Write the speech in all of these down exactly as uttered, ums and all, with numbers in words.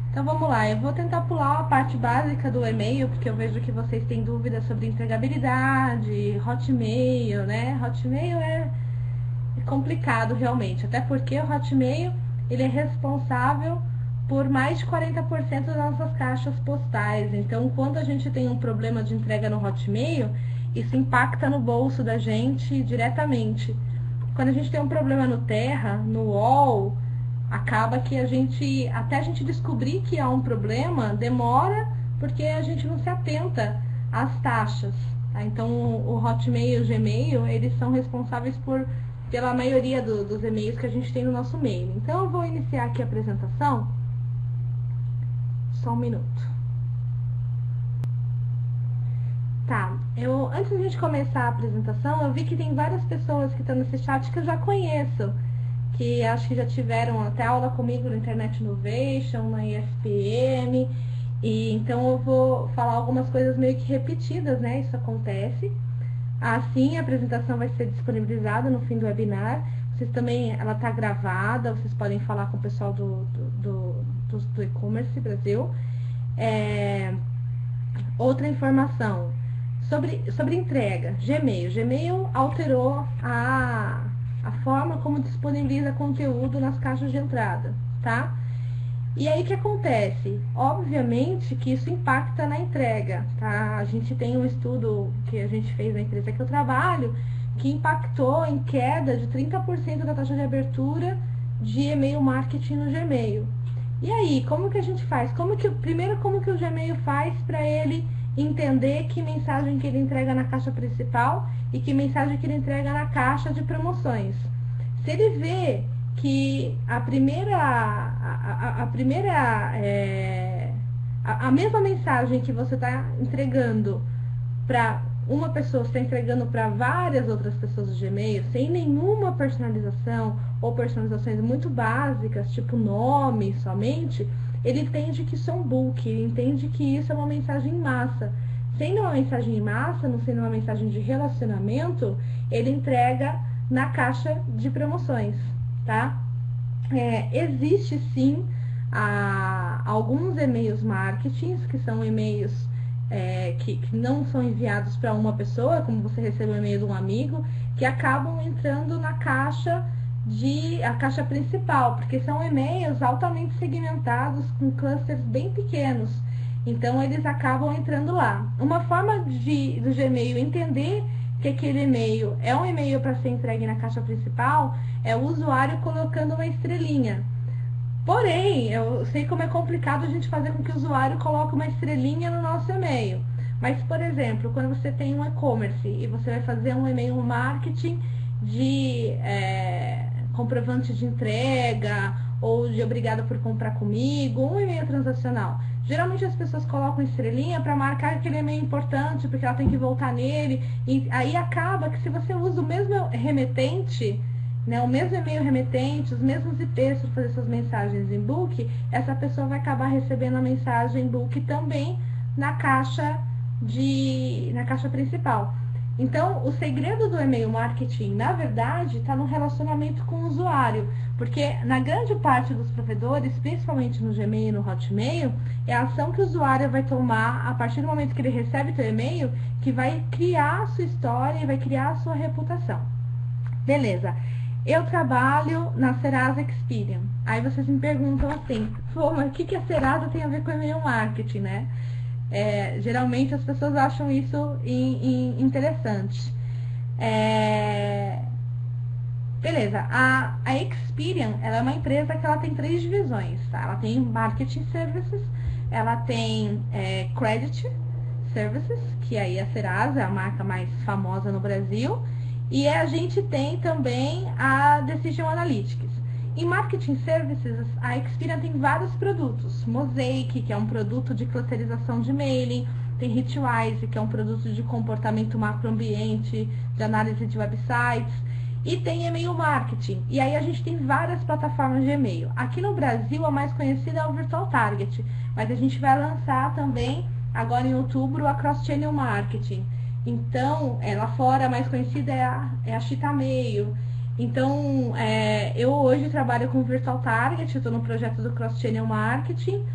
Então vamos lá, eu vou tentar pular a parte básica do e-mail, porque eu vejo que vocês têm dúvidas sobre entregabilidade, Hotmail, né? Hotmail é complicado realmente, até porque o Hotmail ele é responsável por mais de quarenta por cento das nossas caixas postais. Então, quando a gente tem um problema de entrega no Hotmail, isso impacta no bolso da gente diretamente. Quando a gente tem um problema no Terra, no U O L, acaba que a gente, até a gente descobrir que há um problema, demora, porque a gente não se atenta às taxas. Tá? Então, o Hotmail e o Gmail, eles são responsáveis por, pela maioria do, dos e-mails que a gente tem no nosso mail. Então, eu vou iniciar aqui a apresentação. Só um minuto. Tá, eu, antes de a gente começar a apresentação, eu vi que tem várias pessoas que estão nesse chat que eu já conheço, que acho que já tiveram até aula comigo no Internet Innovation, na I F P M, e então eu vou falar algumas coisas meio que repetidas, né? Isso acontece. Assim, a apresentação vai ser disponibilizada no fim do webinar. Vocês também, ela está gravada, vocês podem falar com o pessoal do, do, do, do, do e-commerce Brasil. É, outra informação, sobre, sobre entrega, Gmail. Gmail alterou a... a forma como disponibiliza conteúdo nas caixas de entrada, tá? E aí o que acontece? Obviamente que isso impacta na entrega, tá? A gente tem um estudo que a gente fez na empresa que eu trabalho, que impactou em queda de trinta por cento da taxa de abertura de e-mail marketing no Gmail. E aí, como que a gente faz? Como que, primeiro, como que o Gmail faz para ele entender que mensagem que ele entrega na caixa principal e que mensagem que ele entrega na caixa de promoções? Se ele vê que a primeira, a, a, a primeira, é, a, a mesma mensagem que você está entregando para uma pessoa, você está entregando para várias outras pessoas do Gmail, sem nenhuma personalização ou personalizações muito básicas, tipo nome somente, ele entende que isso é um book, ele entende que isso é uma mensagem em massa. Sendo uma mensagem em massa, não sendo uma mensagem de relacionamento, ele entrega na caixa de promoções, tá? É, existe sim a, alguns e-mails marketings, que são e-mails é, que, que não são enviados para uma pessoa, como você recebe um e-mail de um amigo, que acabam entrando na caixa de a caixa principal, porque são e-mails altamente segmentados com clusters bem pequenos, então eles acabam entrando lá. Uma forma de, do Gmail entender que aquele e-mail é um e-mail para ser entregue na caixa principal é o usuário colocando uma estrelinha. Porém, eu sei como é complicado a gente fazer com que o usuário coloque uma estrelinha no nosso e-mail. Mas, por exemplo, quando você tem um e-commerce e você vai fazer um e-mail marketing de é, comprovante de entrega ou de obrigado por comprar comigo, um e-mail transacional. Geralmente as pessoas colocam estrelinha para marcar aquele e-mail importante, porque ela tem que voltar nele. E aí acaba que se você usa o mesmo remetente, né, o mesmo e-mail remetente, os mesmos I Ps para fazer suas mensagens em book, essa pessoa vai acabar recebendo a mensagem em book também na caixa, de, na caixa principal. Então, o segredo do e-mail marketing, na verdade, está no relacionamento com o usuário, porque na grande parte dos provedores, principalmente no Gmail e no Hotmail, é a ação que o usuário vai tomar a partir do momento que ele recebe seu e-mail, que vai criar a sua história e vai criar a sua reputação. Beleza. Eu trabalho na Serasa Experian. Aí vocês me perguntam assim, pô, mas o que, que a Serasa tem a ver com e-mail marketing, né? É, geralmente as pessoas acham isso in, in, interessante. É, beleza, a, a Experian, ela é uma empresa que ela tem três divisões, tá? Ela tem Marketing Services, ela tem é, Credit Services, que aí a Serasa é a marca mais famosa no Brasil, e a gente tem também a Decision Analytics. Em Marketing Services, a Experian tem vários produtos. Mosaic, que é um produto de clusterização de mailing. Tem Hitwise, que é um produto de comportamento macroambiente, de análise de websites. E tem e-mail marketing. E aí a gente tem várias plataformas de e-mail. Aqui no Brasil, a mais conhecida é o Virtual Target. Mas a gente vai lançar também, agora em outubro, a Cross-Channel Marketing. Então, é, lá fora, a mais conhecida é a, é a Chitamail. Então, é, eu hoje trabalho com Virtual Target, estou no projeto do Cross Channel Marketing,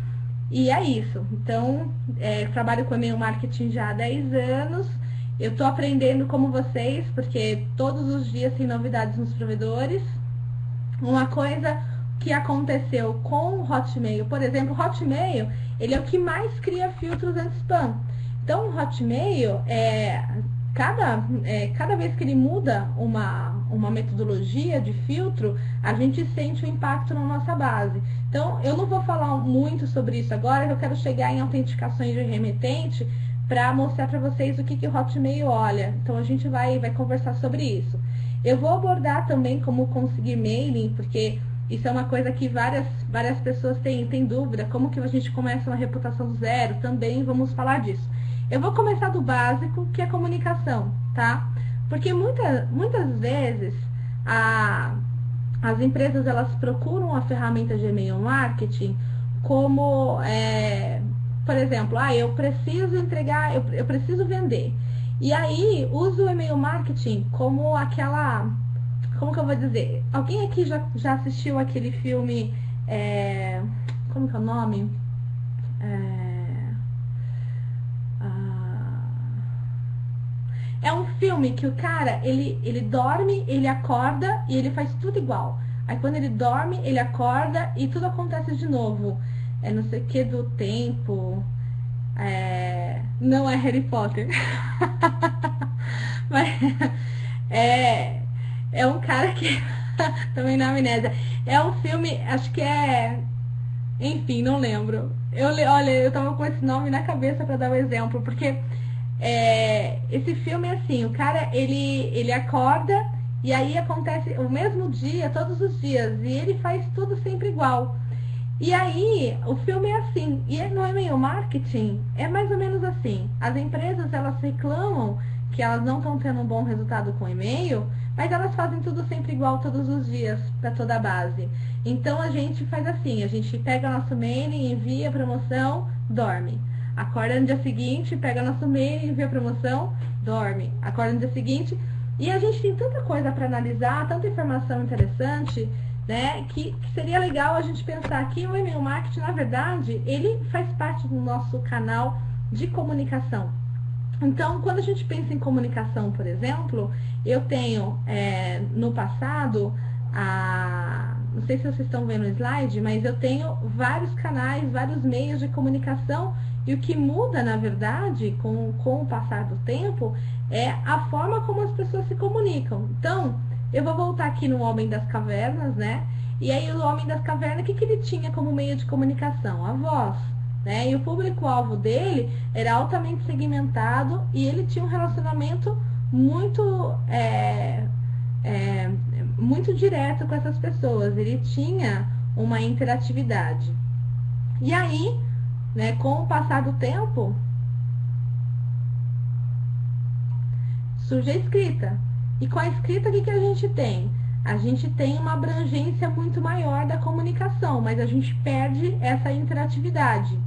E é isso. Então, é, trabalho com e-mail marketing já há dez anos. Eu estou aprendendo como vocês, porque todos os dias tem novidades nos provedores. Uma coisa que aconteceu com o Hotmail, por exemplo, o Hotmail, ele é o que mais cria filtros anti-spam. Então, o Hotmail, é, cada, é, cada vez que ele muda uma, uma metodologia de filtro, a gente sente o impacto na nossa base. Então, eu não vou falar muito sobre isso agora, eu quero chegar em autenticações de remetente para mostrar para vocês o que, que o Hotmail olha. Então, a gente vai, vai conversar sobre isso. Eu vou abordar também como conseguir mailing, porque isso é uma coisa que várias, várias pessoas têm, têm dúvida, como que a gente começa uma reputação do zero, também vamos falar disso. Eu vou começar do básico, que é comunicação, tá? Porque muita, muitas vezes a, as empresas elas procuram a ferramenta de e-mail marketing como, é, por exemplo, ah, eu preciso entregar, eu, eu preciso vender. E aí, usa o e-mail marketing como aquela... Como que eu vou dizer? Alguém aqui já, já assistiu aquele filme... É, como que é o nome? É, ah, é um filme que o cara, ele, ele dorme, ele acorda e ele faz tudo igual. Aí quando ele dorme, ele acorda e tudo acontece de novo. É não sei o que do tempo... É, não é Harry Potter. Mas é, é um cara que também na amnésia. É um filme, acho que é, enfim, não lembro. Eu, olha, eu tava com esse nome na cabeça para dar um exemplo, porque é, esse filme é assim, o cara ele, ele acorda e aí acontece o mesmo dia, todos os dias, e ele faz tudo sempre igual. E aí, o filme é assim, e no e-mail marketing é mais ou menos assim. As empresas, elas reclamam que elas não estão tendo um bom resultado com e-mail, mas elas fazem tudo sempre igual todos os dias para toda a base. Então, a gente faz assim, a gente pega nosso mailing, envia a promoção, dorme. Acorda no dia seguinte, pega nosso mailing, envia a promoção, dorme. Acorda no dia seguinte, e a gente tem tanta coisa para analisar, tanta informação interessante... Né, que, que seria legal a gente pensar que o e-mail marketing, na verdade, ele faz parte do nosso canal de comunicação. Então, quando a gente pensa em comunicação, por exemplo, eu tenho, é, no passado, a, não sei se vocês estão vendo o slide, mas eu tenho vários canais, vários meios de comunicação, e o que muda, na verdade, com, com o passar do tempo, é a forma como as pessoas se comunicam. Então, eu vou voltar aqui no Homem das Cavernas, né? E aí o Homem das Cavernas, o que, que ele tinha como meio de comunicação? A voz, né? E o público-alvo dele era altamente segmentado e ele tinha um relacionamento muito, é, é, muito direto com essas pessoas. Ele tinha uma interatividade. E aí, né, com o passar do tempo, surge a escrita. E com a escrita, o que, que a gente tem? A gente tem uma abrangência muito maior da comunicação, mas a gente perde essa interatividade.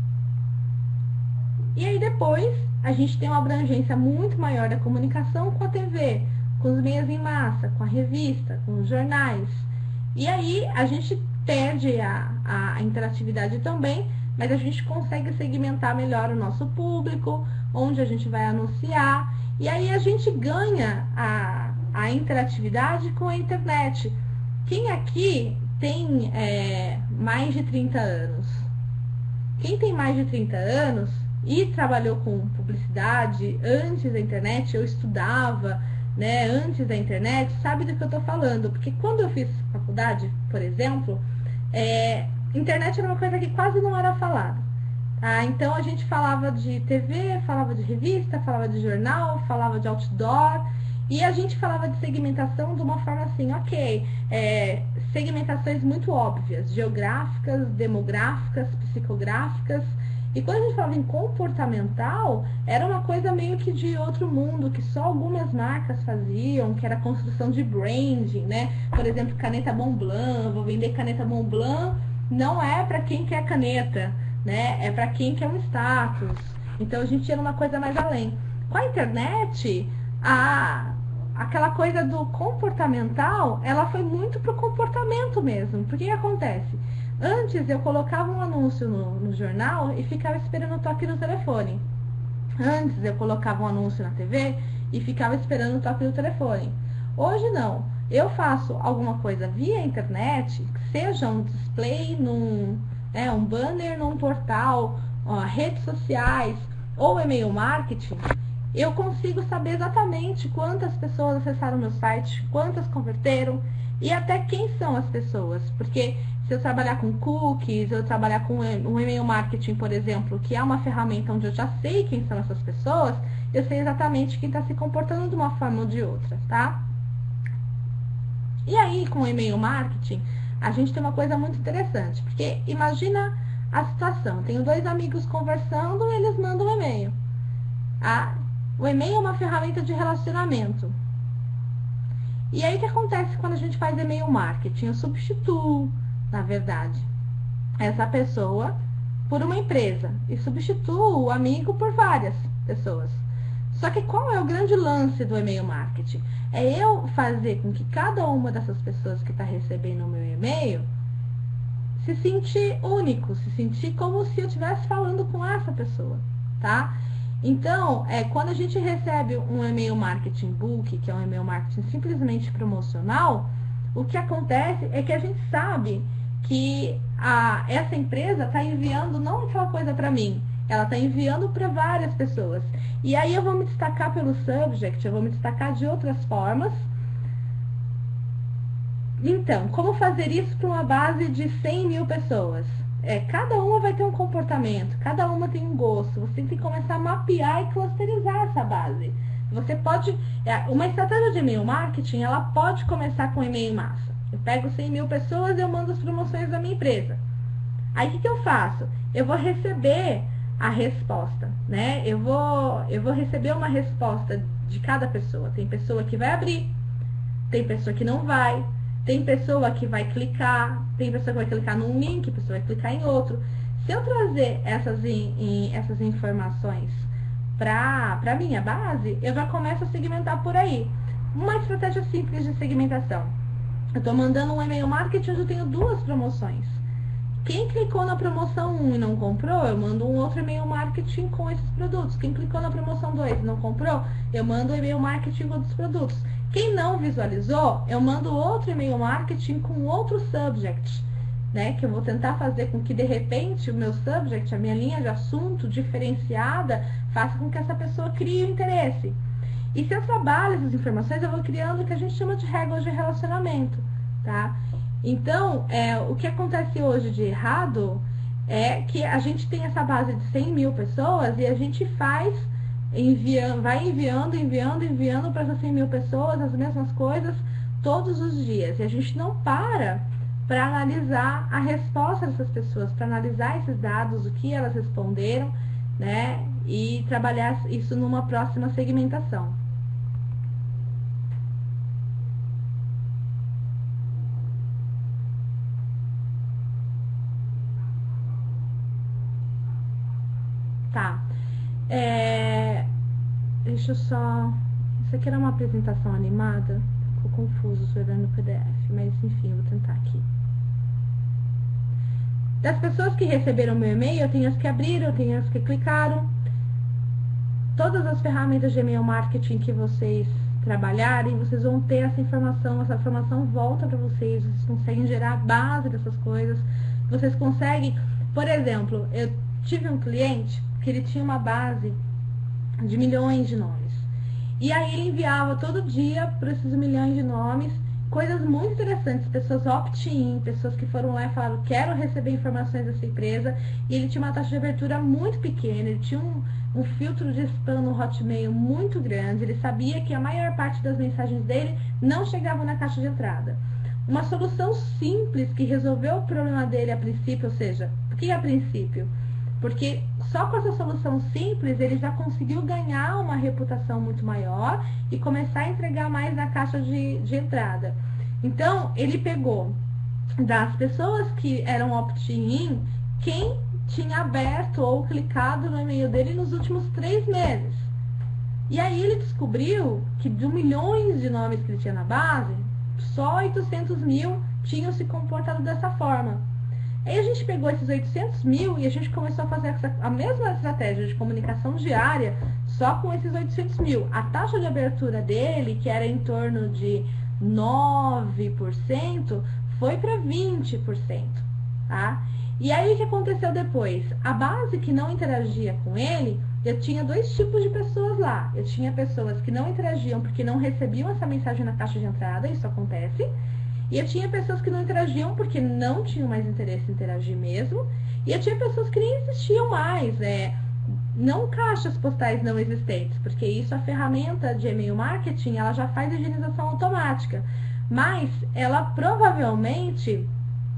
E aí depois, a gente tem uma abrangência muito maior da comunicação com a T V, com os meios em massa, com a revista, com os jornais. E aí a gente perde a, a interatividade também, mas a gente consegue segmentar melhor o nosso público, onde a gente vai anunciar. E aí a gente ganha a, a interatividade com a internet. Quem aqui tem é, mais de trinta anos? Quem tem mais de trinta anos e trabalhou com publicidade antes da internet, eu estudava, né, antes da internet, sabe do que eu estou falando. Porque quando eu fiz faculdade, por exemplo, é, internet era uma coisa que quase não era falada. Ah, então a gente falava de T V, falava de revista, falava de jornal, falava de outdoor, e a gente falava de segmentação de uma forma assim, ok, é, segmentações muito óbvias, geográficas, demográficas, psicográficas, e quando a gente falava em comportamental, era uma coisa meio que de outro mundo, que só algumas marcas faziam, que era a construção de branding, né? Por exemplo, caneta Montblanc, vou vender caneta Montblanc, não é para quem quer caneta, né? É para quem quer um status. Então a gente ia numa coisa mais além. Com a internet, a, aquela coisa do comportamental, ela foi muito pro comportamento mesmo. Porque o que acontece? Antes eu colocava um anúncio no, no jornal e ficava esperando o toque do telefone. Antes eu colocava um anúncio na T V e ficava esperando o toque do telefone. Hoje não. Eu faço alguma coisa via internet, seja um display, num, é, um banner num portal, ó, redes sociais ou e-mail marketing, eu consigo saber exatamente quantas pessoas acessaram meu site, quantas converteram e até quem são as pessoas. Porque se eu trabalhar com cookies, eu trabalhar com um e-mail marketing, por exemplo, que é uma ferramenta onde eu já sei quem são essas pessoas, eu sei exatamente quem está se comportando de uma forma ou de outra, tá? E aí, com o e-mail marketing, a gente tem uma coisa muito interessante, porque imagina a situação, tenho dois amigos conversando e eles mandam um e-mail. Ah, o e-mail é uma ferramenta de relacionamento. E aí, o que acontece quando a gente faz e-mail marketing? Eu substituo, na verdade, essa pessoa por uma empresa e substituo o amigo por várias pessoas. Só que qual é o grande lance do e-mail marketing? É eu fazer com que cada uma dessas pessoas que está recebendo o meu e-mail se sentir único, se sentir como se eu estivesse falando com essa pessoa, tá? Então, é, quando a gente recebe um e-mail marketing book, que é um e-mail marketing simplesmente promocional, o que acontece é que a gente sabe que a, essa empresa está enviando não aquela coisa para mim, ela está enviando para várias pessoas. E aí eu vou me destacar pelo subject, eu vou me destacar de outras formas. Então, como fazer isso para uma base de cem mil pessoas? É, cada uma vai ter um comportamento, cada uma tem um gosto. Você tem que começar a mapear e clusterizar essa base. Você pode, é, uma estratégia de e-mail marketing, ela pode começar com e-mail massa. Eu pego cem mil pessoas e eu mando as promoções da minha empresa. Aí o que, que eu faço? Eu vou receber a resposta, né? Eu vou, eu vou receber uma resposta de cada pessoa. Tem pessoa que vai abrir, tem pessoa que não vai, tem pessoa que vai clicar, tem pessoa que vai clicar num link, pessoa vai clicar em outro. Se eu trazer essas, in, in, essas informações para a minha base, eu já começo a segmentar por aí. Uma estratégia simples de segmentação. Eu estou mandando um e-mail marketing onde eu tenho duas promoções. Quem clicou na promoção um e não comprou, eu mando um outro e-mail marketing com esses produtos. Quem clicou na promoção dois e não comprou, eu mando um e-mail marketing com outros produtos. Quem não visualizou, eu mando outro e-mail marketing com outro subject, né? Que eu vou tentar fazer com que, de repente, o meu subject, a minha linha de assunto diferenciada, faça com que essa pessoa crie o interesse. E se eu trabalho essas informações, eu vou criando o que a gente chama de regras de relacionamento, tá? Então, é, o que acontece hoje de errado é que a gente tem essa base de cem mil pessoas e a gente faz, enviando, vai enviando, enviando, enviando para essas cem mil pessoas as mesmas coisas todos os dias. E a gente não para para analisar a resposta dessas pessoas, para analisar esses dados, o que elas responderam, né? E trabalhar isso numa próxima segmentação. Tá. É, deixa eu só... Isso aqui era uma apresentação animada. Ficou confuso, estou olhando no P D F. Mas, enfim, eu vou tentar aqui. Das pessoas que receberam meu e-mail, eu tenho as que abriram, eu tenho as que clicaram. Todas as ferramentas de e-mail marketing que vocês trabalharem, vocês vão ter essa informação. Essa informação volta para vocês. Vocês conseguem gerar a base dessas coisas. Vocês conseguem... Por exemplo, eu tive um cliente que ele tinha uma base de milhões de nomes. E aí ele enviava todo dia para esses milhões de nomes coisas muito interessantes, pessoas opt-in, pessoas que foram lá e falaram, quero receber informações dessa empresa, e ele tinha uma taxa de abertura muito pequena, ele tinha um, um filtro de spam no Hotmail muito grande, ele sabia que a maior parte das mensagens dele não chegavam na caixa de entrada. Uma solução simples que resolveu o problema dele a princípio, ou seja, por que a princípio? Porque só com essa solução simples, ele já conseguiu ganhar uma reputação muito maior e começar a entregar mais na caixa de, de entrada. Então, ele pegou das pessoas que eram opt-in, quem tinha aberto ou clicado no e-mail dele nos últimos três meses. E aí ele descobriu que de milhões de nomes que ele tinha na base, só oitocentos mil tinham se comportado dessa forma. Aí a gente pegou esses oitocentos mil e a gente começou a fazer essa, a mesma estratégia de comunicação diária, só com esses oitocentos mil. A taxa de abertura dele, que era em torno de nove por cento, foi para vinte por cento, tá? E aí o que aconteceu depois? A base que não interagia com ele, eu tinha dois tipos de pessoas lá. Eu tinha pessoas que não interagiam porque não recebiam essa mensagem na caixa de entrada, isso acontece. E eu tinha pessoas que não interagiam porque não tinham mais interesse em interagir mesmo. E eu tinha pessoas que nem existiam mais, é, não caixas postais não existentes, porque isso a ferramenta de e-mail marketing, ela já faz a higienização automática. Mas ela provavelmente...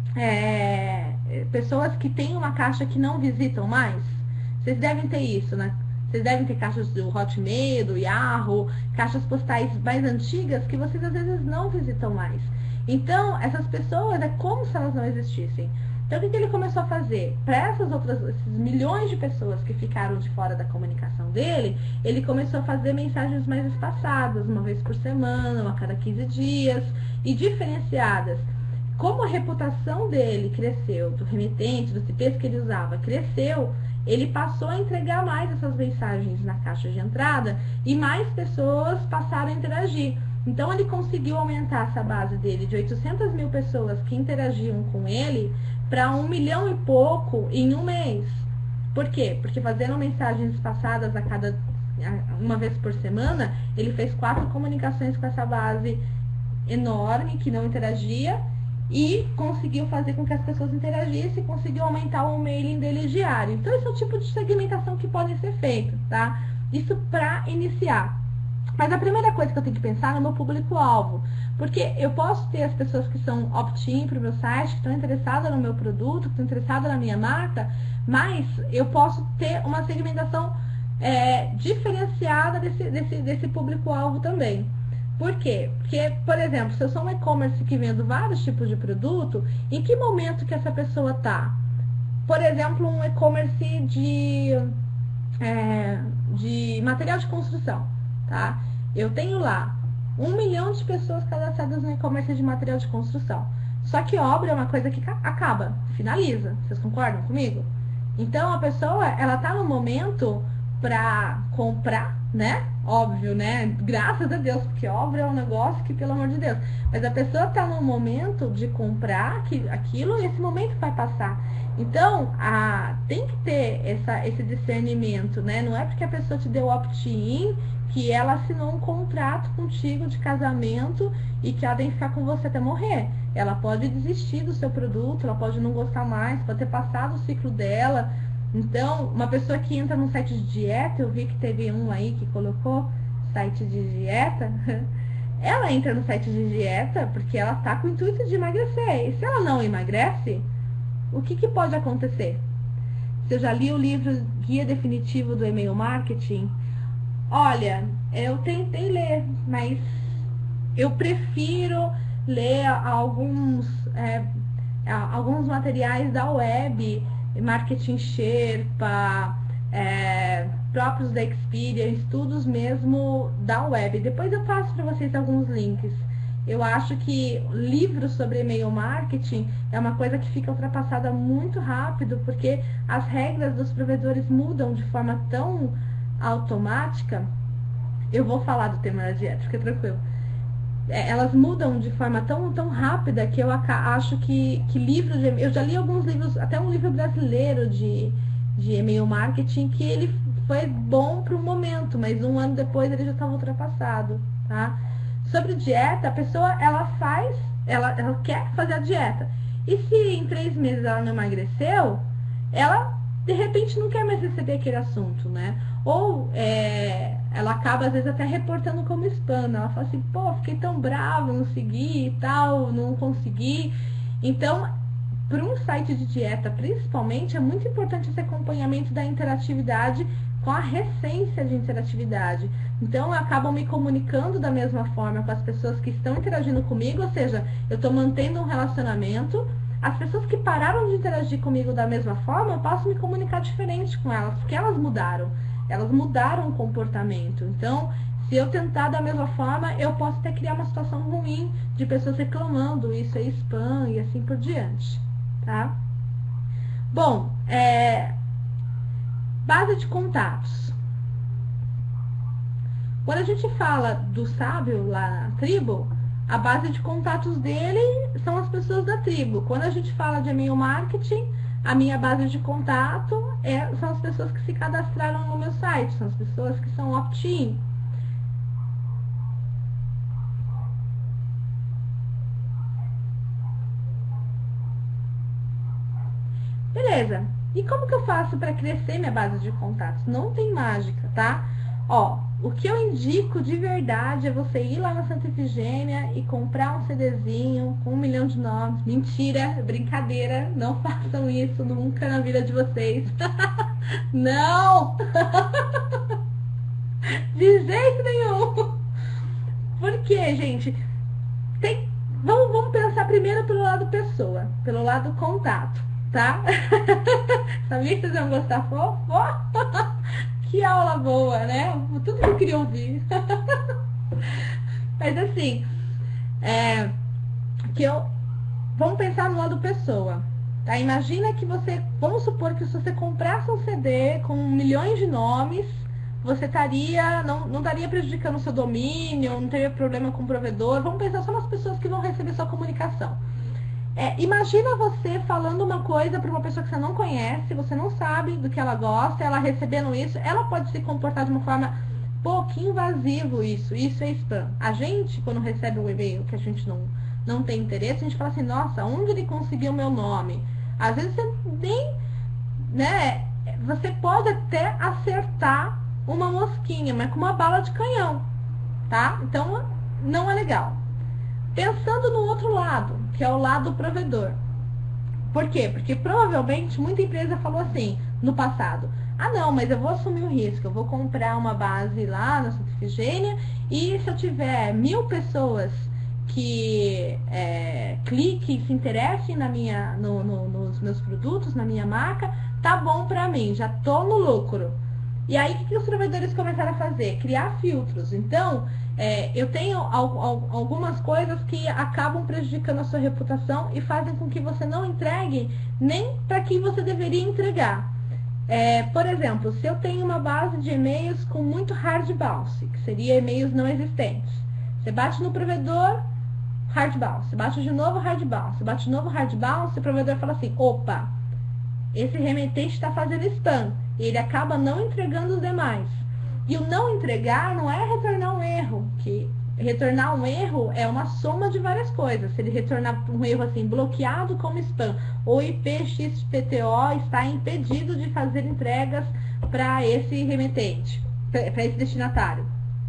É, pessoas que têm uma caixa que não visitam mais, vocês devem ter isso, né? Vocês devem ter caixas do Hotmail, do Yahoo, caixas postais mais antigas que vocês às vezes não visitam mais. Então, essas pessoas é como se elas não existissem. Então, o que, que ele começou a fazer? Para essas outras, esses milhões de pessoas que ficaram de fora da comunicação dele, ele começou a fazer mensagens mais espaçadas, uma vez por semana, a cada quinze dias, e diferenciadas. Como a reputação dele cresceu, do remetente, dos I Ps que ele usava, cresceu, ele passou a entregar mais essas mensagens na caixa de entrada e mais pessoas passaram a interagir. Então, ele conseguiu aumentar essa base dele de oitocentas mil pessoas que interagiam com ele para um milhão e pouco em um mês. Por quê? Porque fazendo mensagens passadas a cada uma vez por semana, ele fez quatro comunicações com essa base enorme que não interagia, e conseguiu fazer com que as pessoas interagissem e conseguiu aumentar o mailing dele diário. Então, esse é o tipo de segmentação que podem ser feitas, tá? Isso para iniciar. Mas a primeira coisa que eu tenho que pensar é no meu público-alvo. Porque eu posso ter as pessoas que são opt-in para o meu site, que estão interessadas no meu produto, que estão interessadas na minha marca, mas eu posso ter uma segmentação é, diferenciada desse, desse, desse público-alvo também. Por quê? Porque, por exemplo, se eu sou um e-commerce que vendo vários tipos de produto, em que momento que essa pessoa está? Por exemplo, um e-commerce de, é, de material de construção, tá? Eu tenho lá um milhão de pessoas cadastradas no e-commerce de material de construção. Só que obra é uma coisa que acaba, finaliza. Vocês concordam comigo? Então, a pessoa, ela está no momento para comprar, né? Óbvio, né? Graças a Deus, porque obra é um negócio que, pelo amor de Deus. Mas a pessoa está no momento de comprar aquilo e esse momento vai passar. Então, a, tem que ter essa, esse discernimento, né? Não é porque a pessoa te deu opt-in que ela assinou um contrato contigo de casamento e que ela tem que ficar com você até morrer. Ela pode desistir do seu produto, ela pode não gostar mais, pode ter passado o ciclo dela. Então, uma pessoa que entra num site de dieta, eu vi que teve um aí que colocou site de dieta, ela entra no site de dieta porque ela tá com o intuito de emagrecer. E se ela não emagrece, o que, que pode acontecer? Se eu já li o livro Guia Definitivo do E-mail Marketing, olha, eu tentei ler, mas eu prefiro ler alguns, é, alguns materiais da web, Marketing Sherpa, é, próprios da Experian, estudos mesmo da web. Depois eu passo para vocês alguns links. Eu acho que livros sobre e-mail marketing é uma coisa que fica ultrapassada muito rápido, porque as regras dos provedores mudam de forma tão automática. Eu vou falar do tema da dieta, fica tranquilo. Elas mudam de forma tão, tão rápida que eu acho que, que livros de, eu já li alguns livros, até um livro brasileiro de, de e-mail marketing, que ele foi bom para o momento, mas um ano depois ele já estava ultrapassado, tá? Sobre dieta, a pessoa, ela faz, ela, ela quer fazer a dieta. E se em três meses ela não emagreceu, ela, de repente, não quer mais receber aquele assunto, né? Ou é, ela acaba, às vezes, até reportando como spam. Ela fala assim, pô, fiquei tão brava, não segui e tal, não consegui. Então, para um site de dieta, principalmente, é muito importante esse acompanhamento da interatividade com a recência de interatividade. Então, eu acabo me comunicando da mesma forma com as pessoas que estão interagindo comigo, ou seja, eu estou mantendo um relacionamento. As pessoas que pararam de interagir comigo da mesma forma, eu posso me comunicar diferente com elas, porque elas mudaram. Elas mudaram o comportamento. Então, se eu tentar da mesma forma, eu posso até criar uma situação ruim de pessoas reclamando, isso é spam e assim por diante, tá? Bom, é, base de contatos. Quando a gente fala do sábio lá na tribo, a base de contatos dele são as pessoas da tribo. Quando a gente fala de e-mail marketing, a minha base de contato é, são as pessoas que se cadastraram no meu site, são as pessoas que são opt-in. Beleza. E como que eu faço para crescer minha base de contatos? Não tem mágica, tá? Ó, o que eu indico de verdade é você ir lá na Santa Efigênia e comprar um CDzinho com um milhão de nomes. Mentira, brincadeira, não façam isso nunca na vida de vocês. Não! De jeito nenhum! Por quê, gente? Tem... vamos, vamos pensar primeiro pelo lado pessoa, pelo lado contato, tá? Sabia que vocês vão gostar, fofo? Que aula boa, né? Tudo que eu queria ouvir. Mas assim, é, que eu, vamos pensar no lado pessoa, tá? Imagina que você, vamos supor que se você comprasse um C D com milhões de nomes, você estaria, não, não estaria prejudicando o seu domínio, não teria problema com o provedor. Vamos pensar só nas pessoas que vão receber sua comunicação. É, imagina você falando uma coisa para uma pessoa que você não conhece, você não sabe do que ela gosta, ela recebendo isso, ela pode se comportar de uma forma pouquinho invasiva isso, isso é spam. A gente, quando recebe um e-mail que a gente não, não tem interesse, a gente fala assim, nossa, onde ele conseguiu o meu nome? Às vezes você nem, né, você pode até acertar uma mosquinha, mas com uma bala de canhão, tá? Então, não é legal. Pensando no outro lado, que é o lado provedor. Por quê? Porque provavelmente muita empresa falou assim, no passado, ah não, mas eu vou assumir o risco, eu vou comprar uma base lá na Santa Efigênia e se eu tiver mil pessoas que é, cliquem, se interessem na minha, no, no, nos meus produtos, na minha marca, tá bom pra mim, já tô no lucro. E aí, o que, que os provedores começaram a fazer? Criar filtros. Então, é, eu tenho al al algumas coisas que acabam prejudicando a sua reputação e fazem com que você não entregue nem para quem você deveria entregar. É, por exemplo, se eu tenho uma base de e-mails com muito hard bounce, que seria e-mails não existentes. Você bate no provedor, hard bounce. Você bate de novo, hard bounce. Você bate de novo, hard bounce. O provedor fala assim, opa, esse remetente está fazendo spam. E ele acaba não entregando os demais. E o não entregar não é retornar um erro, que retornar um erro é uma soma de várias coisas. Se ele retornar um erro assim, bloqueado como spam, ou I P X P T O está impedido de fazer entregas para esse remetente, para esse destinatário.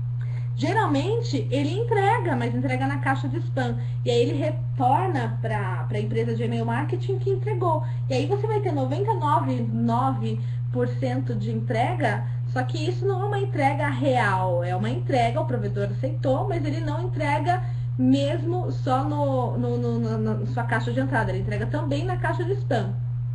Geralmente, ele entrega, mas entrega na caixa de spam. E aí ele retorna para a empresa de e-mail marketing que entregou. E aí você vai ter noventa e nove vírgula nove por cento de entrega, só que isso não é uma entrega real. É uma entrega, o provedor aceitou, mas ele não entrega mesmo só no, no, no, no, na sua caixa de entrada. Ele entrega também na caixa de spam.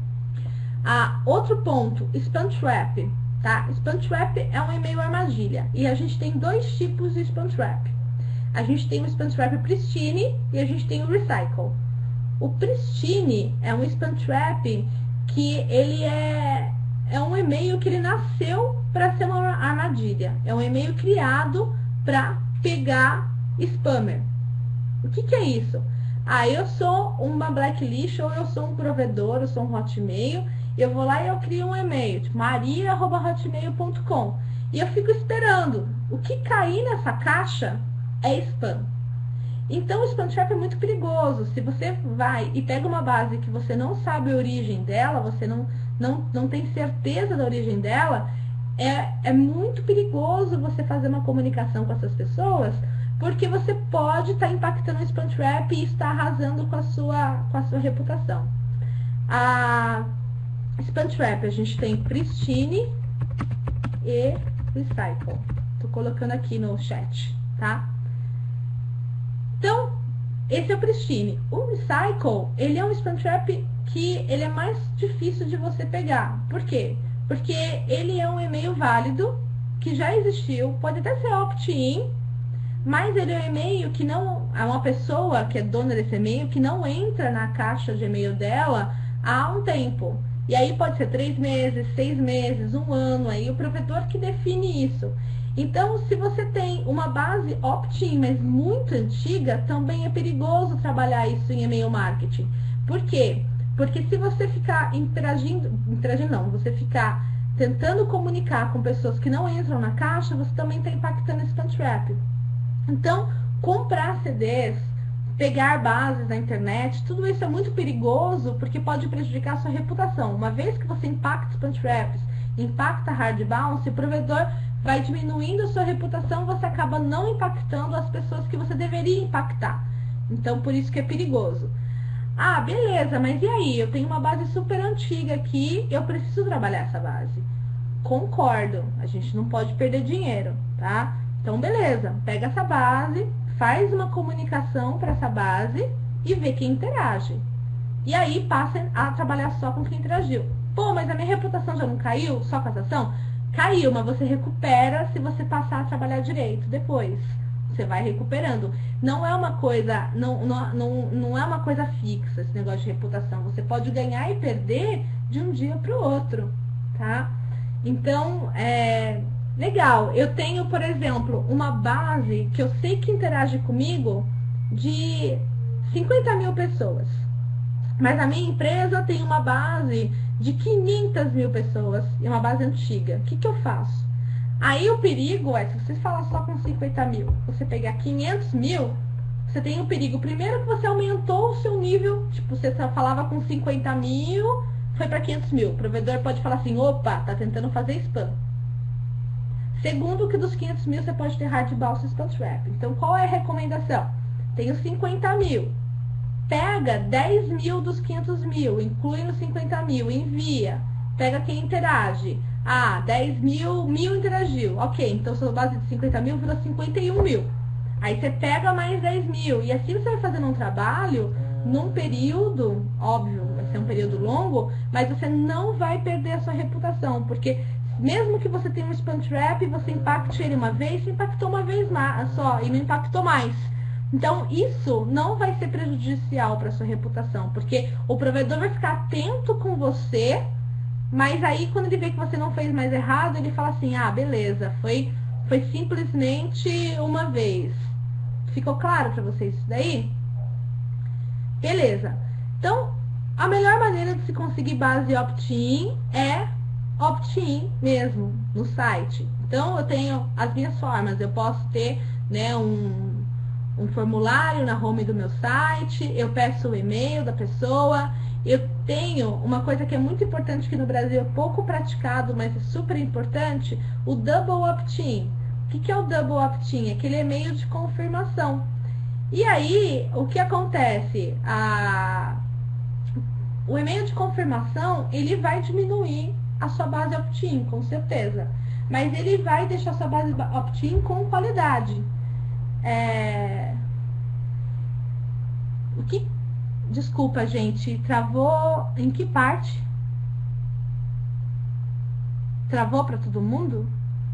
Ah, outro ponto, spam trap. Tá? Spam trap é um e-mail armadilha. E a gente tem dois tipos de spam trap. A gente tem o spam trap pristine e a gente tem o recycle. O pristine é um spam trap que ele é, é um e-mail que ele nasceu para ser uma armadilha. É um e-mail criado para pegar spammer. O que, que é isso? Ah, eu sou uma blacklist ou eu sou um provedor, eu sou um hotmail. Eu vou lá e eu crio um e-mail, tipo maria arroba hotmail ponto com. E eu fico esperando. O que cair nessa caixa é spam. Então o spam trap é muito perigoso. Se você vai e pega uma base que você não sabe a origem dela, você não, não, não tem certeza da origem dela, é, é muito perigoso você fazer uma comunicação com essas pessoas, porque você pode estar impactando o spam trap e estar arrasando com a sua, com a sua reputação. A spam trap, a gente tem pristine e recycle. Tô colocando aqui no chat, tá? Então, esse é o pristine. O recycle, ele é um spam trap que ele é mais difícil de você pegar. Por quê? Porque ele é um e-mail válido, que já existiu, pode até ser opt-in, mas ele é um e-mail que não... é uma pessoa que é dona desse e-mail que não entra na caixa de e-mail dela há um tempo. E aí pode ser três meses, seis meses, um ano, aí o provedor que define isso. Então, se você tem uma base opt-in, mas muito antiga, também é perigoso trabalhar isso em e-mail marketing. Por quê? Porque se você ficar interagindo, interagindo não, você ficar tentando comunicar com pessoas que não entram na caixa, você também está impactando esse spam trap. Então, comprar C Ds, pegar bases na internet, tudo isso é muito perigoso porque pode prejudicar a sua reputação. Uma vez que você impacta spam traps, impacta hard bounce, o provedor vai diminuindo a sua reputação, você acaba não impactando as pessoas que você deveria impactar. Então, por isso que é perigoso. Ah, beleza, mas e aí? Eu tenho uma base super antiga aqui, eu preciso trabalhar essa base. Concordo, a gente não pode perder dinheiro, tá? Então, beleza, pega essa base, faz uma comunicação para essa base e vê quem interage. E aí passa a trabalhar só com quem interagiu. Pô, mas a minha reputação já não caiu só com essa ação? Caiu, mas você recupera se você passar a trabalhar direito depois. Você vai recuperando. Não é uma coisa, não, não, não, não é uma coisa fixa esse negócio de reputação. Você pode ganhar e perder de um dia para o outro, tá? Então, é legal. Eu tenho, por exemplo, uma base que eu sei que interage comigo de cinquenta mil pessoas. Mas a minha empresa tem uma base de quinhentas mil pessoas e uma base antiga. O que que eu faço? Aí o perigo é, se você falar só com cinquenta mil, você pegar quinhentos mil, você tem um perigo. Primeiro que você aumentou o seu nível, tipo, você falava com cinquenta mil, foi para quinhentos mil. O provedor pode falar assim, opa, tá tentando fazer spam. Segundo que dos quinhentos mil você pode ter hard bounce spam trap. Então qual é a recomendação? Tenho cinquenta mil. Pega dez mil dos quinhentos mil, inclui nos cinquenta mil, envia. Pega quem interage. Ah, dez mil, mil interagiu. Ok, então sua base de cinquenta mil virou cinquenta e um mil. Aí você pega mais dez mil. E assim você vai fazendo um trabalho num período, óbvio, vai ser um período longo, mas você não vai perder a sua reputação. Porque mesmo que você tenha um spam trap, você impacte ele uma vez, você impactou uma vez só e não impactou mais. Então, isso não vai ser prejudicial para sua reputação, porque o provedor vai ficar atento com você, mas aí quando ele vê que você não fez mais errado, ele fala assim, ah, beleza, foi, foi simplesmente uma vez. Ficou claro para vocês isso daí? Beleza. Então, a melhor maneira de se conseguir base opt-in é opt-in mesmo, no site. Então, eu tenho as minhas formas, eu posso ter, né, um... um formulário na home do meu site, eu peço o e-mail da pessoa, eu tenho uma coisa que é muito importante que no Brasil é pouco praticado, mas é super importante, o double opt-in. O que é o double opt-in? Aquele e-mail de confirmação. E aí, o que acontece? A... O e-mail de confirmação, ele vai diminuir a sua base opt-in, com certeza. Mas ele vai deixar a sua base opt-in com qualidade. É... O que... Desculpa, gente, travou em que parte? Travou para todo mundo?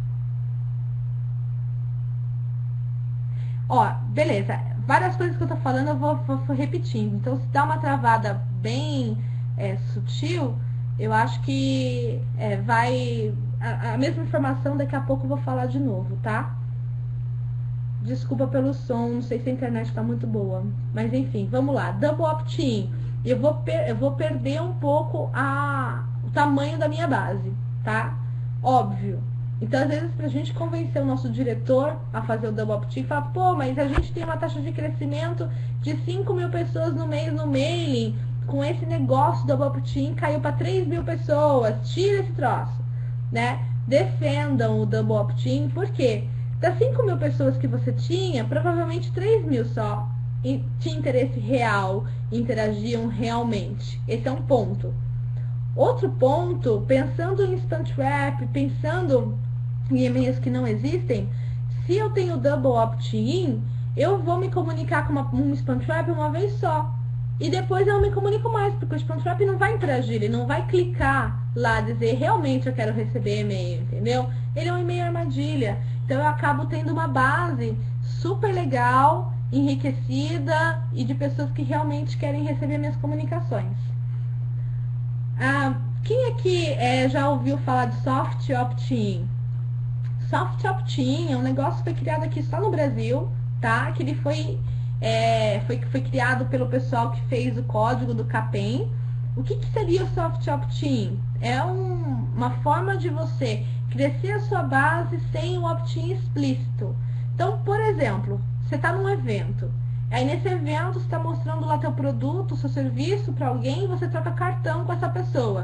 Ó, beleza. Várias coisas que eu tô falando eu vou, vou, vou repetindo. Então, se dá uma travada bem é, sutil, eu acho que é, vai... A, a mesma informação daqui a pouco eu vou falar de novo, tá? Desculpa pelo som, não sei se a internet está muito boa. Mas enfim, vamos lá. Double opt-in. Eu vou, per eu vou perder um pouco a, o tamanho da minha base, tá? Óbvio. Então, às vezes, pra gente convencer o nosso diretor a fazer o double opt-in, fala, pô, mas a gente tem uma taxa de crescimento de cinco mil pessoas no mês no mailing. Com esse negócio do double opt-in, caiu para três mil pessoas. Tira esse troço, né? Defendam o double opt-in, por quê? Das cinco mil pessoas que você tinha, provavelmente três mil só tinham interesse real, interagiam realmente. Esse é um ponto. Outro ponto, pensando em spam trap, pensando em e-mails que não existem, se eu tenho double opt-in, eu vou me comunicar com uma, um spam trap uma vez só. E depois eu não me comunico mais, porque o spam trap não vai interagir, ele não vai clicar lá, dizer realmente eu quero receber e-mail, entendeu? Ele é um e-mail armadilha. Então eu acabo tendo uma base super legal, enriquecida e de pessoas que realmente querem receber minhas comunicações. Ah, Quem aqui é, já ouviu falar de Soft Opt-in? Soft Opt-in é um negócio que foi criado aqui só no Brasil, tá? Que ele foi, é, foi, foi criado pelo pessoal que fez o código do CAPEM. O que, que seria o Soft Opt-in? É um, uma forma de você crescer a sua base sem o opt-in explícito. Então, por exemplo, você está num evento. Aí nesse evento você está mostrando lá teu produto, seu serviço para alguém e você troca cartão com essa pessoa.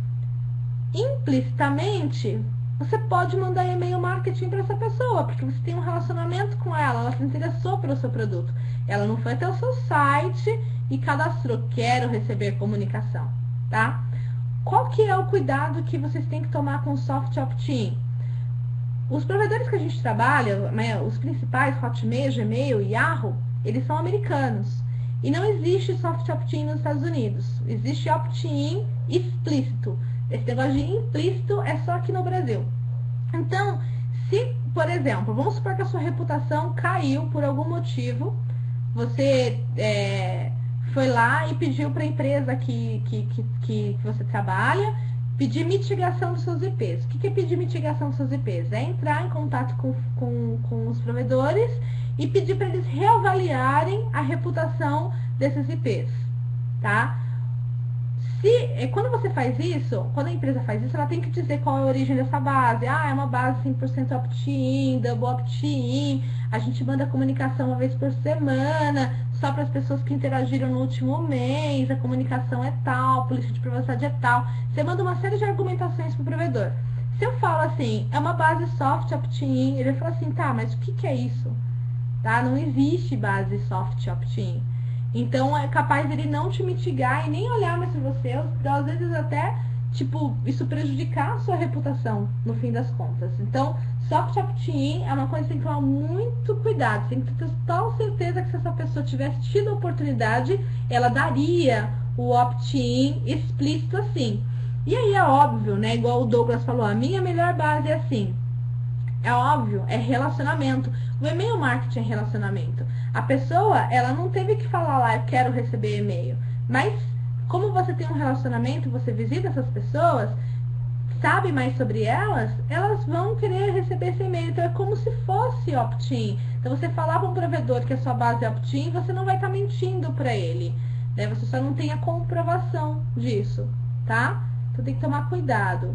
Implicitamente, você pode mandar e-mail marketing para essa pessoa, porque você tem um relacionamento com ela, ela se interessou pelo seu produto. Ela não foi até o seu site e cadastrou, quero receber comunicação, tá? Qual que é o cuidado que vocês têm que tomar com o Soft Opt-in? Os provedores que a gente trabalha, né, os principais, Hotmail, Gmail e Yahoo, eles são americanos. E não existe Soft Opt-in nos Estados Unidos. Existe Opt-in explícito. Esse negócio de implícito é só aqui no Brasil. Então, se, por exemplo, vamos supor que a sua reputação caiu por algum motivo, você é, foi lá e pediu para a empresa que, que, que, que você trabalha, pedir mitigação dos seus I Ps. O que é pedir mitigação dos seus I Ps? É entrar em contato com, com, com os provedores e pedir para eles reavaliarem a reputação desses I Ps, tá? Se, quando você faz isso, quando a empresa faz isso, ela tem que dizer qual é a origem dessa base. Ah, é uma base cem por cento opt-in, double opt-in, a gente manda comunicação uma vez por semana, só para as pessoas que interagiram no último mês, a comunicação é tal, política de privacidade é tal. Você manda uma série de argumentações para o provedor. Se eu falo assim, é uma base soft opt-in, ele vai falar assim, tá, mas o que, que é isso? Tá? Não existe base soft opt-in. Então, é capaz dele não te mitigar e nem olhar mais pra você, então, às vezes até, tipo, isso prejudicar a sua reputação, no fim das contas. Então, soft opt-in é uma coisa que tem que tomar muito cuidado, você tem que ter total certeza que se essa pessoa tivesse tido a oportunidade, ela daria o opt-in explícito assim. E aí é óbvio, né, igual o Douglas falou, a minha melhor base é assim. É óbvio, é relacionamento. O e-mail marketing é relacionamento. A pessoa, ela não teve que falar lá, eu quero receber e-mail. Mas, como você tem um relacionamento, você visita essas pessoas, sabe mais sobre elas, elas vão querer receber esse e-mail. Então, é como se fosse opt-in. Então, você falar para um provedor que a sua base é opt-in, você não vai estar mentindo para ele, né? Você só não tem a comprovação disso, tá? Então, tem que tomar cuidado.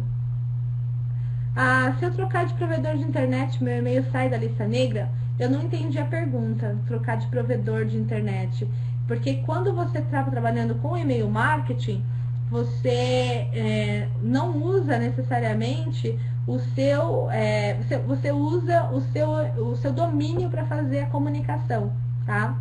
Ah, se eu trocar de provedor de internet, meu e-mail sai da lista negra? Eu não entendi a pergunta, trocar de provedor de internet. Porque quando você está trabalhando com e-mail marketing, você é, não usa necessariamente o seu, é, você, você usa o seu, o seu domínio para fazer a comunicação, tá?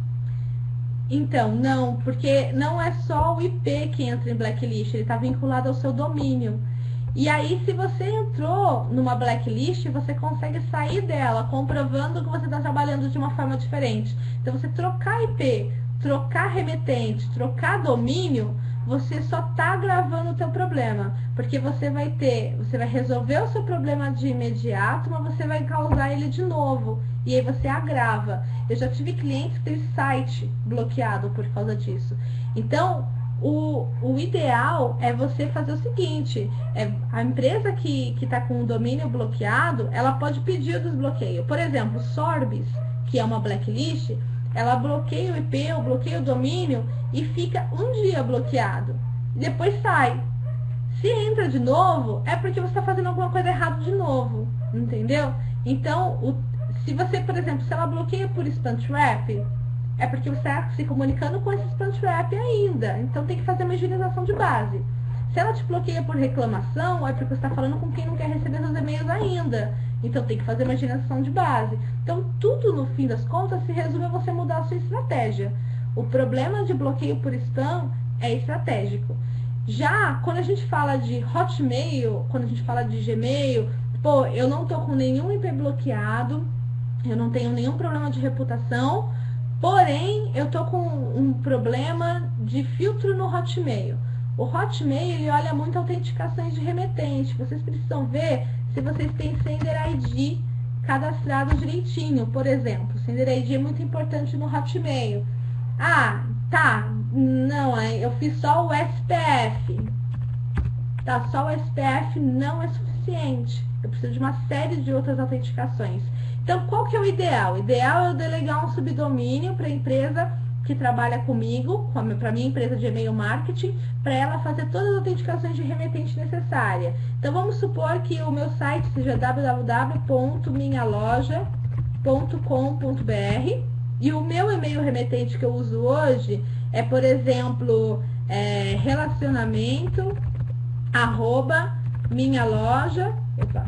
Então, não, porque não é só o I P que entra em blacklist, ele está vinculado ao seu domínio. E aí, se você entrou numa blacklist, você consegue sair dela, comprovando que você está trabalhando de uma forma diferente. Então, você trocar I P, trocar remetente, trocar domínio, você só está agravando o teu problema. Porque você vai ter, você vai resolver o seu problema de imediato, mas você vai causar ele de novo. E aí você agrava. Eu já tive clientes que teve site bloqueado por causa disso. Então, O, o ideal é você fazer o seguinte, é, a empresa que está com o domínio bloqueado, ela pode pedir o desbloqueio. Por exemplo, Sorbis, que é uma blacklist, ela bloqueia o I P, ou bloqueia o domínio e fica um dia bloqueado. Depois sai. Se entra de novo, é porque você está fazendo alguma coisa errada de novo, entendeu? Então, o, se você, por exemplo, se ela bloqueia por spam trap, é porque você está se comunicando com esse spam trap ainda. Então tem que fazer uma higienização de base. Se ela te bloqueia por reclamação, é porque você está falando com quem não quer receber seus e-mails ainda. Então tem que fazer uma higienização de base. Então tudo, no fim das contas, se resume a você mudar a sua estratégia. O problema de bloqueio por spam é estratégico. Já quando a gente fala de Hotmail, quando a gente fala de Gmail, pô, eu não estou com nenhum I P bloqueado, eu não tenho nenhum problema de reputação, porém, eu tô com um problema de filtro no Hotmail. O Hotmail, ele olha muito autenticações de remetente. Vocês precisam ver se vocês têm Sender I D cadastrado direitinho, por exemplo. Sender I D é muito importante no Hotmail. Ah, tá, não, eu fiz só o S P F. Tá, só o S P F não é suficiente. Eu preciso de uma série de outras autenticações. Então, qual que é o ideal? O ideal é eu delegar um subdomínio para a empresa que trabalha comigo, para a minha empresa de e-mail marketing, para ela fazer todas as autenticações de remetente necessária. Então, vamos supor que o meu site seja w w w ponto minha loja ponto com ponto b r e o meu e-mail remetente que eu uso hoje é, por exemplo, é, relacionamento, arroba, minha loja, opa,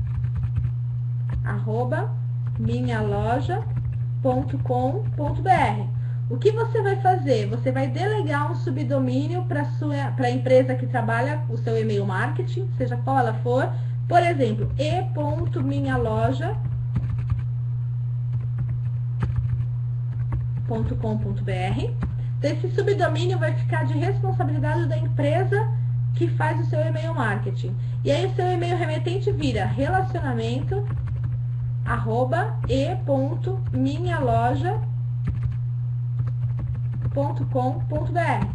arroba, minha loja ponto com ponto b r. O que você vai fazer? Você vai delegar um subdomínio para a empresa que trabalha o seu e-mail marketing, seja qual ela for. Por exemplo, e ponto minha loja ponto com ponto b r. Então, esse subdomínio vai ficar de responsabilidade da empresa que faz o seu e-mail marketing. E aí, o seu e-mail remetente vira relacionamento arroba e ponto minha loja ponto com ponto b r.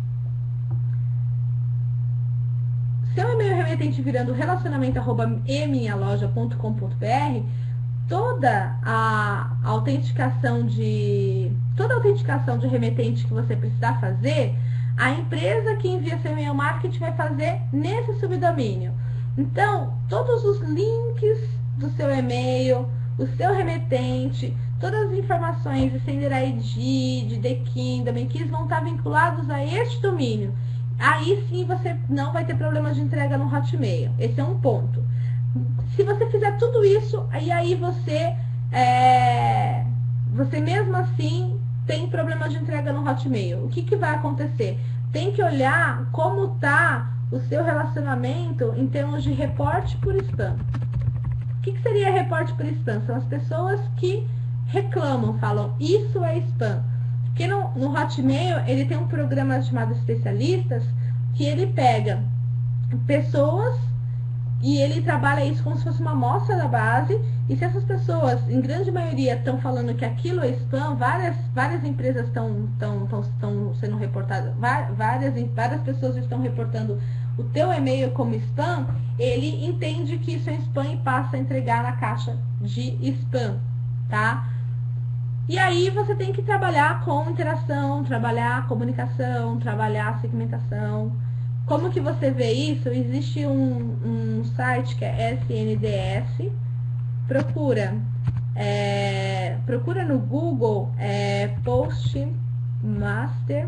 Seu e-mail remetente virando relacionamento arroba e minha loja ponto com ponto b r, toda a autenticação de toda a autenticação de remetente que você precisar fazer, a empresa que envia seu e-mail marketing vai fazer nesse subdomínio. Então, todos os links do seu e-mail, o seu remetente, todas as informações de Sender I D, de The King, da Benkiss vão estar vinculados a este domínio. Aí sim você não vai ter problemas de entrega no Hotmail. Esse é um ponto. Se você fizer tudo isso, e aí você, é, você mesmo assim tem problemas de entrega no Hotmail. O que, que vai acontecer? Tem que olhar como está o seu relacionamento em termos de reporte por spam. O que, que seria reporte por spam? São as pessoas que reclamam, falam, isso é spam. Porque no, no Hotmail, ele tem um programa chamado Especialistas, que ele pega pessoas e ele trabalha isso como se fosse uma amostra da base, e se essas pessoas, em grande maioria, estão falando que aquilo é spam, várias, várias empresas estão sendo reportadas, várias, várias pessoas estão reportando o teu e-mail como spam, ele entende que isso é spam e passa a entregar na caixa de spam, tá? E aí você tem que trabalhar com interação, trabalhar comunicação, trabalhar segmentação. Como que você vê isso? Existe um, um site que é S N D S, procura, é, procura no Google é, Postmaster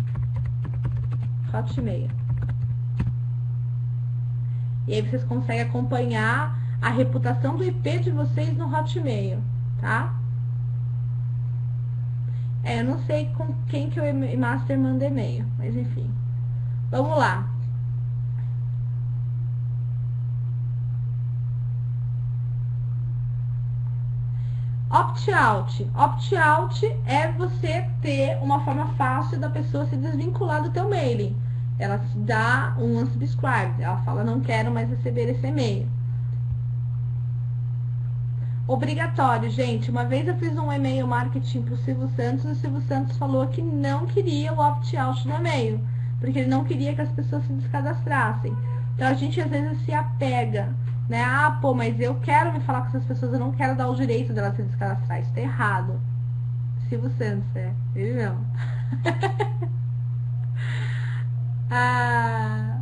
Hotmail. E aí vocês conseguem acompanhar a reputação do I P de vocês no Hotmail, tá? É, eu não sei com quem que o Master manda e-mail, mas enfim. Vamos lá. Opt-out. Opt-out é você ter uma forma fácil da pessoa se desvincular do teu mailing. Ela dá um unsubscribe, ela fala, não quero mais receber esse e-mail. Obrigatório, gente. Uma vez eu fiz um e-mail marketing para o Silvio Santos e o Silvio Santos falou que não queria o opt-out no e-mail, porque ele não queria que as pessoas se descadastrassem. Então a gente às vezes se apega, né? Ah, pô, mas eu quero me falar com essas pessoas, eu não quero dar o direito delas se descadastrar. Isso tá errado. Silvio Santos, é. Ele não. ah...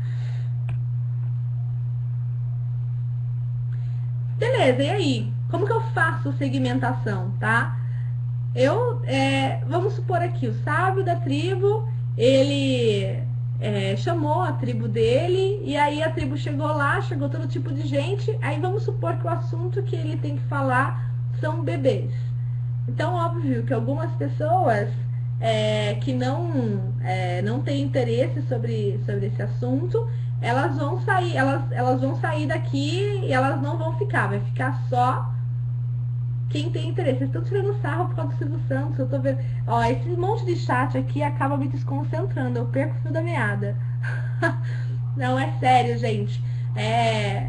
Beleza, e aí? Como que eu faço segmentação, tá? Eu, é, vamos supor aqui, o sábio da tribo, ele é, chamou a tribo dele, e aí a tribo chegou lá, chegou todo tipo de gente, aí vamos supor que o assunto que ele tem que falar são bebês. Então, óbvio que algumas pessoas é, que não, é, não têm interesse sobre, sobre esse assunto, elas vão sair, elas, elas vão sair daqui e elas não vão ficar, vai ficar só quem tem interesse. Vocês estão tirando sarro por causa do Silvio Santos, eu tô vendo. Ó, esse monte de chat aqui acaba me desconcentrando, eu perco o fio da meada. Não, é sério, gente. É...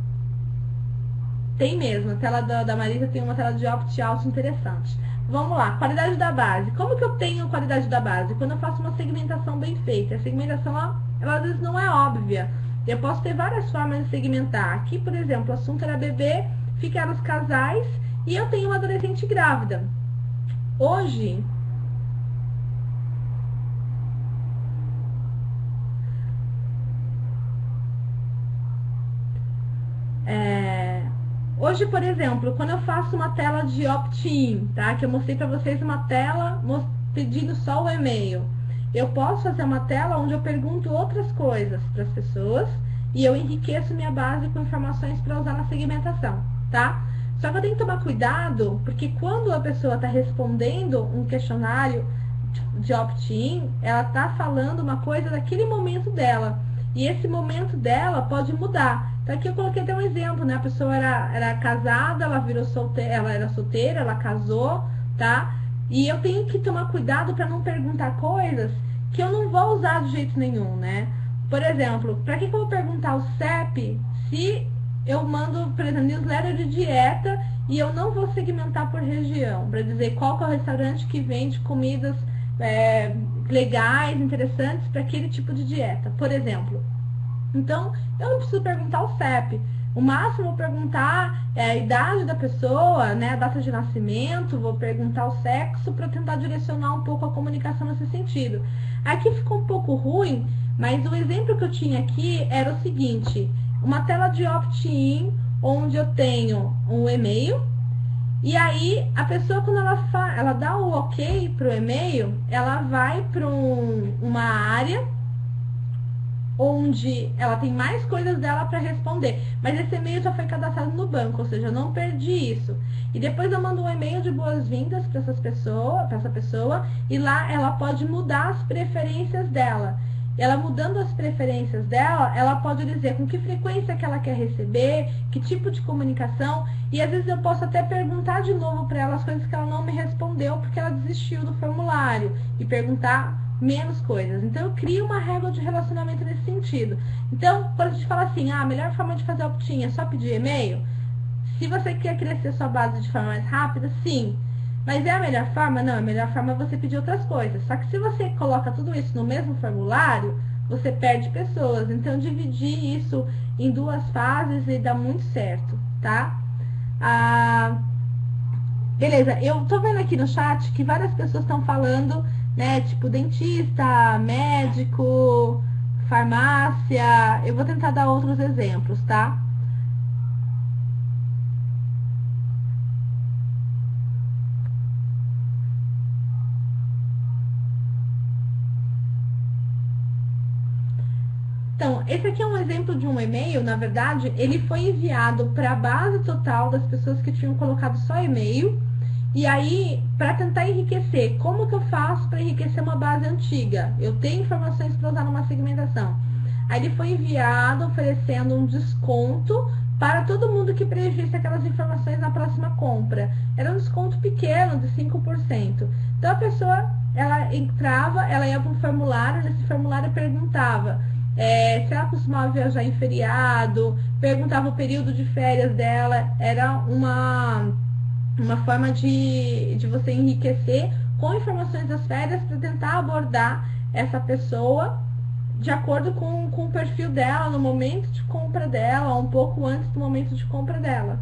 Tem mesmo, a tela da, da Marisa tem uma tela de opt-out interessante. Vamos lá, qualidade da base. Como que eu tenho qualidade da base? Quando eu faço uma segmentação bem feita. A segmentação, ela, ela às vezes não é óbvia. Eu posso ter várias formas de segmentar. Aqui, por exemplo, o assunto era bebê, ficaram os casais e eu tenho uma adolescente grávida. Hoje, é, hoje, por exemplo, quando eu faço uma tela de opt-in, tá? Que eu mostrei para vocês uma tela pedindo só o e-mail. Eu posso fazer uma tela onde eu pergunto outras coisas para as pessoas e eu enriqueço minha base com informações para usar na segmentação, tá? Só que eu tenho que tomar cuidado, porque quando a pessoa está respondendo um questionário de opt-in, ela está falando uma coisa daquele momento dela. E esse momento dela pode mudar. Então aqui eu coloquei até um exemplo, né? A pessoa era, era casada, ela virou solteira, ela era solteira, ela casou, tá? E eu tenho que tomar cuidado para não perguntar coisas que eu não vou usar de jeito nenhum, né? Por exemplo, para que, que eu vou perguntar o C E P se eu mando, por exemplo, newsletter de dieta e eu não vou segmentar por região, para dizer qual que é o restaurante que vende comidas é, legais, interessantes para aquele tipo de dieta, por exemplo. Então, eu não preciso perguntar o C E P. O máximo eu vou perguntar é, a idade da pessoa, né, a data de nascimento, vou perguntar o sexo para tentar direcionar um pouco a comunicação nesse sentido. Aqui ficou um pouco ruim, mas o exemplo que eu tinha aqui era o seguinte: uma tela de opt-in, onde eu tenho um e-mail, e aí a pessoa, quando ela, fa ela dá o ok para o e-mail, ela vai para um, uma área onde ela tem mais coisas dela para responder, mas esse e-mail já foi cadastrado no banco, ou seja, eu não perdi isso. E depois eu mando um e-mail de boas-vindas para essas pessoas, para essa pessoa, e lá ela pode mudar as preferências dela. Ela mudando as preferências dela, ela pode dizer com que frequência que ela quer receber, que tipo de comunicação, e às vezes eu posso até perguntar de novo para ela as coisas que ela não me respondeu porque ela desistiu do formulário, e perguntar menos coisas. Então eu crio uma regra de relacionamento nesse sentido. Então, quando a gente fala assim, ah, a melhor forma de fazer opt-in é só pedir e-mail, se você quer crescer sua base de forma mais rápida, sim. Mas é a melhor forma? Não, a melhor forma é você pedir outras coisas. Só que se você coloca tudo isso no mesmo formulário, você perde pessoas. Então, dividir isso em duas fases e dá muito certo, tá? Ah, beleza, eu tô vendo aqui no chat que várias pessoas estão falando, né, tipo dentista, médico, farmácia. Eu vou tentar dar outros exemplos, tá? Então, esse aqui é um exemplo de um e-mail. Na verdade, ele foi enviado para a base total das pessoas que tinham colocado só e-mail. E aí, para tentar enriquecer, como que eu faço para enriquecer uma base antiga? Eu tenho informações para usar numa segmentação. Aí ele foi enviado oferecendo um desconto para todo mundo que preenchesse aquelas informações na próxima compra. Era um desconto pequeno, de cinco por cento. Então a pessoa, ela entrava, ela ia para um formulário, nesse formulário perguntava é, se ela costumava viajar em feriado, perguntava o período de férias dela. Era uma... uma forma de, de você enriquecer com informações das férias para tentar abordar essa pessoa de acordo com, com o perfil dela, no momento de compra dela, um pouco antes do momento de compra dela.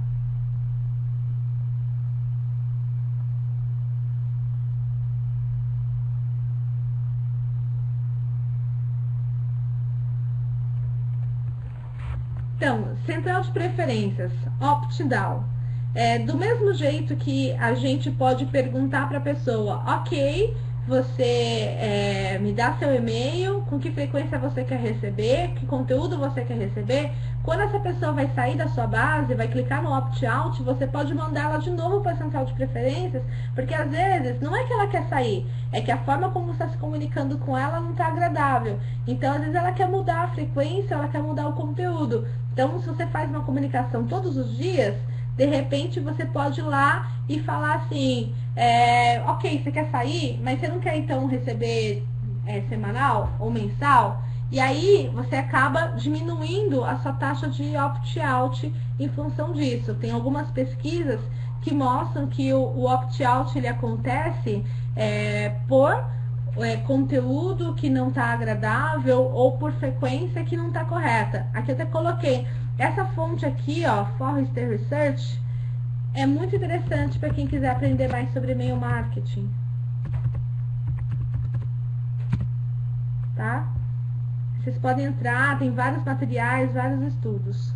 Então, central de preferências, opt-down. É, do mesmo jeito que a gente pode perguntar para a pessoa, ok, você é, me dá seu e-mail, com que frequência você quer receber, que conteúdo você quer receber. Quando essa pessoa vai sair da sua base, vai clicar no opt-out, você pode mandar ela de novo para a central de preferências, porque às vezes não é que ela quer sair, é que a forma como você está se comunicando com ela não está agradável. Então, às vezes ela quer mudar a frequência, ela quer mudar o conteúdo. Então, se você faz uma comunicação todos os dias, de repente você pode ir lá e falar assim, é, ok, você quer sair, mas você não quer então receber é, semanal ou mensal? E aí você acaba diminuindo a sua taxa de opt-out em função disso. Tem algumas pesquisas que mostram que o, o opt-out ele acontece é, por é, conteúdo que não tá agradável ou por frequência que não tá correta. Aqui eu até coloquei. Essa fonte aqui, ó, Forrester Research, é muito interessante para quem quiser aprender mais sobre e-mail marketing. Tá? Vocês podem entrar, tem vários materiais, vários estudos.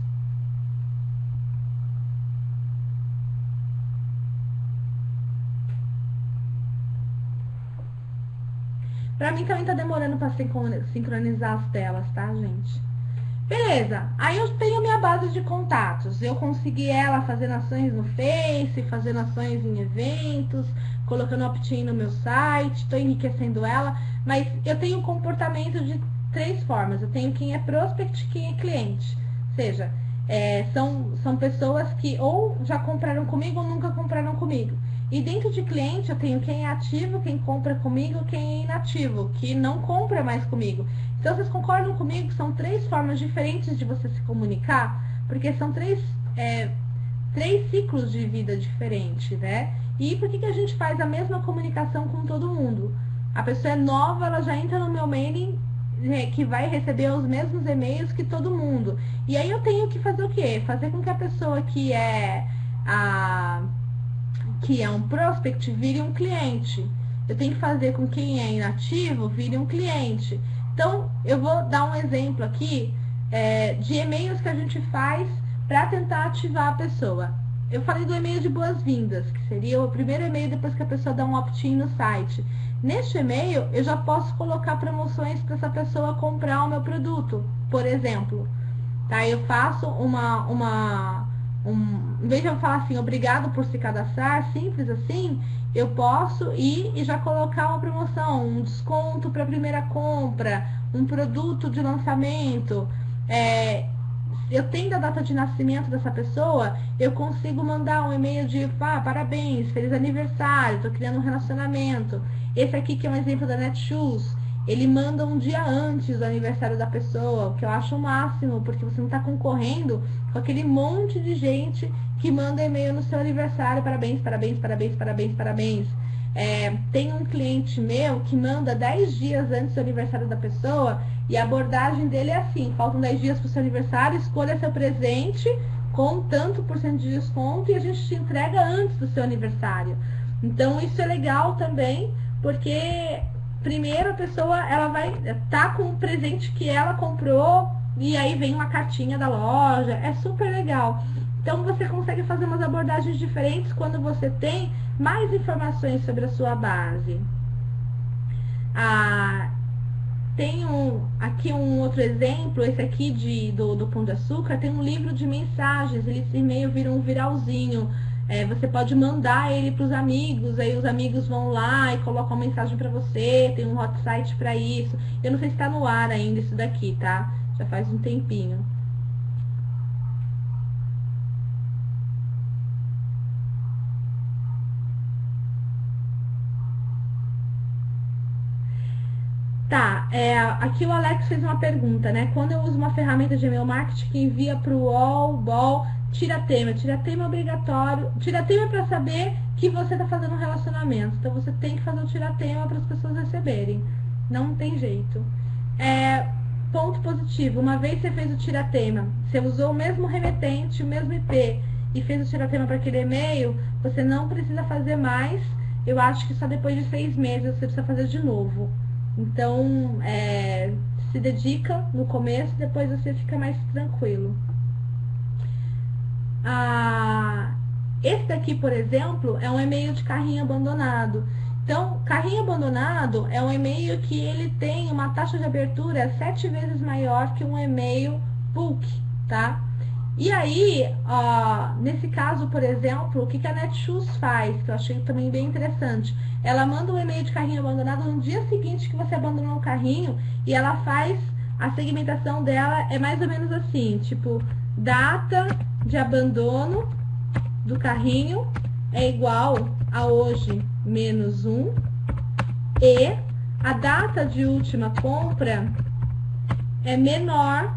Pra mim também tá demorando pra sincronizar as telas, tá, gente? Beleza, aí eu tenho minha base de contatos. Eu consegui ela fazendo ações no Face, fazendo ações em eventos, colocando opt-in no meu site, tô enriquecendo ela, mas eu tenho um comportamento de três formas. Eu tenho quem é prospect e quem é cliente. Ou seja, é, são, são pessoas que ou já compraram comigo ou nunca compraram comigo. E dentro de cliente eu tenho quem é ativo, quem compra comigo, quem é inativo, que não compra mais comigo. Então vocês concordam comigo que são três formas diferentes de você se comunicar? Porque são três, é, três ciclos de vida diferentes, né? E por que, que a gente faz a mesma comunicação com todo mundo? A pessoa é nova, ela já entra no meu mailing, que vai receber os mesmos e-mails que todo mundo. E aí eu tenho que fazer o quê? Fazer com que a pessoa que é a... que é um prospect vire um cliente. Eu tenho que fazer com que quem é inativo vire um cliente. Então, eu vou dar um exemplo aqui é, de e-mails que a gente faz para tentar ativar a pessoa. Eu falei do e-mail de boas-vindas, que seria o primeiro e-mail depois que a pessoa dá um opt-in no site. Neste e-mail, eu já posso colocar promoções para essa pessoa comprar o meu produto, por exemplo. Tá? Eu faço uma... uma Um, em vez de eu falar assim, obrigado por se cadastrar, simples assim, eu posso ir e já colocar uma promoção, um desconto para a primeira compra, um produto de lançamento. É, eu tenho a data de nascimento dessa pessoa, eu consigo mandar um e-mail de ah, parabéns, feliz aniversário, estou criando um relacionamento. Esse aqui que é um exemplo da Netshoes. Ele manda um dia antes do aniversário da pessoa, o que eu acho o máximo, porque você não está concorrendo com aquele monte de gente que manda e-mail no seu aniversário, parabéns, parabéns, parabéns, parabéns, parabéns. É, tem um cliente meu que manda dez dias antes do aniversário da pessoa e a abordagem dele é assim, faltam dez dias para o seu aniversário, escolha seu presente com tanto por cento de desconto e a gente te entrega antes do seu aniversário. Então isso é legal também, porque... primeiro a pessoa ela vai tá com o presente que ela comprou e aí vem uma cartinha da loja, é super legal. Então você consegue fazer umas abordagens diferentes quando você tem mais informações sobre a sua base. Ah, tem um, aqui um outro exemplo, esse aqui de, do, do Pão de Açúcar, tem um livro de mensagens, esse e-mail vira um viralzinho. É, você pode mandar ele para os amigos, aí os amigos vão lá e colocam uma mensagem para você, tem um hot site para isso. Eu não sei se está no ar ainda isso daqui, tá? Já faz um tempinho. Tá, é, aqui o Alex fez uma pergunta, né? Quando eu uso uma ferramenta de e-mail marketing que envia para o U O L, B O L, tira tema. Tira tema é obrigatório. Tira tema é para saber que você está fazendo um relacionamento. Então você tem que fazer o tira tema para as pessoas receberem. Não tem jeito. É, ponto positivo. Uma vez você fez o tira tema, você usou o mesmo remetente, o mesmo I P e fez o tira tema para aquele e-mail, você não precisa fazer mais. Eu acho que só depois de seis meses você precisa fazer de novo. Então, é, se dedica no começo, depois você fica mais tranquilo. Ah, esse daqui, por exemplo, é um e-mail de carrinho abandonado. Então, carrinho abandonado é um e-mail que ele tem uma taxa de abertura sete vezes maior que um e-mail bulk, tá? E aí, ó, nesse caso, por exemplo, o que que a Netshoes faz, que eu achei também bem interessante? Ela manda um e-mail de carrinho abandonado no dia seguinte que você abandonou o carrinho e ela faz, a segmentação dela é mais ou menos assim, tipo, data de abandono do carrinho é igual a hoje menos um e a data de última compra é menor,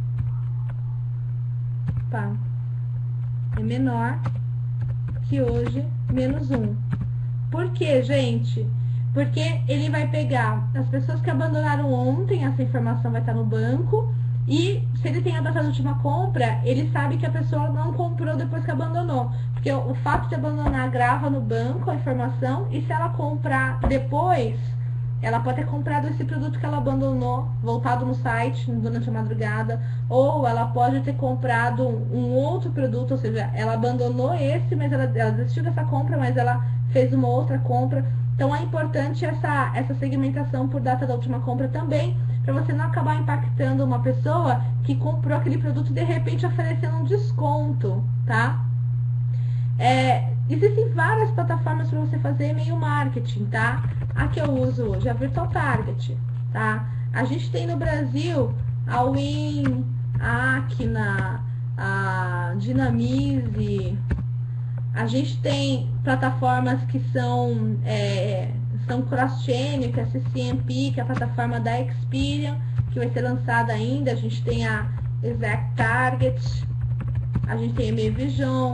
tá, é menor que hoje menos um. Por quê, gente? Porque ele vai pegar as pessoas que abandonaram ontem, essa informação vai estar no banco, e se ele tem a data da última compra, ele sabe que a pessoa não comprou depois que abandonou. Porque o, o fato de abandonar grava no banco a informação, e se ela comprar depois, ela pode ter comprado esse produto que ela abandonou, voltado no site durante a madrugada, ou ela pode ter comprado um outro produto, ou seja, ela abandonou esse, mas ela, ela desistiu dessa compra, mas ela fez uma outra compra. Então é importante essa, essa segmentação por data da última compra também, para você não acabar impactando uma pessoa que comprou aquele produto e de repente oferecendo um desconto, tá? É, existem várias plataformas para você fazer e-mail marketing, tá? A que eu uso hoje é a Virtual Target, tá? A gente tem no Brasil a Win, a Acna, a Dinamize. A gente tem plataformas que são, é, são cross-chain, que é a C C M P, que é a plataforma da Experian, que vai ser lançada ainda. A gente tem a Exact Target, a gente tem a E-mail Vision,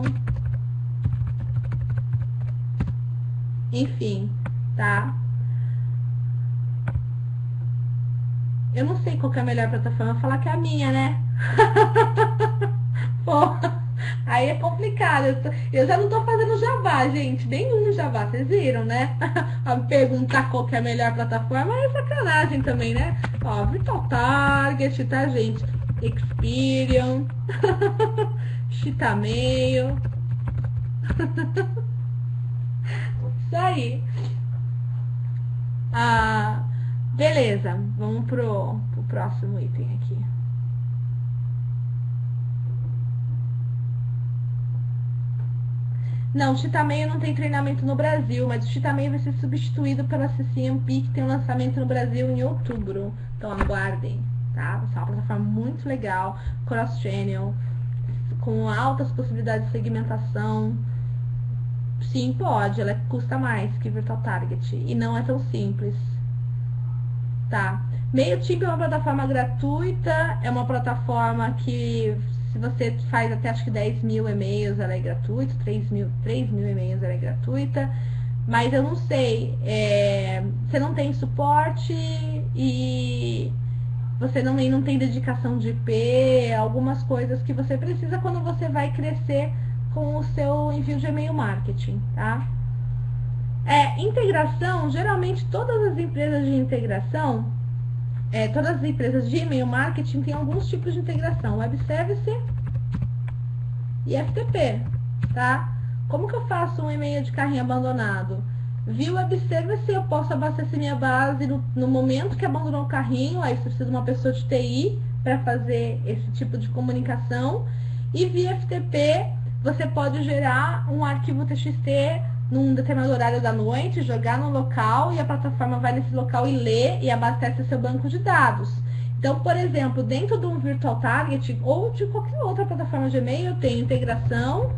enfim, tá? Eu não sei qual que é a melhor plataforma, vou falar que é a minha, né? Pô, aí é complicado. Eu, tô, eu já não tô fazendo jabá, gente. Nenhum jabá, vocês viram, né? A perguntar qual que é a melhor plataforma é sacanagem também, né? Ó, Virtual Target, tá, gente? Experian, Chitamail. Isso aí. Ah, beleza, vamos pro, pro próximo item aqui. Não, o Chitamail não tem treinamento no Brasil, mas o Chitamail vai ser substituído pela C C M P, que tem um lançamento no Brasil em outubro. Então aguardem, tá? Vai ser uma plataforma muito legal, cross-channel, com altas possibilidades de segmentação. Sim, pode, ela custa mais que Virtual Target e não é tão simples, tá? MailChimp é uma plataforma gratuita, é uma plataforma que se você faz até acho que dez mil e-mails, ela é gratuita, três mil, três mil e-mails ela é gratuita, mas eu não sei, é, você não tem suporte e você não, não tem dedicação de I P, algumas coisas que você precisa quando você vai crescer com o seu envio de e-mail marketing, tá? É, integração, geralmente todas as empresas de integração, é, todas as empresas de e-mail marketing têm alguns tipos de integração, Web Service e F T P, tá? Como que eu faço um e-mail de carrinho abandonado? Via Web Service eu posso abastecer minha base no, no momento que abandonou o carrinho, aí você precisa de uma pessoa de T I para fazer esse tipo de comunicação, e via F T P você pode gerar um arquivo T X T num determinado horário da noite, jogar no local e a plataforma vai nesse local e lê e abastece seu banco de dados. Então, por exemplo, dentro de um Virtual Target ou de qualquer outra plataforma de e-mail, eu tenho integração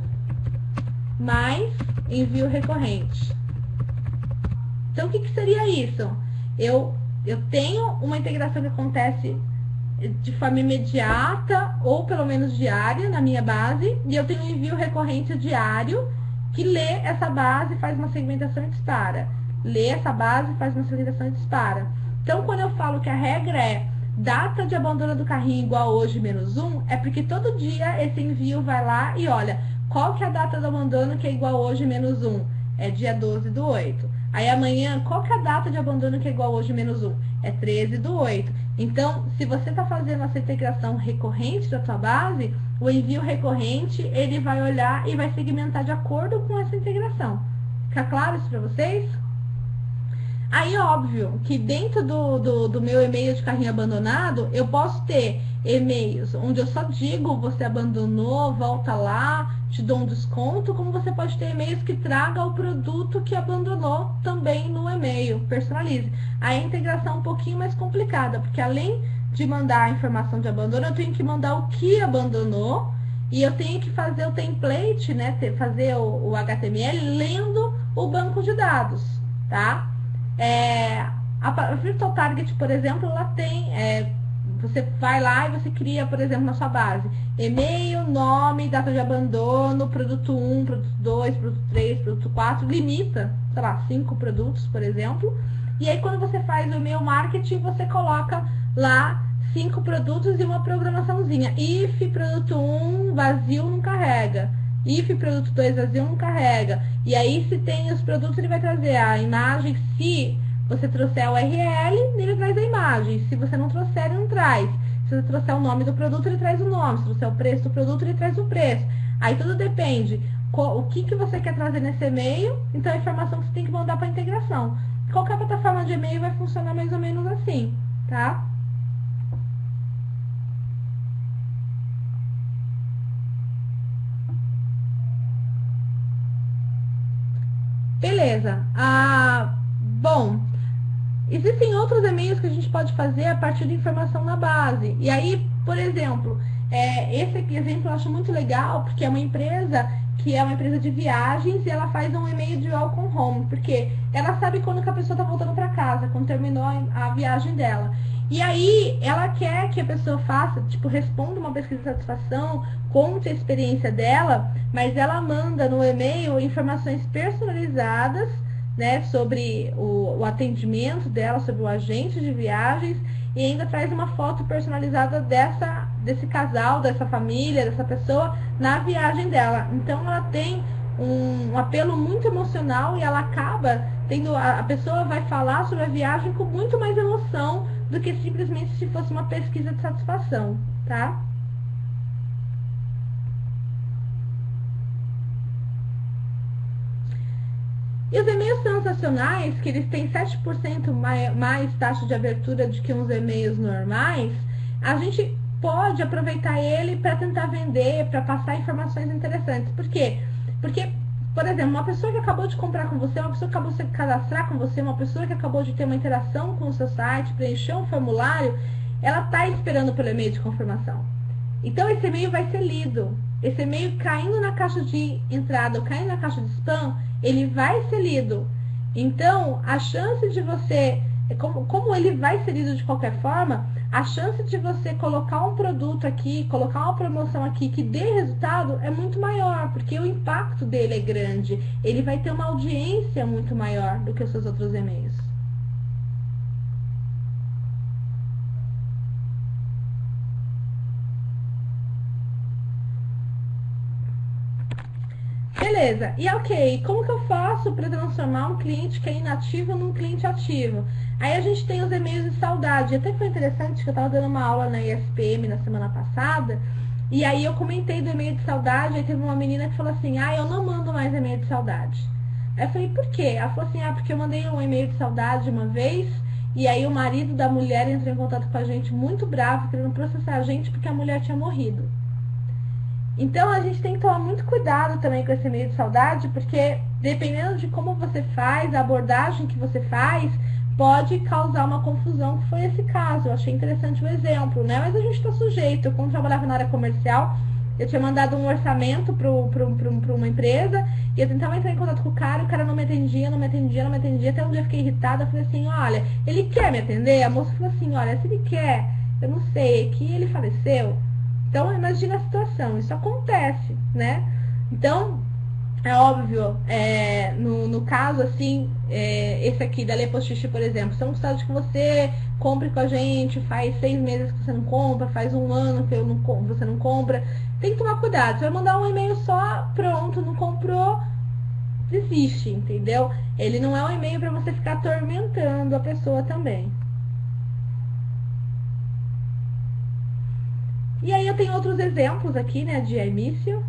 mais envio recorrente. Então, o que, que seria isso? Eu, eu tenho uma integração que acontece de forma imediata ou pelo menos diária na minha base, e eu tenho um envio recorrente diário que lê essa base, faz uma segmentação e dispara. Lê essa base, faz uma segmentação e dispara. Então, quando eu falo que a regra é data de abandono do carrinho igual hoje menos um, é porque todo dia esse envio vai lá e olha, qual que é a data do abandono que é igual hoje menos um? É dia doze do oito. Aí amanhã, qual que é a data de abandono que é igual hoje menos um? É treze do oito. Então, se você está fazendo essa integração recorrente da sua base, o envio recorrente, ele vai olhar e vai segmentar de acordo com essa integração. Fica claro isso para vocês? Aí, óbvio, que dentro do, do, do meu e-mail de carrinho abandonado, eu posso ter e-mails onde eu só digo, você abandonou, volta lá, te dou um desconto, como você pode ter e-mails que traga o produto que abandonou também no e-mail, personalize. Aí a integração é um pouquinho mais complicada, porque além de mandar a informação de abandono, eu tenho que mandar o que abandonou e eu tenho que fazer o template, né, fazer o, o H T M L lendo o banco de dados, tá? É, a Virtual Target, por exemplo, ela tem, é, você vai lá e você cria, por exemplo, na sua base, e-mail, nome, data de abandono, produto um, produto dois, produto três, produto quatro, limita, sei lá, cinco produtos, por exemplo. E aí quando você faz o e-mail marketing, você coloca lá cinco produtos e uma programaçãozinha. If produto um vazio não carrega. If produto dois vazio não carrega. E aí se tem os produtos, ele vai trazer a imagem. Se você trouxer a U R L, ele traz a imagem. Se você não trouxer, ele não traz. Se você trouxer o nome do produto, ele traz o nome. Se trouxer o preço do produto, ele traz o preço. Aí tudo depende. O que, que você quer trazer nesse e-mail, então a informação que você tem que mandar para a integração. Qualquer plataforma de e-mail vai funcionar mais ou menos assim, tá? Beleza. Ah, bom, existem outros e-mails que a gente pode fazer a partir de informação na base. E aí, por exemplo, é, esse aqui, exemplo eu acho muito legal, porque é uma empresa que é uma empresa de viagens e ela faz um e-mail de welcome home, porque ela sabe quando que a pessoa está voltando para casa, quando terminou a viagem dela. E aí, ela quer que a pessoa faça, tipo, responda uma pesquisa de satisfação, conte a experiência dela, mas ela manda no e-mail informações personalizadas, né, sobre o, o atendimento dela, sobre o agente de viagens, e ainda traz uma foto personalizada dessa, desse casal, dessa família, dessa pessoa na viagem dela. Então ela tem um, um apelo muito emocional e ela acaba tendo, a, a pessoa vai falar sobre a viagem com muito mais emoção do que simplesmente se fosse uma pesquisa de satisfação, tá? E os e-mails transacionais, que eles têm sete por cento mais, mais taxa de abertura do que uns e-mails normais, a gente pode aproveitar ele para tentar vender, para passar informações interessantes. Por quê? Porque, por exemplo, uma pessoa que acabou de comprar com você, uma pessoa que acabou de se cadastrar com você, uma pessoa que acabou de ter uma interação com o seu site, preencher um formulário, ela está esperando pelo e-mail de confirmação. Então esse e-mail vai ser lido. Esse e-mail caindo na caixa de entrada ou caindo na caixa de spam, ele vai ser lido. Então, a chance de você, como, como ele vai ser lido de qualquer forma, a chance de você colocar um produto aqui, colocar uma promoção aqui que dê resultado é muito maior, porque o impacto dele é grande. Ele vai ter uma audiência muito maior do que os seus outros e-mails. Beleza, e ok, como que eu faço para transformar um cliente que é inativo num cliente ativo? Aí a gente tem os e-mails de saudade. Até foi interessante que eu estava dando uma aula na I S P M na semana passada, e aí eu comentei do e-mail de saudade, aí teve uma menina que falou assim, ah, eu não mando mais e-mail de saudade. Aí eu falei, por quê? Ela falou assim, ah, porque eu mandei um e-mail de saudade uma vez, e aí o marido da mulher entrou em contato com a gente muito bravo, querendo processar a gente porque a mulher tinha morrido. Então, a gente tem que tomar muito cuidado também com esse e-mail de saudade, porque dependendo de como você faz, a abordagem que você faz, pode causar uma confusão, que foi esse caso. Eu achei interessante o exemplo, né? Mas a gente está sujeito. Quando eu trabalhava na área comercial, eu tinha mandado um orçamento para uma empresa, e eu tentava entrar em contato com o cara, o cara não me atendia, não me atendia, não me atendia, até um dia eu fiquei irritada, eu falei assim, olha, ele quer me atender? A moça falou assim, olha, se ele quer, eu não sei, que ele faleceu. Então, imagina a situação, isso acontece, né? Então, é óbvio, é, no, no caso, assim, é, esse aqui da Lepostiche, por exemplo, se é um estado que você compre com a gente, faz seis meses que você não compra, faz um ano que eu não, você não compra, tem que tomar cuidado. Você vai mandar um e-mail só, pronto, não comprou, desiste, entendeu? Ele não é um e-mail para você ficar atormentando a pessoa também. E aí eu tenho outros exemplos aqui, né, de início.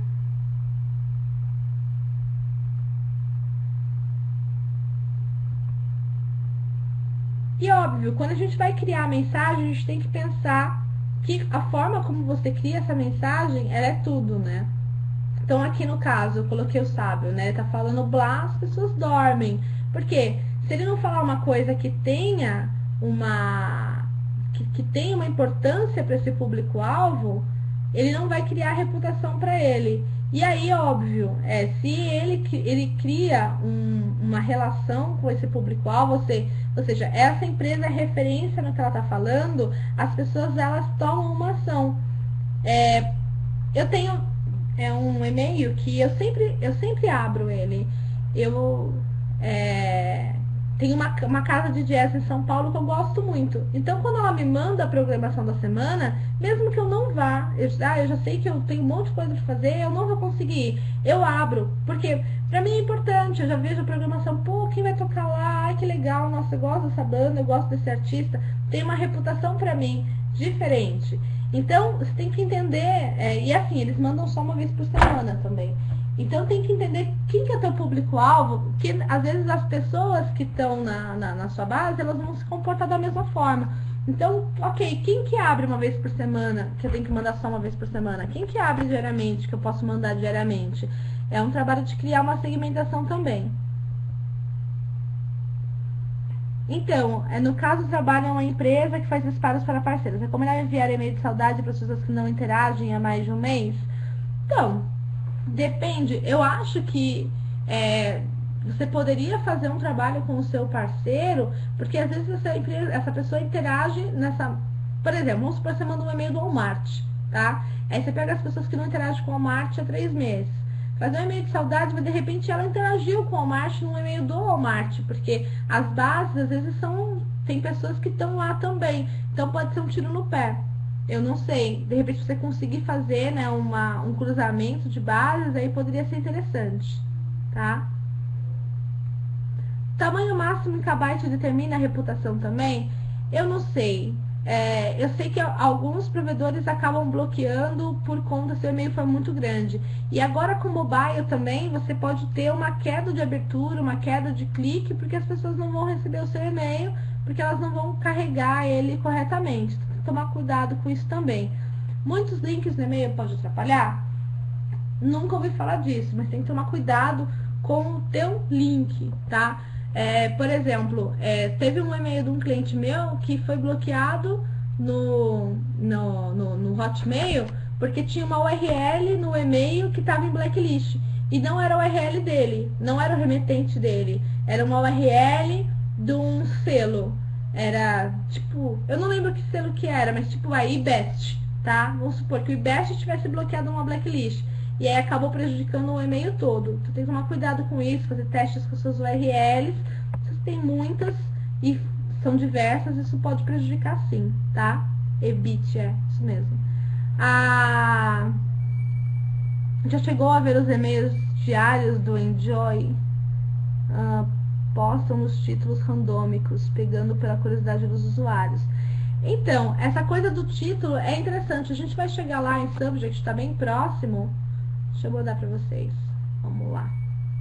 E óbvio, quando a gente vai criar a mensagem, a gente tem que pensar que a forma como você cria essa mensagem, ela é tudo, né? Então aqui no caso, eu coloquei o sábio, né? Ele tá falando blá, as pessoas dormem. Por quê? Se ele não falar uma coisa que tenha uma... que, que tenha uma importância para esse público-alvo, ele não vai criar reputação para ele. E aí, óbvio, é, se ele, ele cria um, uma relação com esse público-alvo, ou, se, ou seja, essa empresa é referência no que ela está falando, as pessoas elas tomam uma ação. É, eu tenho é, um e-mail que eu sempre, eu sempre abro ele. Eu é, tenho uma, uma casa de jazz em São Paulo que eu gosto muito. Então, quando ela me manda a programação da semana, mesmo que eu não vá, eu, ah, eu já sei que eu tenho um monte de coisa para fazer, eu não vou conseguir ir. Eu abro, porque pra mim é importante, eu já vejo a programação, pô, quem vai tocar lá? Ai, que legal, nossa, eu gosto dessa banda, eu gosto desse artista. Tem uma reputação pra mim diferente. Então, você tem que entender, é, e assim, eles mandam só uma vez por semana também. Então tem que entender quem que é teu público-alvo, que às vezes as pessoas que estão na, na, na sua base, elas vão se comportar da mesma forma. Então, ok, quem que abre uma vez por semana, que eu tenho que mandar só uma vez por semana? Quem que abre diariamente, que eu posso mandar diariamente? É um trabalho de criar uma segmentação também. Então, é, no caso, trabalho em uma empresa que faz disparos para parceiros. É como enviar e-mail de saudade para as pessoas que não interagem há mais de um mês? Então, depende. Eu acho que é, você poderia fazer um trabalho com o seu parceiro, porque às vezes essa, empresa, essa pessoa interage nessa... Por exemplo, vamos supor que você manda um e-mail do Walmart, tá? Aí você pega as pessoas que não interagem com o Walmart há três meses. Fazer um e-mail de saudade, mas de repente ela interagiu com o Walmart num e-mail do Walmart, porque as bases às vezes são... Tem pessoas que estão lá também. Então pode ser um tiro no pé. Eu não sei, de repente você conseguir fazer, né, uma, um cruzamento de bases, aí poderia ser interessante, tá? Tamanho máximo em kbyte determina a reputação também? Eu não sei. É, eu sei que alguns provedores acabam bloqueando por conta se o e-mail for muito grande. E agora com o mobile também, você pode ter uma queda de abertura, uma queda de clique, porque as pessoas não vão receber o seu e-mail, porque elas não vão carregar ele corretamente. Tomar cuidado com isso também. Muitos links no e-mail podem atrapalhar? Nunca ouvi falar disso, mas tem que tomar cuidado com o teu link, tá? É, por exemplo, é, teve um e-mail de um cliente meu que foi bloqueado no, no, no, no Hotmail porque tinha uma U R L no e-mail que estava em blacklist. E não era a U R L dele, não era o remetente dele, era uma U R L de um selo. Era, tipo, eu não lembro que selo que era, mas tipo, a iBest, tá? Vamos supor que o iBest tivesse bloqueado uma blacklist. E aí acabou prejudicando o e-mail todo. Então tem que tomar cuidado com isso, fazer testes com suas U R Ls. Vocês têm muitas e são diversas, isso pode prejudicar sim, tá? Evite, é isso mesmo. Ah, já chegou a ver os e-mails diários do Enjoy? Ah, postam nos títulos randômicos, pegando pela curiosidade dos usuários. Então, essa coisa do título é interessante. A gente vai chegar lá em Subject, está bem próximo. Deixa eu mandar para vocês. Vamos lá.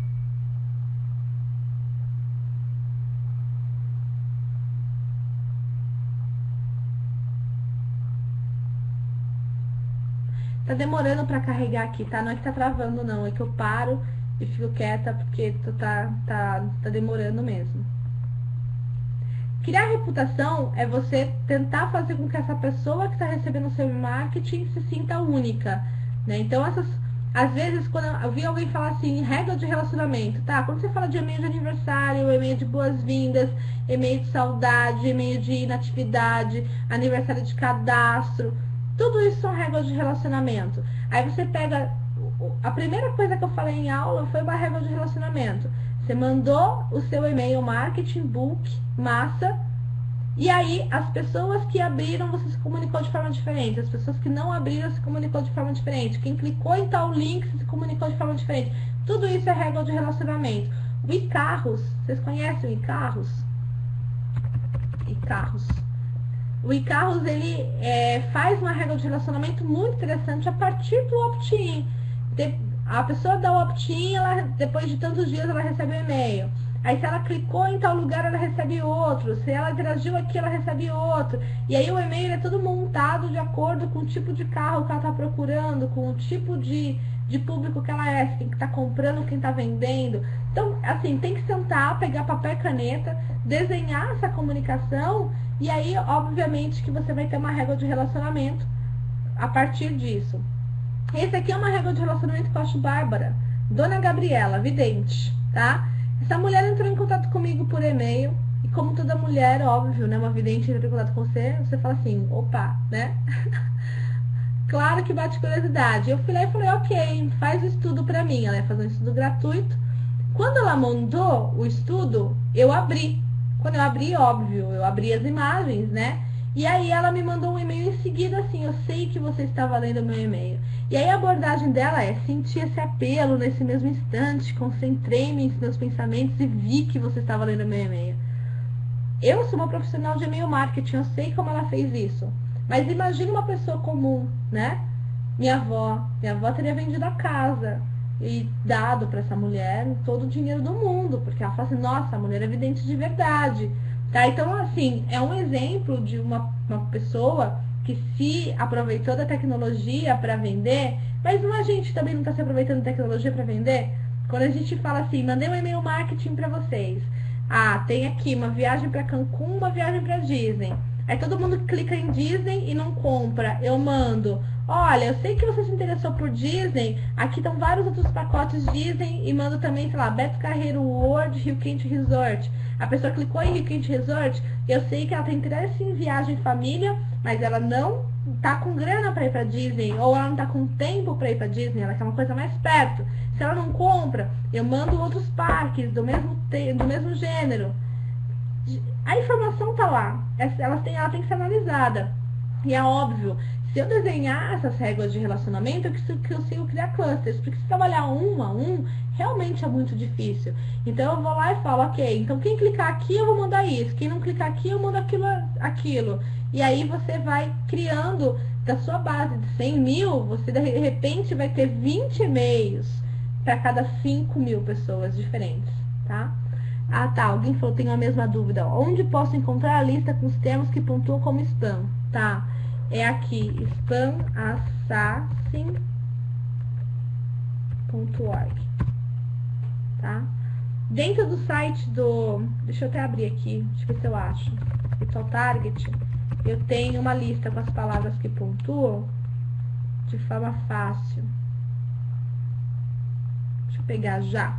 Tá demorando para carregar aqui, tá? Não é que tá travando, não. É que eu paro e fico quieta porque tá, tá, tá demorando mesmo. Criar reputação é você tentar fazer com que essa pessoa que está recebendo o seu marketing se sinta única, né? Então, essas, às vezes, quando eu vi alguém falar assim, regra de relacionamento, tá? Quando você fala de e-mail de aniversário, e-mail de boas-vindas, e-mail de saudade, e-mail de inatividade, aniversário de cadastro, tudo isso são regras de relacionamento. Aí você pega... A primeira coisa que eu falei em aula foi uma regra de relacionamento. Você mandou o seu e-mail marketing, book, massa, e aí as pessoas que abriram, você se comunicou de forma diferente. As pessoas que não abriram, se comunicou de forma diferente. Quem clicou em tal link, se comunicou de forma diferente. Tudo isso é regra de relacionamento. O iCarros, vocês conhecem o iCarros? iCarros. O iCarros, ele é, faz uma regra de relacionamento muito interessante a partir do opt-in. A pessoa dá o opt-in, depois de tantos dias ela recebe o e-mail. Aí se ela clicou em tal lugar, ela recebe outro. Se ela interagiu aqui, ela recebe outro. E aí o e-mail é todo montado de acordo com o tipo de carro que ela está procurando, com o tipo de, de público que ela é, quem está comprando, quem está vendendo. Então, assim, tem que sentar, pegar papel e caneta, desenhar essa comunicação, e aí, obviamente, que você vai ter uma regra de relacionamento a partir disso. Esse aqui é uma regra de relacionamento que eu acho bárbara. Dona Gabriela, vidente, tá? Essa mulher entrou em contato comigo por e-mail. E como toda mulher, óbvio, né? Uma vidente entra em contato com você, você fala assim, opa, né? Claro que bate curiosidade. Eu fui lá e falei, ok, faz o estudo pra mim. Ela ia fazer um estudo gratuito. Quando ela mandou o estudo, eu abri. Quando eu abri, óbvio, eu abri as imagens, né? E aí ela me mandou um e-mail em seguida assim, eu sei que você estava lendo o meu e-mail. E aí a abordagem dela é, senti esse apelo nesse mesmo instante, concentrei-me em meus pensamentos e vi que você estava lendo o meu e-mail. Eu sou uma profissional de e-mail marketing, eu sei como ela fez isso. Mas imagine uma pessoa comum, né? Minha avó, minha avó teria vendido a casa e dado para essa mulher todo o dinheiro do mundo, porque ela fala assim, nossa, a mulher é vidente de verdade. Tá? Então, assim, é um exemplo de uma, uma pessoa que se aproveitou da tecnologia para vender, mas não, a gente também não está se aproveitando da tecnologia para vender? Quando a gente fala assim, mandei um e-mail marketing para vocês. Ah, tem aqui uma viagem para Cancún, uma viagem para Disney. Aí todo mundo clica em Disney e não compra. Eu mando, olha, eu sei que você se interessou por Disney, aqui estão vários outros pacotes Disney e mando também, sei lá, Beto Carreiro World, Rio Quente Resort. A pessoa clicou em Rio Quente Resort, eu sei que ela tem interesse em viagem família, mas ela não tá com grana para ir para Disney, ou ela não tá com tempo para ir para Disney, ela quer uma coisa mais perto. Se ela não compra, eu mando outros parques do mesmo, do mesmo gênero. A informação tá lá, ela tem, ela tem que ser analisada. E é óbvio, se eu desenhar essas regras de relacionamento, eu consigo criar clusters, porque se trabalhar um a um, realmente é muito difícil. Então eu vou lá e falo, ok, então quem clicar aqui eu vou mandar isso, quem não clicar aqui eu mando aquilo, aquilo. E aí você vai criando da sua base de cem mil, você de repente vai ter vinte e-mails para cada cinco mil pessoas diferentes, tá? Ah, tá, alguém falou, tenho a mesma dúvida. Onde posso encontrar a lista com os termos que pontuam como spam? Tá, é aqui, spam assassin ponto org, tá? Dentro do site do... Deixa eu até abrir aqui, deixa eu ver se eu acho. Virtual Target, eu tenho uma lista com as palavras que pontuam de forma fácil. Deixa eu pegar já.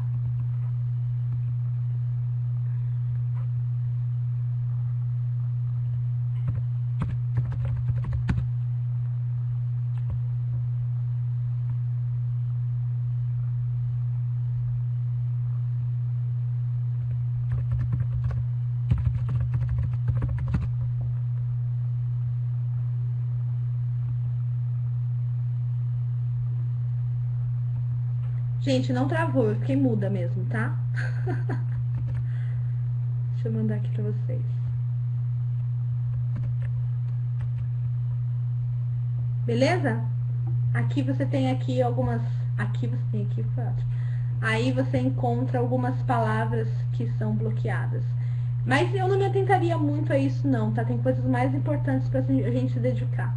Gente, não travou, eu fiquei muda mesmo, tá? Deixa eu mandar aqui pra vocês. Beleza? Aqui você tem aqui algumas... Aqui você tem aqui, foi ótimo. Aí você encontra algumas palavras que são bloqueadas. Mas eu não me atentaria muito a isso não, tá? Tem coisas mais importantes pra gente se dedicar.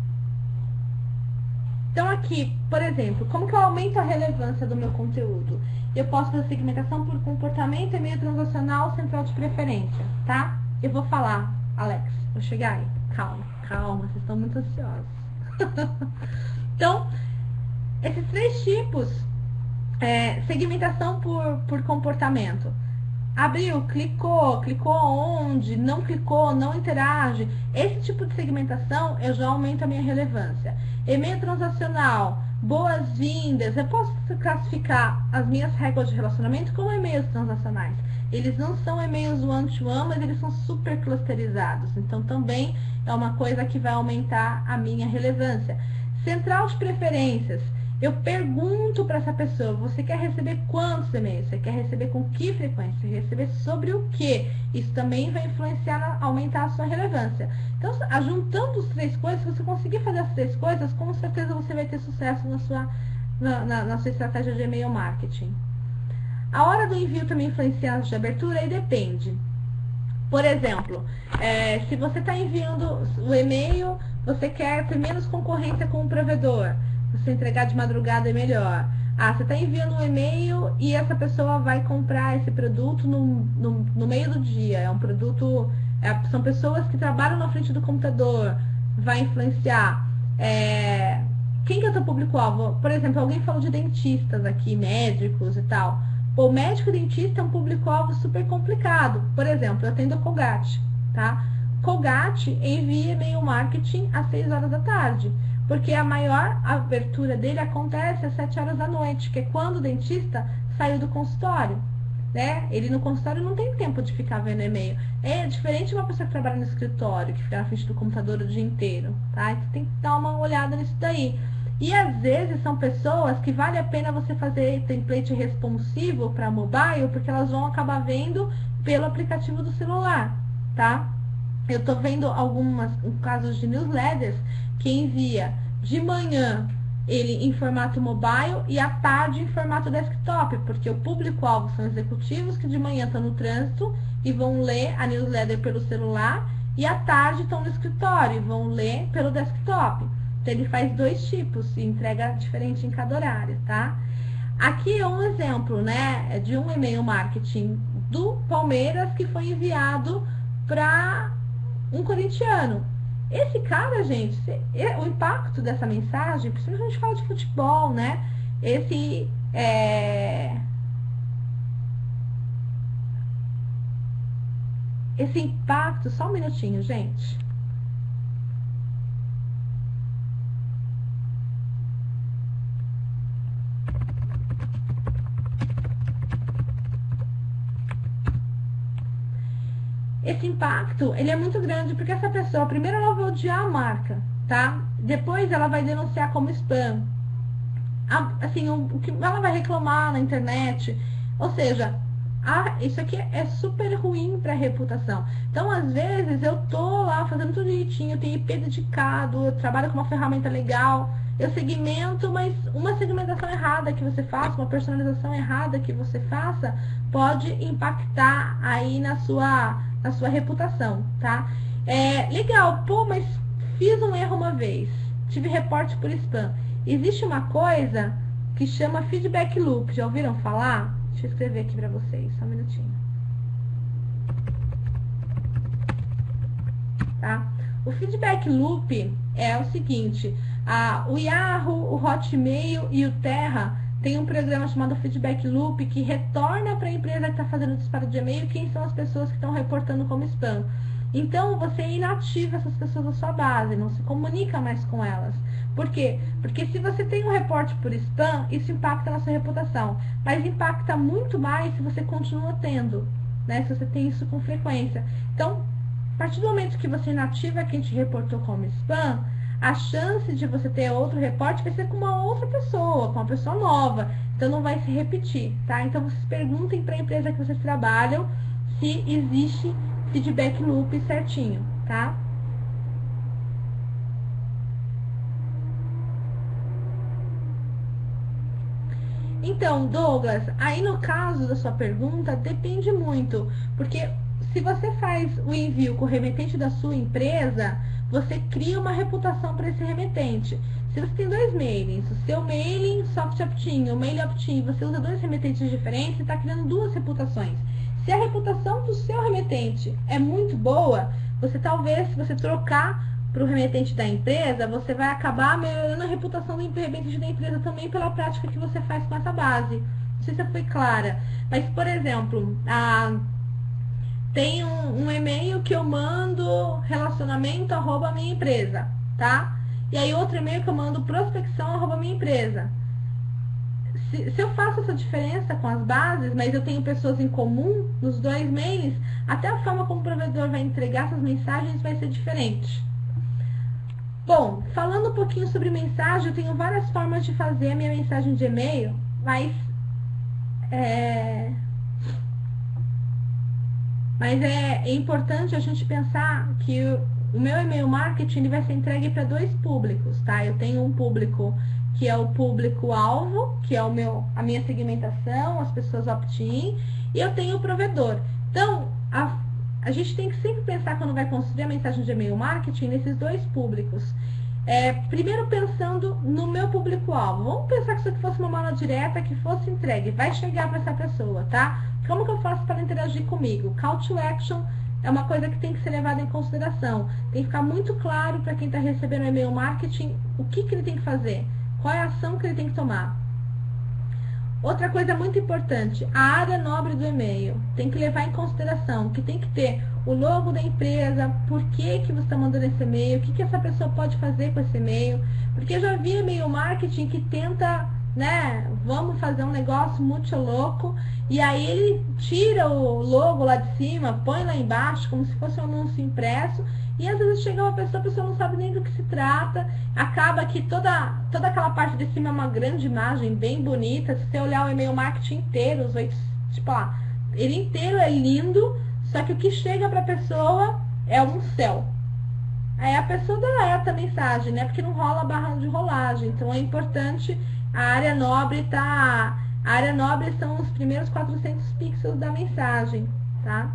Então aqui, por exemplo, como que eu aumento a relevância do meu conteúdo? Eu posso fazer segmentação por comportamento, e-mail transacional, central de preferência, tá? Eu vou falar, Alex, vou chegar aí. Calma, calma, vocês estão muito ansiosos. Então, esses três tipos, é, segmentação por, por comportamento. Abriu, clicou, clicou onde, não clicou, não interage. Esse tipo de segmentação, eu já aumento a minha relevância. E-mail transacional, boas-vindas. Eu posso classificar as minhas regras de relacionamento como e-mails transacionais. Eles não são e-mails one-to-one, mas eles são super clusterizados. Então, também é uma coisa que vai aumentar a minha relevância. Central de preferências. Eu pergunto para essa pessoa, você quer receber quantos e-mails? Você quer receber com que frequência? Você quer receber sobre o que? Isso também vai influenciar, na, aumentar a sua relevância. Então, juntando as três coisas, se você conseguir fazer as três coisas, com certeza você vai ter sucesso na sua, na, na, na sua estratégia de e-mail marketing. A hora do envio também influencia na de abertura e depende. Por exemplo, é, se você está enviando o e-mail, você quer ter menos concorrência com o provedor. Você entregar de madrugada é melhor. Ah, você está enviando um e-mail e essa pessoa vai comprar esse produto no, no, no meio do dia. É um produto... É, são pessoas que trabalham na frente do computador. Vai influenciar. É, quem que é o teu público-alvo? Por exemplo, alguém falou de dentistas aqui, médicos e tal. O médico e dentista é um público-alvo super complicado. Por exemplo, eu atendo a Colgate, tá? Colgate envia e-mail marketing às seis horas da tarde, porque a maior abertura dele acontece às sete horas da noite, que é quando o dentista saiu do consultório, né? Ele no consultório não tem tempo de ficar vendo e-mail. É diferente de uma pessoa que trabalha no escritório, que fica na frente do computador o dia inteiro, tá? Então tem que dar uma olhada nisso daí. E às vezes são pessoas que vale a pena você fazer template responsivo para mobile, porque elas vão acabar vendo pelo aplicativo do celular, tá? Eu tô vendo algumas casos de newsletters que envia de manhã ele em formato mobile e à tarde em formato desktop, porque o público-alvo são executivos que de manhã estão no trânsito e vão ler a newsletter pelo celular, e à tarde estão no escritório e vão ler pelo desktop. Então ele faz dois tipos e entrega diferente em cada horário, tá? Aqui é um exemplo, né, de um e-mail marketing do Palmeiras que foi enviado para um corintiano. Esse cara, gente, o impacto dessa mensagem, principalmente quando a gente fala de futebol, né? Esse é... Esse impacto, só um minutinho, gente. Esse impacto, ele é muito grande, porque essa pessoa, primeiro ela vai odiar a marca, tá? Depois ela vai denunciar como spam. A, assim, o, o que ela vai reclamar na internet. Ou seja, a, isso aqui é super ruim para a reputação. Então, às vezes, eu tô lá fazendo tudo direitinho, eu tenho I P dedicado, eu trabalho com uma ferramenta legal, eu segmento, mas uma segmentação errada que você faça, uma personalização errada que você faça, pode impactar aí na sua... na sua reputação, tá? É legal, pô, mas fiz um erro uma vez, tive reporte por spam. Existe uma coisa que chama feedback loop, já ouviram falar? Deixa eu escrever aqui pra vocês, só um minutinho. Tá? O feedback loop é o seguinte, a, o Yahoo, o Hotmail e o Terra tem um programa chamado Feedback Loop que retorna para a empresa que está fazendo o disparo de e-mail quem são as pessoas que estão reportando como spam. Então, você inativa essas pessoas da sua base, não se comunica mais com elas. Por quê? Porque se você tem um reporte por spam, isso impacta na sua reputação. Mas impacta muito mais se você continua tendo, né? Se você tem isso com frequência. Então, a partir do momento que você inativa quem te reportou como spam, a chance de você ter outro reporte vai ser com uma outra pessoa, com uma pessoa nova. Então, não vai se repetir, tá? Então, vocês perguntem para a empresa que vocês trabalham se existe feedback loop certinho, tá? Então, Douglas, aí no caso da sua pergunta, depende muito. Porque se você faz o envio com o remetente da sua empresa, você cria uma reputação para esse remetente. Se você tem dois mailings, o seu mailing soft opt-in, o mail opt-in, você usa dois remetentes diferentes, você está criando duas reputações. Se a reputação do seu remetente é muito boa, você talvez, se você trocar para o remetente da empresa, você vai acabar melhorando a reputação do remetente da empresa também pela prática que você faz com essa base. Não sei se eu fui clara, mas, por exemplo, a... tem um, um e-mail que eu mando relacionamento arroba minha empresa, tá? E aí outro e-mail que eu mando prospecção arroba minha empresa. Se, se eu faço essa diferença com as bases, mas eu tenho pessoas em comum nos dois mails, até a forma como o provedor vai entregar essas mensagens vai ser diferente. Bom, falando um pouquinho sobre mensagem, eu tenho várias formas de fazer a minha mensagem de e-mail, mas... É... Mas é, é importante a gente pensar que o, o meu e-mail marketing ele vai ser entregue para dois públicos, tá? Eu tenho um público que é o público-alvo, que é o meu, a minha segmentação, as pessoas opt-in, e eu tenho o provedor. Então, a, a gente tem que sempre pensar quando vai construir a mensagem de e-mail marketing nesses dois públicos. É, primeiro pensando no meu público-alvo. Vamos pensar que isso aqui fosse uma mala direta que fosse entregue, vai chegar para essa pessoa, tá? Como que eu faço para interagir comigo? Call to action é uma coisa que tem que ser levada em consideração. Tem que ficar muito claro para quem está recebendo o e-mail marketing o que, que ele tem que fazer, qual é a ação que ele tem que tomar. Outra coisa muito importante, a área nobre do e-mail. Tem que levar em consideração que tem que ter o logo da empresa, por que, que você está mandando esse e-mail, o que, que essa pessoa pode fazer com esse e-mail. Porque eu já vi e-mail marketing que tenta, né, vamos fazer um negócio muito louco, e aí ele tira o logo lá de cima, põe lá embaixo, como se fosse um anúncio impresso, e às vezes chega uma pessoa, a pessoa não sabe nem do que se trata, acaba que toda, toda aquela parte de cima é uma grande imagem, bem bonita. Se você olhar o e-mail marketing inteiro, os oito, tipo, lá, ele inteiro é lindo, só que o que chega para a pessoa é um céu. Aí a pessoa deleta a mensagem, né, porque não rola a barra de rolagem. Então é importante, a área nobre tá, a área nobre são os primeiros quatrocentos pixels da mensagem, tá?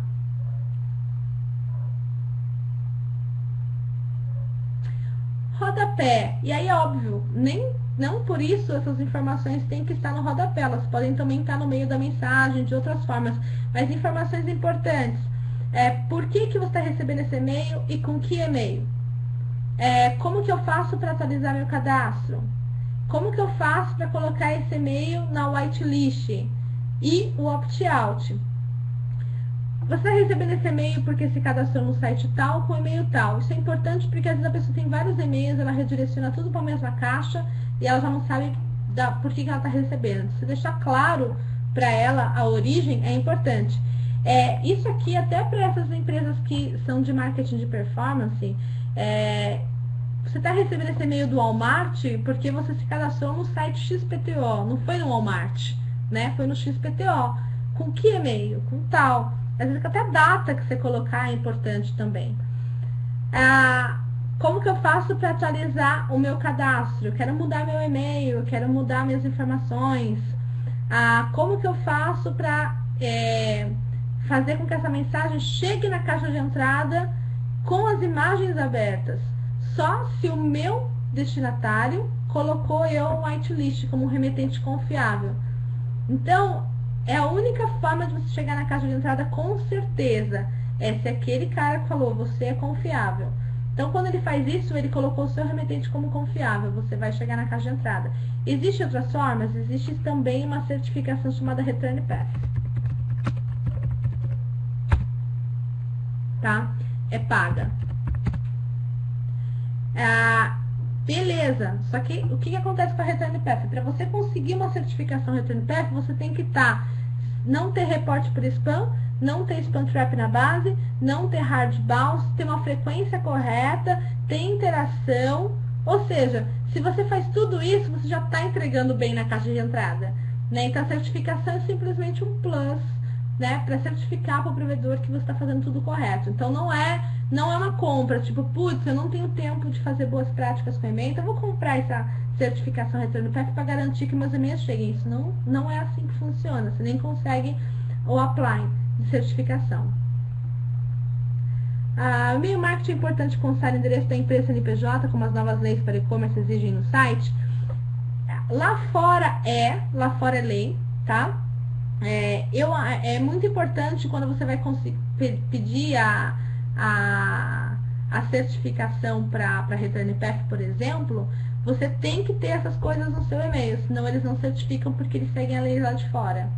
Rodapé, e aí óbvio, nem, não por isso essas informações têm que estar no rodapé, elas podem também estar no meio da mensagem, de outras formas, mas informações importantes, é, por que, que você está recebendo esse e-mail e com que e-mail? É, como que eu faço para atualizar meu cadastro? Como que eu faço para colocar esse e-mail na whitelist? E o opt-out. Você está recebendo esse e-mail porque se cadastrou no site tal com e-mail tal. Isso é importante porque às vezes a pessoa tem vários e-mails, ela redireciona tudo para a mesma caixa e ela já não sabe da, por que, que ela está recebendo. Se deixar claro para ela a origem é importante. É, isso aqui até para essas empresas que são de marketing de performance, é, você está recebendo esse e-mail do Walmart porque você se cadastrou no site X P T O, não foi no Walmart, né? Foi no X P T O. Com que e-mail? Com tal. Às vezes até a data que você colocar é importante também. Ah, como que eu faço para atualizar o meu cadastro? Eu quero mudar meu e-mail, eu quero mudar minhas informações. Ah, como que eu faço para é, fazer com que essa mensagem chegue na caixa de entrada com as imagens abertas? Só se o meu destinatário colocou eu um whitelist como um remetente confiável. Então, é a única forma de você chegar na caixa de entrada com certeza. É se aquele cara que falou, você é confiável. Então, quando ele faz isso, ele colocou o seu remetente como confiável. Você vai chegar na caixa de entrada. Existem outras formas? Existe também uma certificação chamada Return Path. Tá? É paga. Ah, beleza. Só que o que, que acontece com a Return Path? Para você conseguir uma certificação Return Path, você tem que estar... não ter reporte por spam, não ter spam trap na base, não ter hard bounce, ter uma frequência correta, ter interação. Ou seja, se você faz tudo isso, você já está entregando bem na caixa de entrada, né? Então a certificação é simplesmente um plus, né, para certificar para o provedor que você está fazendo tudo correto. Então não é, não é uma compra, tipo, putz, eu não tenho tempo de fazer boas práticas com e-mail, então eu vou comprar essa certificação Return Path para garantir que meus e-mails cheguem. Isso não, não é assim que funciona, você nem consegue o apply de certificação. Ah, o e-mail marketing é importante constar o endereço da empresa C N P J, como as novas leis para e-commerce exigem no site. Lá fora é, lá fora é lei, tá? É, eu, é muito importante quando você vai conseguir pedir a, a, a certificação para Return Path, por exemplo, você tem que ter essas coisas no seu e-mail, senão eles não certificam porque eles seguem a lei lá de fora.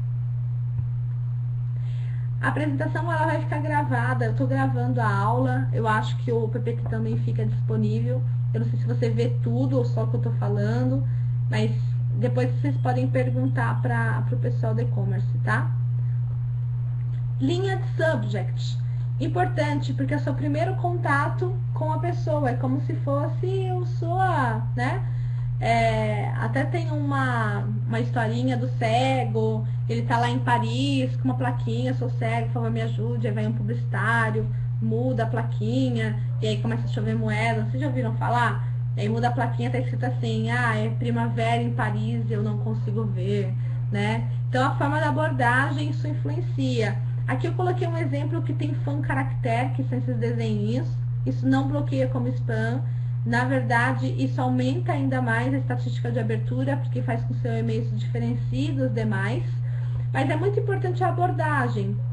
A apresentação ela vai ficar gravada, eu estou gravando a aula, eu acho que o P P T também fica disponível. Eu não sei se você vê tudo ou só o que eu estou falando, mas depois vocês podem perguntar para o pessoal do e-commerce, tá? Linha de subject. Importante, porque é o seu primeiro contato com a pessoa. É como se fosse eu sou a, né? É, até tem uma, uma historinha do cego. Ele tá lá em Paris com uma plaquinha, sou cego, por favor me ajude. Aí vai um publicitário, muda a plaquinha, e aí começa a chover moeda. Vocês já ouviram falar? E aí muda a plaquinha, tá escrito assim, ah, é primavera em Paris, eu não consigo ver, né? Então a forma da abordagem, isso influencia. Aqui eu coloquei um exemplo que tem fan caractere, que são esses desenhos. Isso não bloqueia como spam. Na verdade, isso aumenta ainda mais a estatística de abertura, porque faz com que o seu e-mail se diferencie dos demais. Mas é muito importante a abordagem.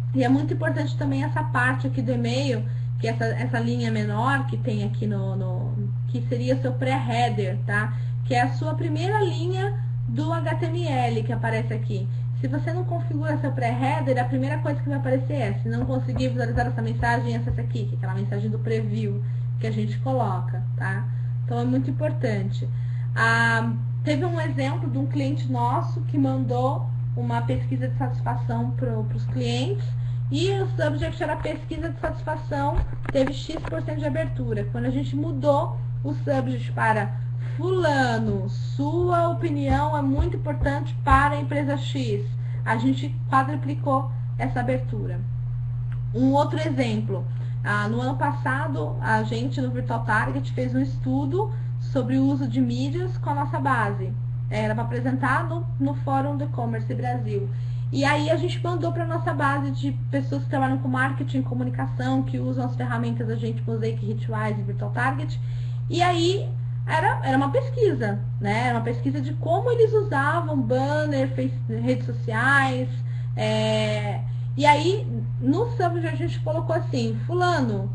E é muito importante também essa parte aqui do e-mail, que essa, essa linha menor que tem aqui no, no que seria o seu pré-header, tá? Que é a sua primeira linha do H T M L que aparece aqui. Se você não configura seu pré-header, a primeira coisa que vai aparecer é: se não conseguir visualizar essa mensagem, acesse aqui, que é aquela mensagem do preview que a gente coloca, tá? Então é muito importante. Ah, teve um exemplo de um cliente nosso que mandou uma pesquisa de satisfação para os clientes, e o subject era pesquisa de satisfação, teve X por cento de abertura. Quando a gente mudou o subject para fulano, sua opinião é muito importante para a empresa X, a gente quadruplicou essa abertura. Um outro exemplo, ah, no ano passado, a gente no Virtual Target fez um estudo sobre o uso de mídias com a nossa base. Era para apresentar no, no Fórum do E-Commerce Brasil. E aí a gente mandou para nossa base de pessoas que trabalham com marketing e comunicação, que usam as ferramentas da gente, Mosaic, Hitwise e Virtual Target. E aí era, era uma pesquisa, né? Era uma pesquisa de como eles usavam banner, face, redes sociais. É... E aí no subject a gente colocou assim: fulano,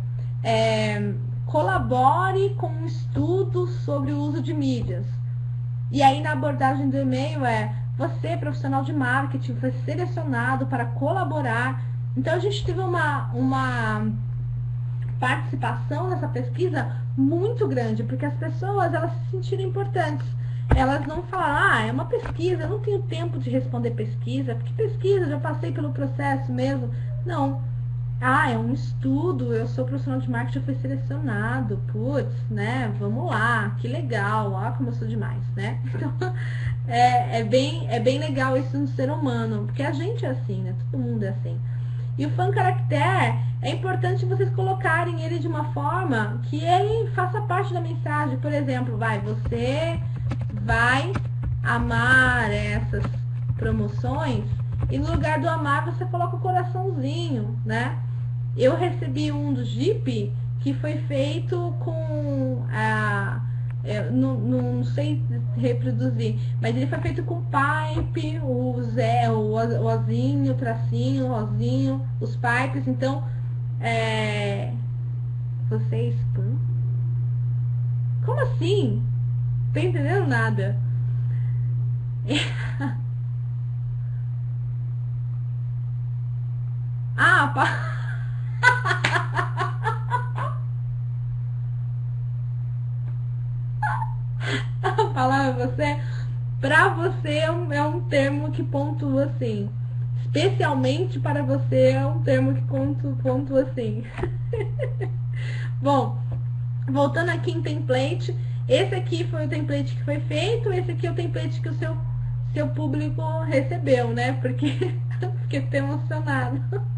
é, colabore com um estudo sobre o uso de mídias. E aí na abordagem do e-mail é: você, profissional de marketing, foi selecionado para colaborar. Então a gente teve uma, uma participação nessa pesquisa muito grande, porque as pessoas, elas se sentiram importantes. Elas não falaram: ah, é uma pesquisa, eu não tenho tempo de responder pesquisa, porque pesquisa, já passei pelo processo mesmo. Não. Ah, é um estudo, eu sou profissional de marketing, eu fui selecionado, putz, né, vamos lá, que legal, olha como eu sou demais, né? Então, é, é, bem, é bem legal isso no ser humano, porque a gente é assim, né, todo mundo é assim. E o fan character, é importante vocês colocarem ele de uma forma que ele faça parte da mensagem. Por exemplo, vai, você vai amar essas promoções, e no lugar do amar você coloca o coraçãozinho, né? Eu recebi um do Jeep que foi feito com a... Eu não, não sei reproduzir, mas ele foi feito com pipe, o Zé, o ozinho, o tracinho, o rosinho, os pipes. Então, é... Vocês... Como assim? Não tô entendendo nada. Ah, pá... A palavra você, pra você é um, é um termo que pontua assim. Especialmente para você é um termo que pontua assim. Bom, voltando aqui em template, esse aqui foi o template que foi feito, esse aqui é o template que o seu, seu público recebeu, né? Porque fiquei até emocionado.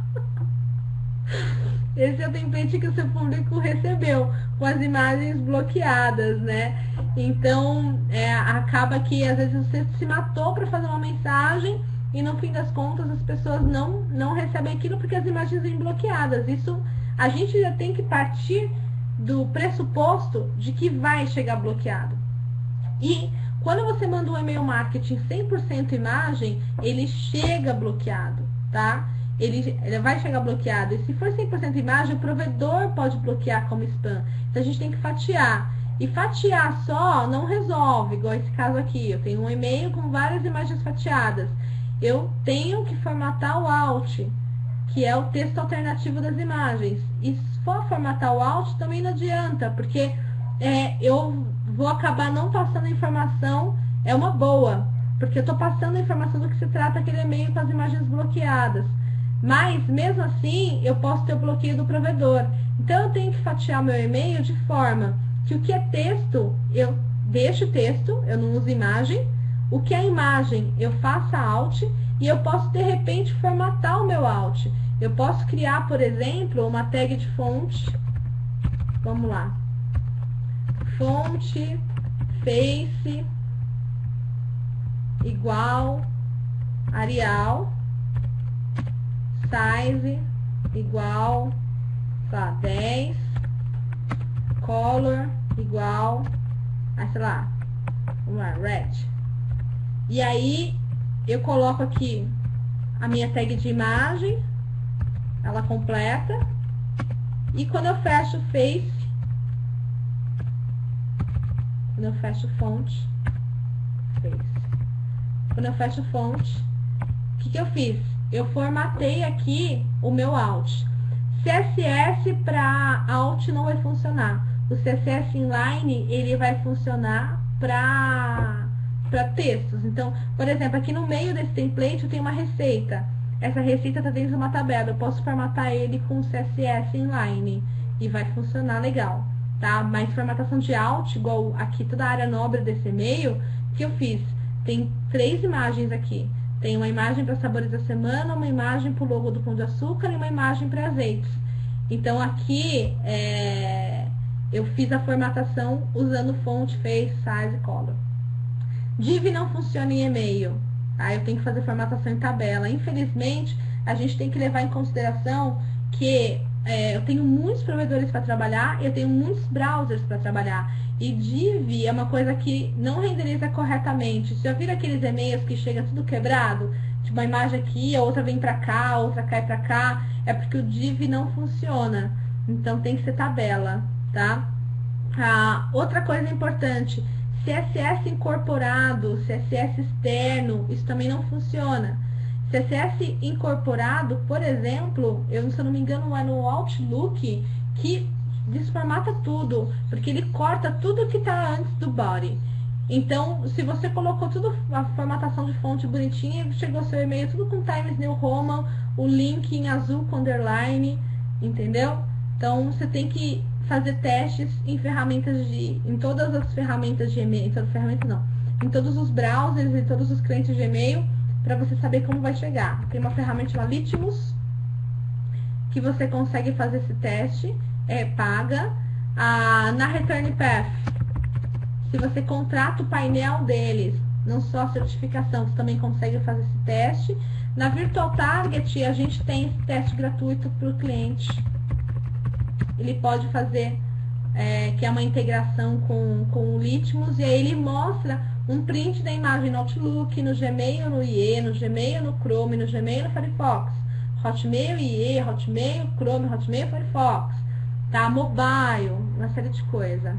Esse é o template que o seu público recebeu, com as imagens bloqueadas, né? Então, é, acaba que às vezes você se matou para fazer uma mensagem e no fim das contas as pessoas não, não recebem aquilo porque as imagens vêm bloqueadas. Isso, a gente já tem que partir do pressuposto de que vai chegar bloqueado. E quando você manda um e-mail marketing cem por cento imagem, ele chega bloqueado, tá? Ele, ele vai chegar bloqueado. E se for cem por cento imagem, o provedor pode bloquear como spam. Então a gente tem que fatiar. E fatiar só não resolve, igual esse caso aqui. Eu tenho um e-mail com várias imagens fatiadas. Eu tenho que formatar o alt, que é o texto alternativo das imagens. E se for formatar o alt, também não adianta, porque é, eu vou acabar não passando a informação. É uma boa, porque eu estou passando a informação do que se trata aquele e-mail com as imagens bloqueadas. Mas, mesmo assim, eu posso ter o bloqueio do provedor. Então, eu tenho que fatiar meu e-mail de forma que o que é texto, eu deixo texto, eu não uso imagem. O que é imagem, eu faço alt e eu posso, de repente, formatar o meu alt. Eu posso criar, por exemplo, uma tag de fonte. Vamos lá. Fonte, face, igual, Arial. Size igual, tá, dez, color igual, ah, sei lá, vamos lá, red. E aí eu coloco aqui a minha tag de imagem, ela completa. E quando eu fecho o Face, quando eu fecho fonte, Face, quando eu fecho fonte, o que que eu fiz? Eu formatei aqui o meu Alt. C S S para Alt não vai funcionar. O C S S Inline, ele vai funcionar para para textos. Então, por exemplo, aqui no meio desse template eu tenho uma receita. Essa receita está dentro de uma tabela. Eu posso formatar ele com C S S Inline e vai funcionar legal, tá? Mas formatação de Alt, igual aqui toda a área nobre desse e-mail, que eu fiz? Tem três imagens aqui. Tem uma imagem para sabores da semana, uma imagem para o logo do Pão de Açúcar e uma imagem para azeites. Então aqui é, eu fiz a formatação usando fonte, face, size e color. Div não funciona em e-mail, tá? Eu tenho que fazer formatação em tabela. Infelizmente, a gente tem que levar em consideração que é, eu tenho muitos provedores para trabalhar e eu tenho muitos browsers para trabalhar. E div é uma coisa que não renderiza corretamente. Você já viram aqueles e-mails que chega tudo quebrado? Tipo, uma imagem aqui, a outra vem para cá, a outra cai para cá. É porque o div não funciona. Então tem que ser tabela, tá? Ah, outra coisa importante, C S S incorporado, C S S externo, isso também não funciona. C S S incorporado, por exemplo, eu, se eu não me engano, é no Outlook que desformata tudo, porque ele corta tudo que está antes do body. Então, se você colocou tudo, a formatação de fonte bonitinha, chegou seu e-mail tudo com Times New Roman, o link em azul com underline, entendeu? Então, você tem que fazer testes em ferramentas de, em todas as ferramentas de e-mail, em todas as ferramentas não, em todos os browsers, em todos os clientes de e-mail, para você saber como vai chegar. Tem uma ferramenta chamada Litmus, que você consegue fazer esse teste, é paga. Ah, na Return Path, se você contrata o painel deles, não só a certificação, você também consegue fazer esse teste. Na Virtual Target, a gente tem esse teste gratuito para o cliente. Ele pode fazer, é, que é uma integração com, com o Litmus, e aí ele mostra um print da imagem no Outlook, no Gmail, no I E, no Gmail, no Chrome, no Gmail, no Firefox. Hotmail, I E, Hotmail, Chrome, Hotmail, Firefox. Tá? Mobile, uma série de coisa.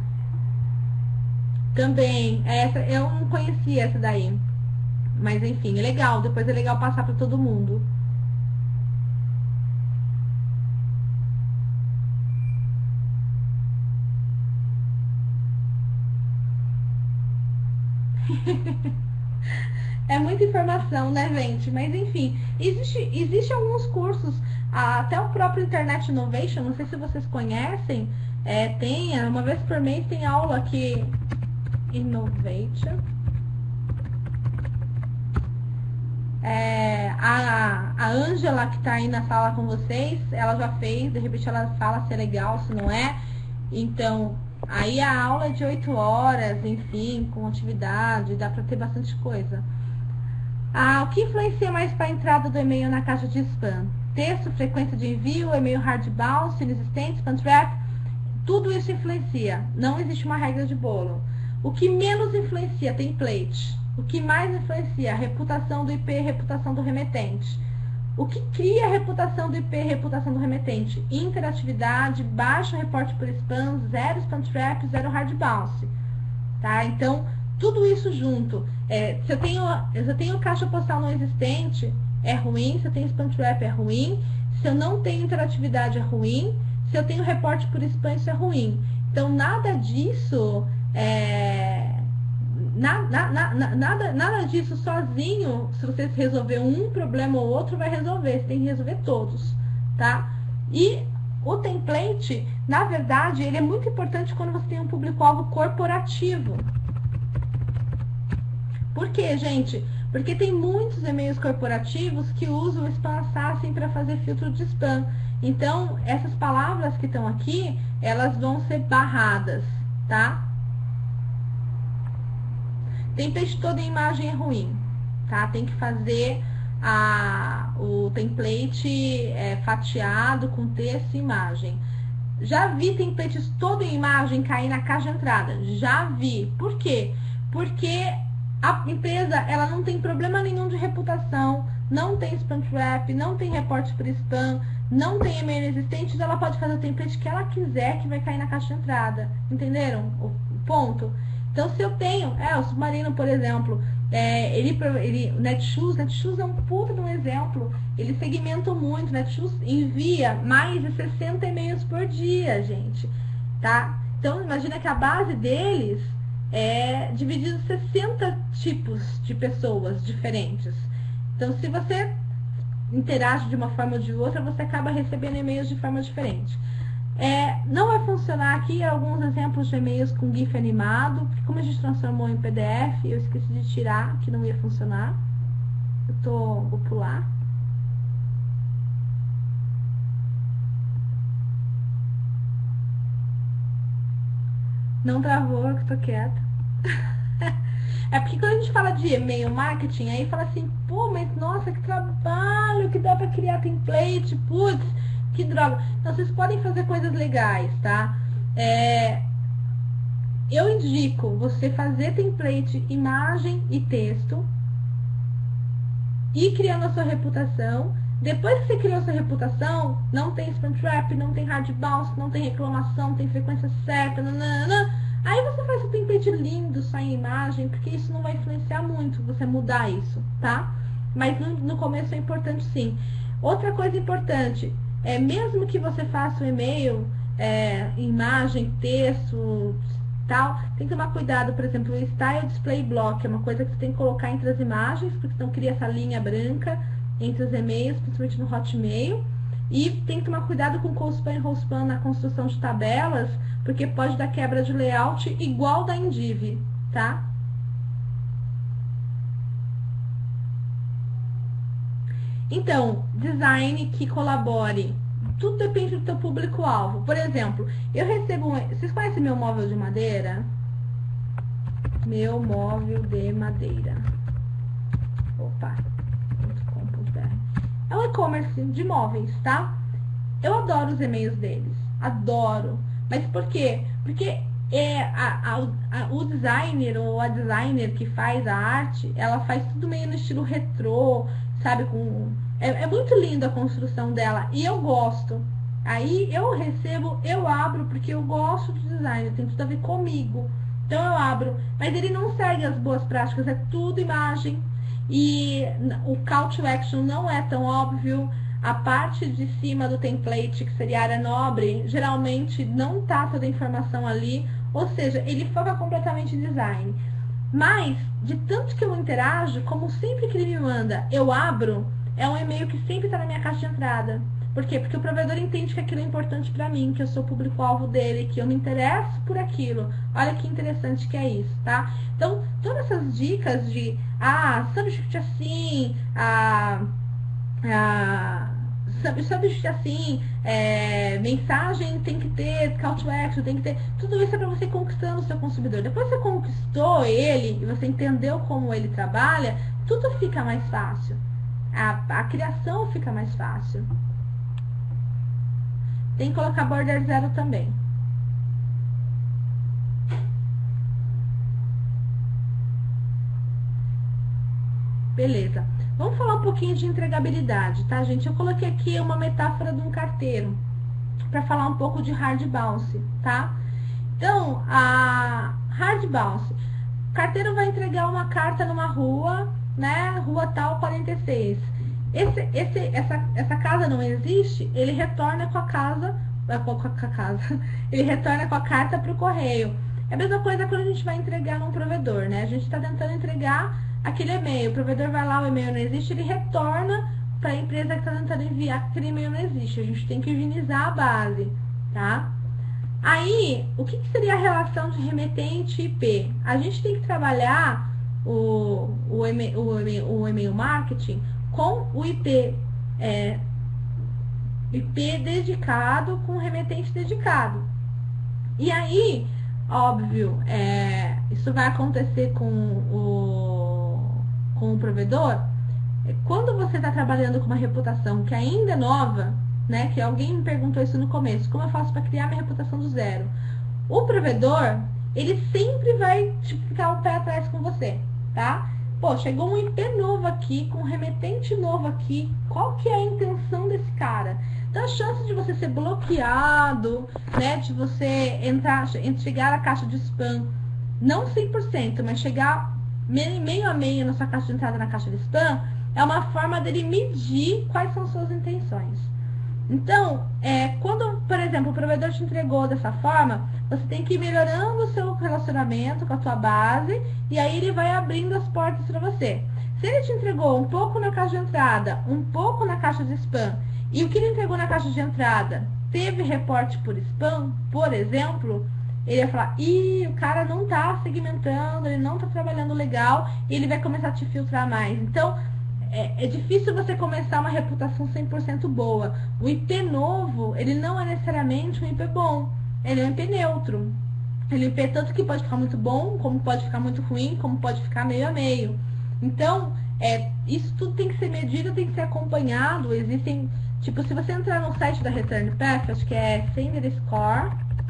Também, essa, eu não conhecia essa daí. Mas enfim, é legal. Depois é legal passar para todo mundo. É muita informação, né, gente? Mas enfim, existe, existe alguns cursos, até o próprio Internet Innovation, não sei se vocês conhecem, é, tem, uma vez por mês tem aula aqui, Innovation. É, a a Ângela, que tá aí na sala com vocês, ela já fez, de repente ela fala se é legal, se não é. Então, aí a aula é de oito horas, enfim, com atividade, dá pra ter bastante coisa. Ah, o que influencia mais para a entrada do e-mail na caixa de spam? Texto, frequência de envio, e-mail hard bounce, inexistente, spam trap, tudo isso influencia. Não existe uma regra de bolo. O que menos influencia? Template. O que mais influencia? A reputação do I P, reputação do remetente. O que cria a reputação do I P, reputação do remetente? Interatividade, baixo reporte por spam, zero spam trap, zero hard bounce. Tá? Então, tudo isso junto. É, se eu tenho, se eu tenho caixa postal não existente, é ruim. Se eu tenho spam trap, é ruim. Se eu não tenho interatividade, é ruim. Se eu tenho reporte por spam, isso é ruim. Então, nada disso, é, na, na, na, nada, nada disso sozinho, se você resolver um problema ou outro, vai resolver. Você tem que resolver todos, tá? E o template, na verdade, ele é muito importante quando você tem um público-alvo corporativo. Por quê, gente? Porque tem muitos e-mails corporativos que usam o Spam Assassin para fazer filtro de spam. Então, essas palavras que estão aqui, elas vão ser barradas, tá? Template toda imagem é ruim, tá? Tem que fazer a, o template é, fatiado com texto e imagem. Já vi templates toda imagem cair na caixa de entrada. Já vi. Por quê? Porque a empresa, ela não tem problema nenhum de reputação, não tem spam trap, não tem reporte por spam, não tem e-mail existente, ela pode fazer o template que ela quiser, que vai cair na caixa de entrada. Entenderam o ponto? Então, se eu tenho, é, o Submarino, por exemplo, é, ele, ele, o Netshoes, Netshoes é um puta de um exemplo, ele segmenta muito, Netshoes envia mais de sessenta e-mails por dia, gente, tá? Então, imagina que a base deles é dividida em sessenta tipos de pessoas diferentes. Então, se você interage de uma forma ou de outra, você acaba recebendo e-mails de forma diferente. É, não vai funcionar aqui alguns exemplos de e-mails com GIF animado, porque como a gente transformou em P D F, eu esqueci de tirar, que não ia funcionar. Eu tô, vou pular. Não travou, que tô quieta. É porque quando a gente fala de e-mail marketing, aí fala assim, pô, mas nossa, que trabalho, que dá pra criar template, putz, que droga. Então, vocês podem fazer coisas legais, tá? É, eu indico você fazer template, imagem e texto, e criando a sua reputação. Depois que você criou a sua reputação, não tem spam trap, não tem hard bounce, não tem reclamação, não tem frequência certa, nanana. Aí você faz o template lindo, só em imagem, porque isso não vai influenciar muito você mudar isso, tá? Mas no, no começo é importante sim. Outra coisa importante, é mesmo que você faça o e-mail, é, imagem, texto, tal, tem que tomar cuidado, por exemplo, o Style Display Block é uma coisa que você tem que colocar entre as imagens, porque senão cria essa linha branca entre os e-mails, principalmente no Hotmail. E tem que tomar cuidado com o Cold e Rollspam na construção de tabelas, porque pode dar quebra de layout igual da Indiv, tá? Então, design que colabore. Tudo depende do teu público-alvo. Por exemplo, eu recebo... Um... Vocês conhecem meu móvel de madeira? Meu móvel de madeira. Opa. É um e-commerce de móveis, tá? Eu adoro os e-mails deles. Adoro. Mas por quê? Porque é, a, a, a, o designer ou a designer que faz a arte, ela faz tudo meio no estilo retrô, sabe? Com, é, é muito lindo a construção dela. E eu gosto. Aí eu recebo, eu abro, porque eu gosto de design. Tem tudo a ver comigo. Então eu abro. Mas ele não segue as boas práticas. É tudo imagem. E o call to action não é tão óbvio. A parte de cima do template, que seria a área nobre, geralmente não tá toda a informação ali. Ou seja, ele foca completamente em design. Mas, de tanto que eu interajo, como sempre que ele me manda, eu abro, é um e-mail que sempre está na minha caixa de entrada. Por quê? Porque o provedor entende que aquilo é importante para mim, que eu sou o público-alvo dele, que eu me interesso por aquilo. Olha que interessante que é isso, tá? Então, todas essas dicas de, ah, subject assim, a, a subject assim, é, mensagem tem que ter, call to action tem que ter, tudo isso é para você ir conquistando o seu consumidor. Depois que você conquistou ele e você entendeu como ele trabalha, tudo fica mais fácil. A, a criação fica mais fácil. Tem que colocar border zero também. Beleza. Vamos falar um pouquinho de entregabilidade, tá, gente? Eu coloquei aqui uma metáfora de um carteiro, para falar um pouco de hard bounce, tá? Então, a hard bounce. O carteiro vai entregar uma carta numa rua, né? Rua tal quarenta e seis. Esse, esse, essa, essa casa não existe, ele retorna com a casa, com a, com a casa, ele retorna com a carta para o correio. É a mesma coisa quando a gente vai entregar num provedor, né? A gente está tentando entregar aquele e-mail, o provedor vai lá, o e-mail não existe, ele retorna para a empresa que está tentando enviar que aquele e-mail não existe. A gente tem que higienizar a base, tá? Aí, o que, que seria a relação de remetente e I P? A gente tem que trabalhar o, o, e-mail, o, e-mail, o e-mail marketing com o I P, é, I P dedicado com remetente dedicado. E aí, óbvio, é, isso vai acontecer com o, com o provedor. Quando você está trabalhando com uma reputação que ainda é nova, né, que alguém me perguntou isso no começo, como eu faço para criar minha reputação do zero? O provedor, ele sempre vai tipo, ficar um pé atrás com você, tá? Pô, chegou um I P novo aqui, com um remetente novo aqui, qual que é a intenção desse cara? Então a chance de você ser bloqueado, né, de você entrar, chegar à caixa de spam, não cem por cento, mas chegar meio a meio na sua caixa de entrada na caixa de spam, é uma forma dele medir quais são suas intenções. Então, é, quando, por exemplo, o provedor te entregou dessa forma, você tem que ir melhorando o seu relacionamento com a tua base, e aí ele vai abrindo as portas para você. Se ele te entregou um pouco na caixa de entrada, um pouco na caixa de spam, e o que ele entregou na caixa de entrada teve reporte por spam, por exemplo, ele vai falar, ih, o cara não tá segmentando, ele não tá trabalhando legal, e ele vai começar a te filtrar mais. Então, é, é difícil você começar uma reputação cem por cento boa. O I P novo, ele não é necessariamente um I P bom, ele é um I P neutro. Ele é um I P tanto que pode ficar muito bom, como pode ficar muito ruim, como pode ficar meio a meio. Então, é, isso tudo tem que ser medido, tem que ser acompanhado. Existem, tipo, se você entrar no site da Return Path, acho que é senderscore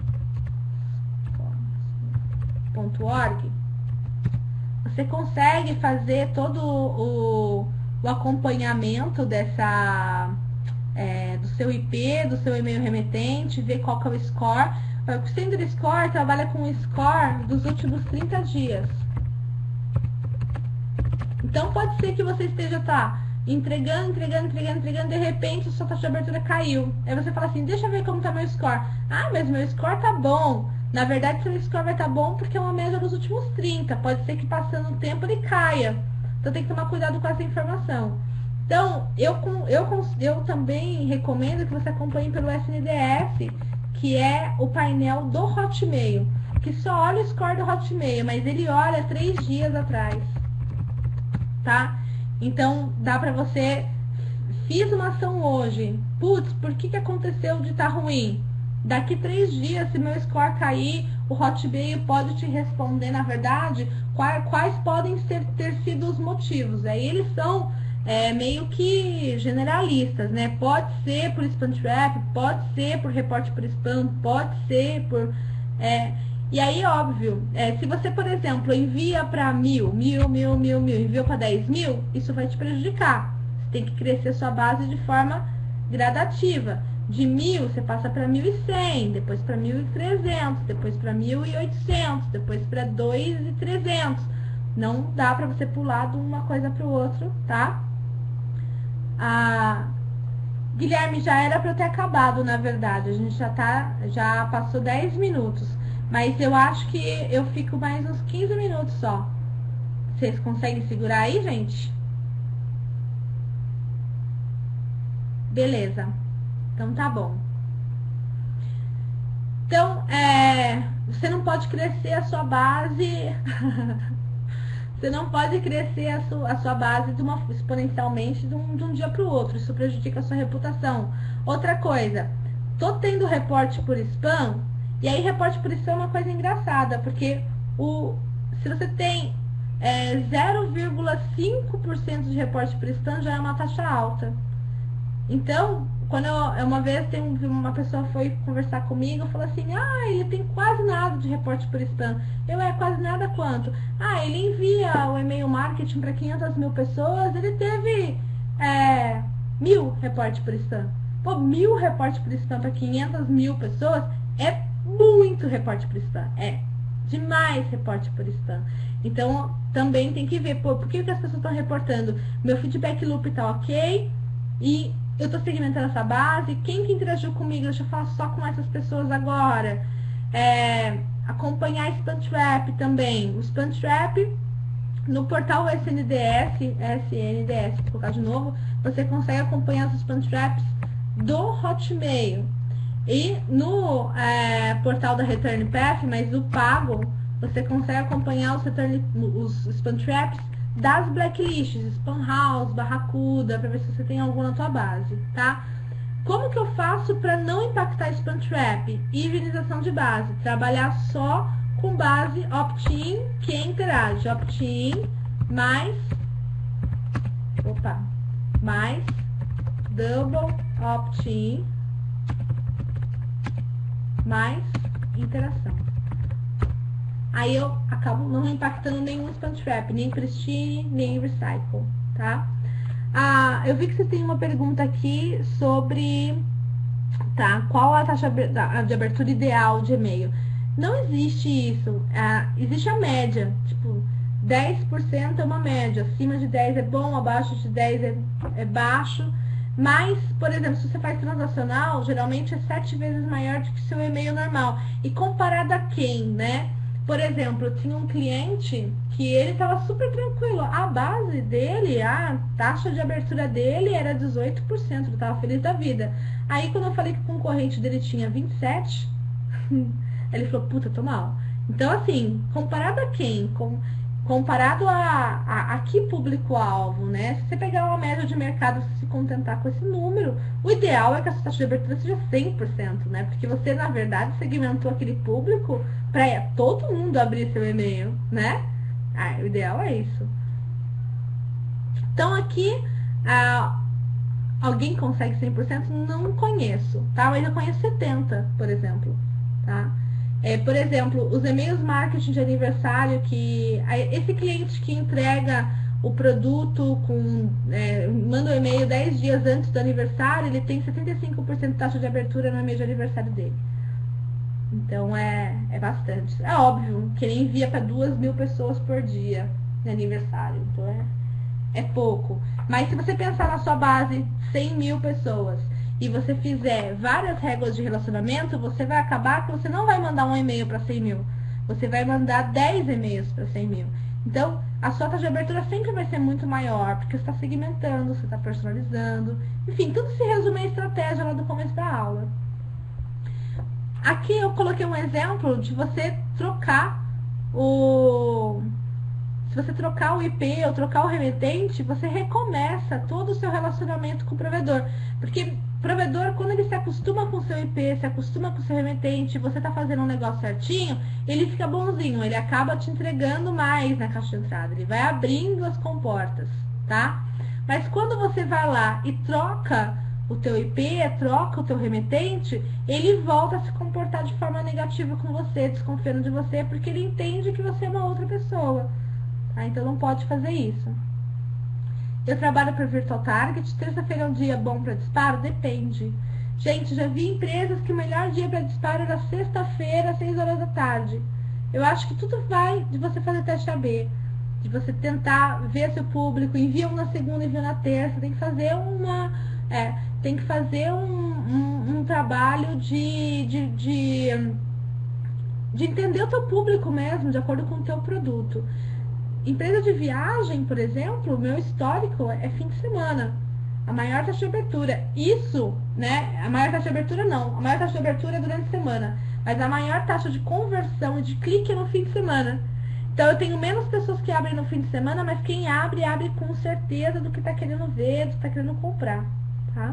ponto org, você consegue fazer todo o, o acompanhamento dessa, é, do seu I P, do seu e-mail remetente, ver qual que é o score. O senderscore trabalha com o score dos últimos trinta dias. Então pode ser que você esteja tá, entregando, entregando, entregando, entregando, de repente a sua taxa de abertura caiu. Aí você fala assim, deixa eu ver como tá meu score. Ah, mas meu score tá bom. Na verdade, seu score vai estar bom porque é uma média dos últimos trinta. Pode ser que passando o tempo ele caia. Então tem que tomar cuidado com essa informação. Então, eu, eu, eu também recomendo que você acompanhe pelo S N D S, que é o painel do Hotmail, que só olha o score do Hotmail, mas ele olha três dias atrás. Tá? Então, dá pra você... Fiz uma ação hoje. Putz, por que que aconteceu de estar ruim? Daqui três dias, se meu score cair, o Hotmail pode te responder, na verdade, quais, quais podem ser, ter sido os motivos. Aí eles são é, meio que generalistas, né? Pode ser por spam trap, pode ser por reporte por spam, pode ser por... É, e aí, óbvio, é, se você, por exemplo, envia para mil, mil, mil, mil, mil, enviou para dez mil, isso vai te prejudicar. Você tem que crescer sua base de forma gradativa. De mil, você passa para mil e cem, depois para mil e trezentos, depois para mil e oitocentos, depois para dois mil e trezentos. Não dá para você pular de uma coisa para o outro, tá? Ah, Guilherme, já era para eu ter acabado, na verdade. A gente já, tá, já passou dez minutos. Mas eu acho que eu fico mais uns quinze minutos só. Vocês conseguem segurar aí, gente? Beleza. Então tá bom. Então, é, você não pode crescer a sua base. Você não pode crescer a sua, a sua base de uma, exponencialmente de um, de um dia para o outro. Isso prejudica a sua reputação. Outra coisa, tô tendo reporte por spam. E aí, reporte por spam é uma coisa engraçada, porque o, se você tem é, zero vírgula cinco por cento de reporte por spam, já é uma taxa alta. Então, quando eu, uma vez tem uma pessoa foi conversar comigo, falou assim, ah, ele tem quase nada de reporte por spam. Eu, é quase nada quanto? Ah, ele envia o e-mail marketing para quinhentas mil pessoas, ele teve é, mil reporte por spam. Pô, mil reporte por spam para quinhentas mil pessoas é muito reporte por spam. É demais reporte por spam. Então, também tem que ver, pô, por que, que as pessoas estão reportando? Meu feedback loop tá ok e eu tô segmentando essa base. Quem que interagiu comigo? Deixa eu falar só com essas pessoas agora. É, acompanhar Spam Trap também. O Spam Trap, no portal S N D S, S N D S, vou colocar de novo, você consegue acompanhar os Spam Traps do Hotmail. E no é, portal da Return Path, mas o pago, você consegue acompanhar os, return, os Spam Traps das blacklists, Spam House, Barracuda, para ver se você tem algum na tua base, tá? Como que eu faço para não impactar Spam Trap? Higienização de base, trabalhar só com base opt-in que interage, opt-in mais, opa, mais double opt-in mais interação. Aí eu acabo não impactando nenhum Spam Trap, nem Pristine, nem Recycle, tá? Ah, eu vi que você tem uma pergunta aqui sobre tá? Qual a taxa de abertura ideal de e-mail? Não existe isso. Ah, existe a média. Tipo, dez por cento é uma média. Acima de dez é bom, abaixo de dez é, é baixo. Mas, por exemplo, se você faz transacional, geralmente é sete vezes maior do que seu e-mail normal. E comparado a quem, né? Por exemplo, eu tinha um cliente que ele estava super tranquilo. A base dele, a taxa de abertura dele era dezoito por cento. Ele estava feliz da vida. Aí, quando eu falei que o concorrente dele tinha vinte e sete por cento, ele falou, puta, tô mal. Então, assim, comparado a quem? Com, comparado a, a, a que público-alvo, né? Se você pegar uma média de mercado e se contentar com esse número, o ideal é que a sua taxa de abertura seja cem por cento, né? Porque você, na verdade, segmentou aquele público para todo mundo abrir seu e-mail, né? Ah, o ideal é isso. Então, aqui, ah, alguém consegue cem por cento? Não conheço, tá? Mas eu conheço setenta por cento, por exemplo, tá? É, por exemplo, os e-mails marketing de aniversário, que esse cliente que entrega o produto, com, é, manda o um e-mail dez dias antes do aniversário, ele tem setenta e cinco por cento de taxa de abertura no e-mail de aniversário dele. Então é, é bastante. É óbvio que ele envia para duas mil pessoas por dia de aniversário, então é, é pouco. Mas se você pensar na sua base, cem mil pessoas, e você fizer várias regras de relacionamento, você vai acabar que você não vai mandar um e-mail para cem mil. Você vai mandar dez e-mails para cem mil. Então, a sua taxa de abertura sempre vai ser muito maior, porque você está segmentando, você está personalizando. Enfim, tudo se resume à estratégia lá do começo da aula. Aqui eu coloquei um exemplo de você trocar o... Se você trocar o I P ou trocar o remetente, você recomeça todo o seu relacionamento com o provedor. Porque o provedor, quando ele se acostuma com o seu I P, se acostuma com o seu remetente, você está fazendo um negócio certinho, ele fica bonzinho, ele acaba te entregando mais na caixa de entrada, ele vai abrindo as comportas, tá? Mas quando você vai lá e troca o teu I P, troca o teu remetente, ele volta a se comportar de forma negativa com você, desconfiando de você, porque ele entende que você é uma outra pessoa. Ah, então não pode fazer isso. Eu trabalho para Virtual Target. Terça-feira é um dia bom para disparo? Depende. Gente, já vi empresas que o melhor dia para disparo era sexta-feira, às seis horas da tarde. Eu acho que tudo vai de você fazer teste A B, de você tentar ver seu público, envia um na segunda, envia na terça. Tem que fazer uma, é, tem que fazer um, um, um trabalho de, de, de, de entender o teu público mesmo, de acordo com o teu produto. Empresa de viagem, por exemplo, o meu histórico é fim de semana. A maior taxa de abertura. Isso, né? A maior taxa de abertura não. A maior taxa de abertura é durante a semana. Mas a maior taxa de conversão e de clique é no fim de semana. Então eu tenho menos pessoas que abrem no fim de semana, mas quem abre, abre com certeza do que está querendo ver, do que está querendo comprar, tá?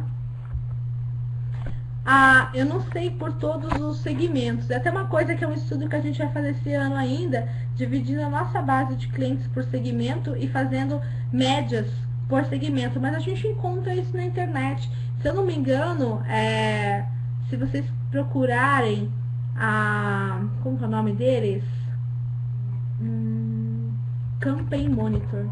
Ah, eu não sei por todos os segmentos. É até uma coisa que é um estudo que a gente vai fazer esse ano ainda, dividindo a nossa base de clientes por segmento e fazendo médias por segmento. Mas a gente encontra isso na internet. Se eu não me engano, é, se vocês procurarem a... Como que é o nome deles? Hum, Campaign Monitor.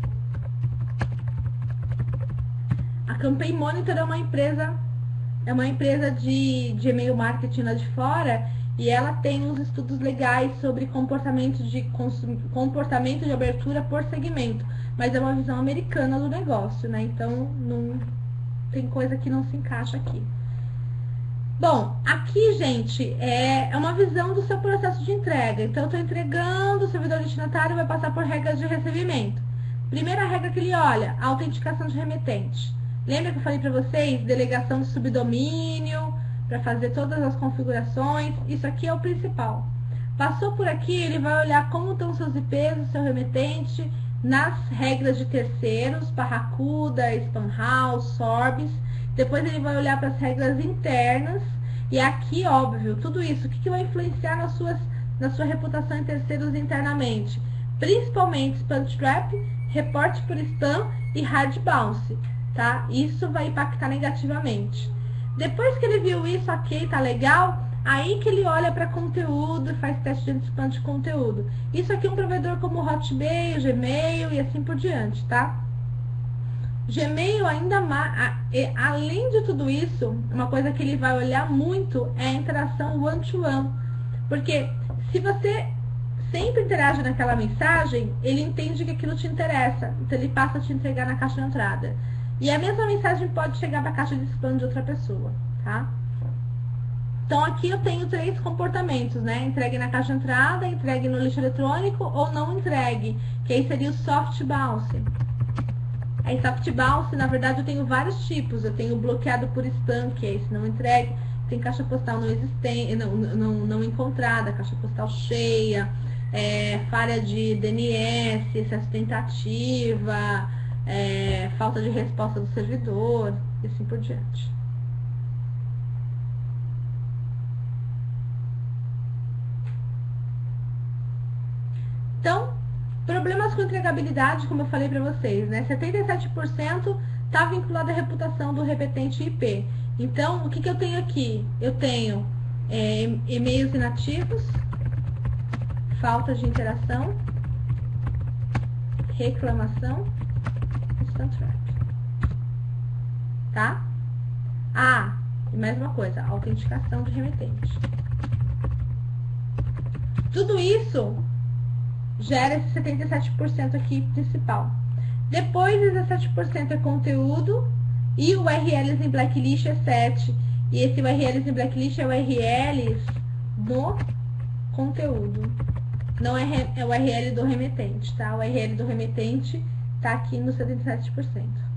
A Campaign Monitor é uma empresa... É uma empresa de, de e-mail marketing lá de fora, e ela tem uns estudos legais sobre comportamento de, consum, comportamento de abertura por segmento. Mas é uma visão americana do negócio, né? Então, não, tem coisa que não se encaixa aqui. Bom, aqui, gente, é, é uma visão do seu processo de entrega. Então, eu estou entregando, o servidor destinatário vai passar por regras de recebimento. Primeira regra que ele olha, a autenticação de remetente. Lembra que eu falei para vocês? Delegação de subdomínio, para fazer todas as configurações. Isso aqui é o principal. Passou por aqui, ele vai olhar como estão seus I Ps, o seu remetente, nas regras de terceiros, Barracuda, Spamhaus, Sorbis. Depois ele vai olhar para as regras internas. E aqui, óbvio, tudo isso, o que, que vai influenciar nas suas, na sua reputação em terceiros internamente? Principalmente Spam Trap, reporte por spam e hard bounce. Tá? Isso vai impactar negativamente. Depois que ele viu isso, ok, tá legal, aí que ele olha para conteúdo e faz teste de spam de conteúdo. Isso aqui é um provedor como o Hotmail, Gmail e assim por diante, tá? Gmail ainda mais, além de tudo isso, uma coisa que ele vai olhar muito é a interação one-to-one. Porque se você sempre interage naquela mensagem, ele entende que aquilo te interessa. Então ele passa a te entregar na caixa de entrada. E a mesma mensagem pode chegar para a caixa de spam de outra pessoa, tá? Então aqui eu tenho três comportamentos, né? Entregue na caixa de entrada, entregue no lixo eletrônico ou não entregue, que aí seria o soft bounce. Aí soft bounce, na verdade, eu tenho vários tipos. Eu tenho bloqueado por spam, que é esse não entregue. Tem caixa postal não existente, não, não, não encontrada, caixa postal cheia, é, falha de D N S, excesso de tentativa, é, falta de resposta do servidor, e assim por diante. Então, problemas com entregabilidade, como eu falei para vocês, né? setenta e sete por cento está vinculado à reputação do repetente I P. Então, o que, que eu tenho aqui? Eu tenho é, e-mails inativos, falta de interação, reclamação, spam trap. Tá? Ah, e mais uma coisa, autenticação de remetente. Tudo isso gera esse setenta e sete por cento aqui principal. Depois, dezessete por cento é conteúdo e o U R Ls em blacklist é sete. E esse U R Ls em blacklist é U R Ls no conteúdo. Não é, é o U R L do remetente, tá? O U R L do remetente tá aqui no setenta e sete por cento.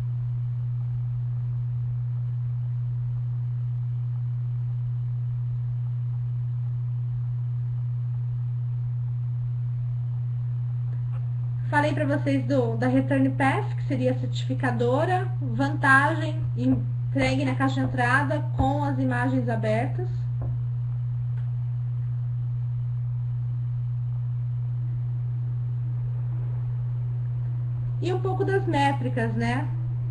Falei para vocês do, da Return Path, que seria a certificadora, vantagem, entregue na caixa de entrada com as imagens abertas. E um pouco das métricas, né?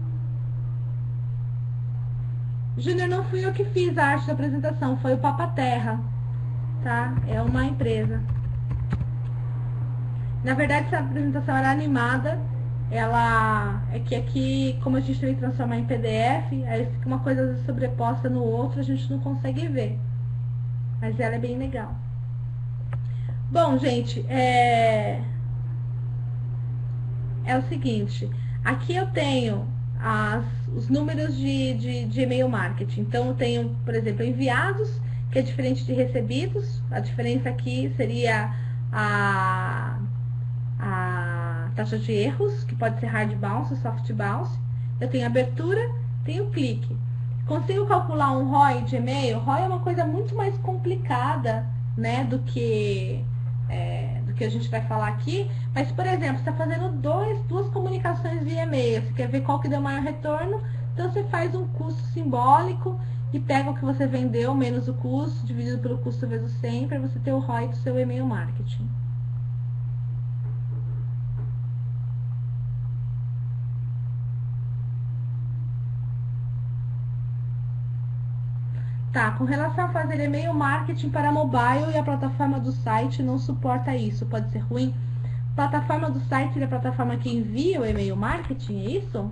Júnior, não fui eu que fiz a arte da apresentação, foi o Papa Terra, tá? É uma empresa. Na verdade, essa apresentação era animada, ela é que aqui, como a gente teve que transformar em P D F, aí fica uma coisa às vezes sobreposta no outro, a gente não consegue ver. Mas ela é bem legal. Bom, gente, é, é o seguinte, aqui eu tenho as, os números de, de, de e-mail marketing. Então, eu tenho, por exemplo, enviados, que é diferente de recebidos. A diferença aqui seria a... a taxa de erros, que pode ser hard bounce, soft bounce. Eu tenho abertura, tenho clique. Consigo calcular um R O I de e-mail? R O I é uma coisa muito mais complicada, né, do que, é, do que a gente vai falar aqui. Mas, por exemplo, você está fazendo dois, duas comunicações via e-mail, você quer ver qual que deu maior retorno, então você faz um custo simbólico e pega o que você vendeu menos o custo, dividido pelo custo vezes cem, para você ter o R O I do seu e-mail marketing. Tá, com relação a fazer e-mail marketing para mobile e a plataforma do site não suporta isso, pode ser ruim. Plataforma do site é a plataforma que envia o e-mail marketing, é isso?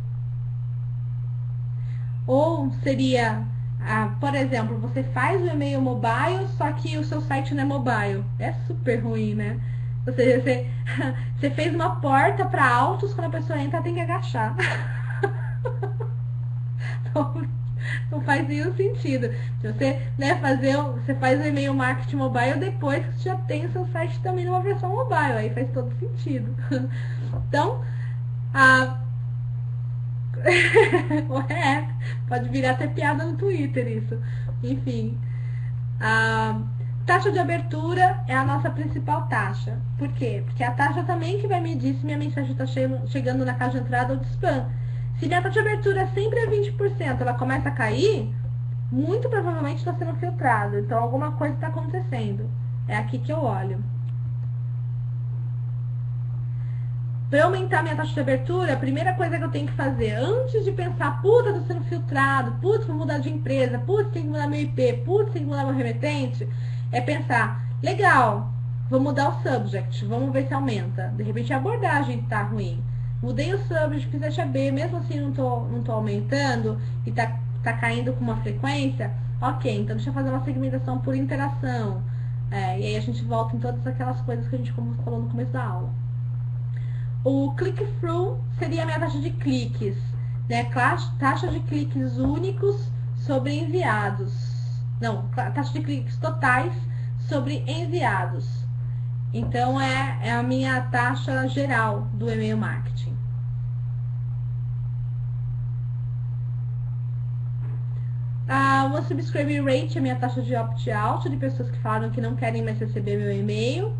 Ou seria, ah, por exemplo, você faz o e-mail mobile, só que o seu site não é mobile. É super ruim, né? Ou seja, você, você fez uma porta para altos, quando a pessoa entra tem que agachar. Então, não faz nenhum sentido. Se você, né, fazer, você faz o e-mail marketing mobile depois que você já tem o seu site também numa versão mobile, aí faz todo sentido. Então, a... é, pode virar até piada no Twitter isso. Enfim, a taxa de abertura é a nossa principal taxa. Por quê? Porque é a taxa também que vai medir se minha mensagem está chegando na caixa de entrada ou de spam. Se minha taxa de abertura sempre é vinte por cento, ela começa a cair, muito provavelmente está sendo filtrado. Então, alguma coisa está acontecendo. É aqui que eu olho. Para aumentar minha taxa de abertura, a primeira coisa que eu tenho que fazer, antes de pensar, puta, tô sendo filtrado, putz, vou mudar de empresa, putz, tem que mudar meu I P, putz, tem que mudar meu remetente, é pensar, legal, vou mudar o subject, vamos ver se aumenta. De repente a abordagem tá ruim. Mudei o subject, fiz a B, mesmo assim não tô, não tô aumentando e tá, tá caindo com uma frequência, ok, então deixa eu fazer uma segmentação por interação. É, e aí a gente volta em todas aquelas coisas que a gente falou no começo da aula. O click-through seria a minha taxa de cliques, né? Taxa de cliques únicos sobre enviados. Não, taxa de cliques totais sobre enviados. Então, é, é a minha taxa geral do e-mail marketing. A unsubscribe rate é a minha taxa de opt-out, de pessoas que falam que não querem mais receber meu e-mail.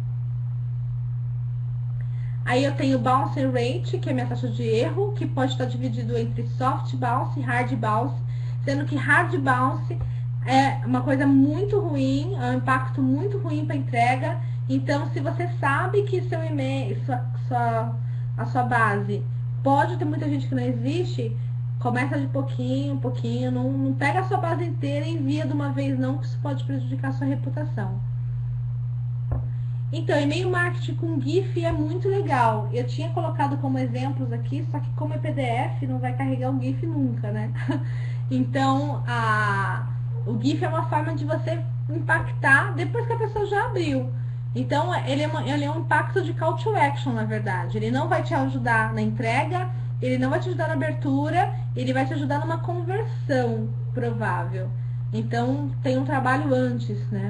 Aí eu tenho bounce rate, que é a minha taxa de erro, que pode estar dividido entre soft bounce e hard bounce, sendo que hard bounce é uma coisa muito ruim, é um impacto muito ruim para entrega. Então, se você sabe que seu e-mail, sua, sua, a sua base pode ter muita gente que não existe, começa de pouquinho, pouquinho, não, não pega a sua base inteira e envia de uma vez não, que isso pode prejudicar a sua reputação. Então, e-mail marketing com GIF é muito legal. Eu tinha colocado como exemplos aqui, só que como é P D F, não vai carregar o GIF nunca, né? Então, a, o GIF é uma forma de você impactar depois que a pessoa já abriu. Então, ele é, uma, ele é um impacto de call to action, na verdade. Ele não vai te ajudar na entrega, ele não vai te ajudar na abertura, ele vai te ajudar numa conversão provável. Então, tem um trabalho antes, né?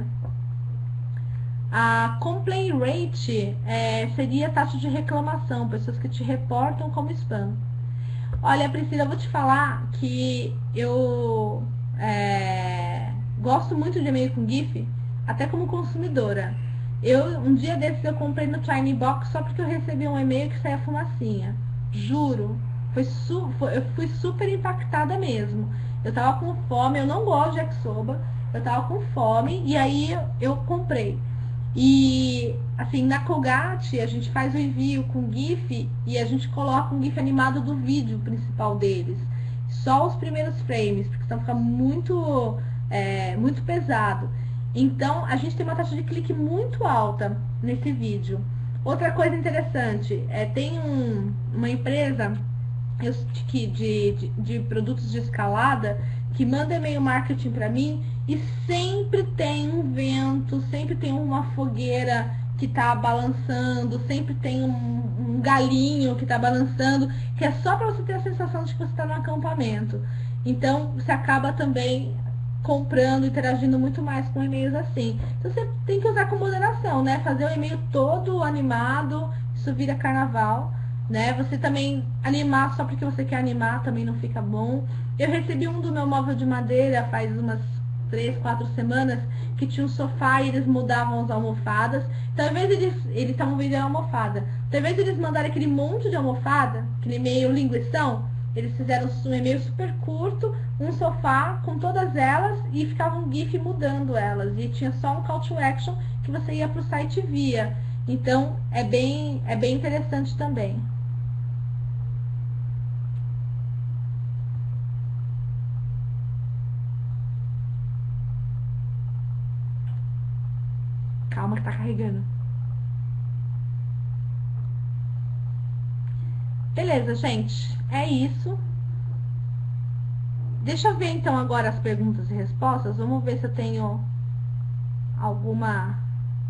A complaint rate é, seria a taxa de reclamação, pessoas que te reportam como spam. Olha, Priscila, eu vou te falar que eu é, gosto muito de e-mail com GIF, até como consumidora. Eu, um dia desses eu comprei no Tiny Box só porque eu recebi um e-mail que saía fumacinha. Juro, foi su foi, eu fui super impactada mesmo. Eu tava com fome, eu não gosto de yakisoba, eu tava com fome e aí eu, eu comprei. E, assim, na Colgate, a gente faz o envio com GIF e a gente coloca um GIF animado do vídeo principal deles. Só os primeiros frames, porque senão fica muito, é, muito pesado. Então, a gente tem uma taxa de clique muito alta nesse vídeo. Outra coisa interessante, é, tem um, uma empresa eu, de, de, de produtos de escalada que manda e-mail marketing para mim e sempre tem um vento, sempre tem uma fogueira que tá balançando, sempre tem um, um galinho que tá balançando, que é só para você ter a sensação de que você está no acampamento. Então, você acaba também comprando, interagindo muito mais com e-mails assim. Então, você tem que usar com moderação, né? Fazer o e-mail todo animado, isso vira carnaval, né? Você também animar só porque você quer animar também não fica bom. Eu recebi um do meu móvel de madeira faz umas três, quatro semanas, que tinha um sofá e eles mudavam as almofadas. Então, ao invés de eles eles estavam vendendo almofada, então, ao invés de eles mandarem aquele monte de almofada, aquele meio linguição, eles fizeram um e-mail super curto, um sofá com todas elas e ficava um GIF mudando elas. E tinha só um call to action que você ia para o site e via. Então, é bem, é bem interessante também. Calma que tá carregando. Beleza, gente. É isso. Deixa eu ver então agora as perguntas e respostas. Vamos ver se eu tenho alguma...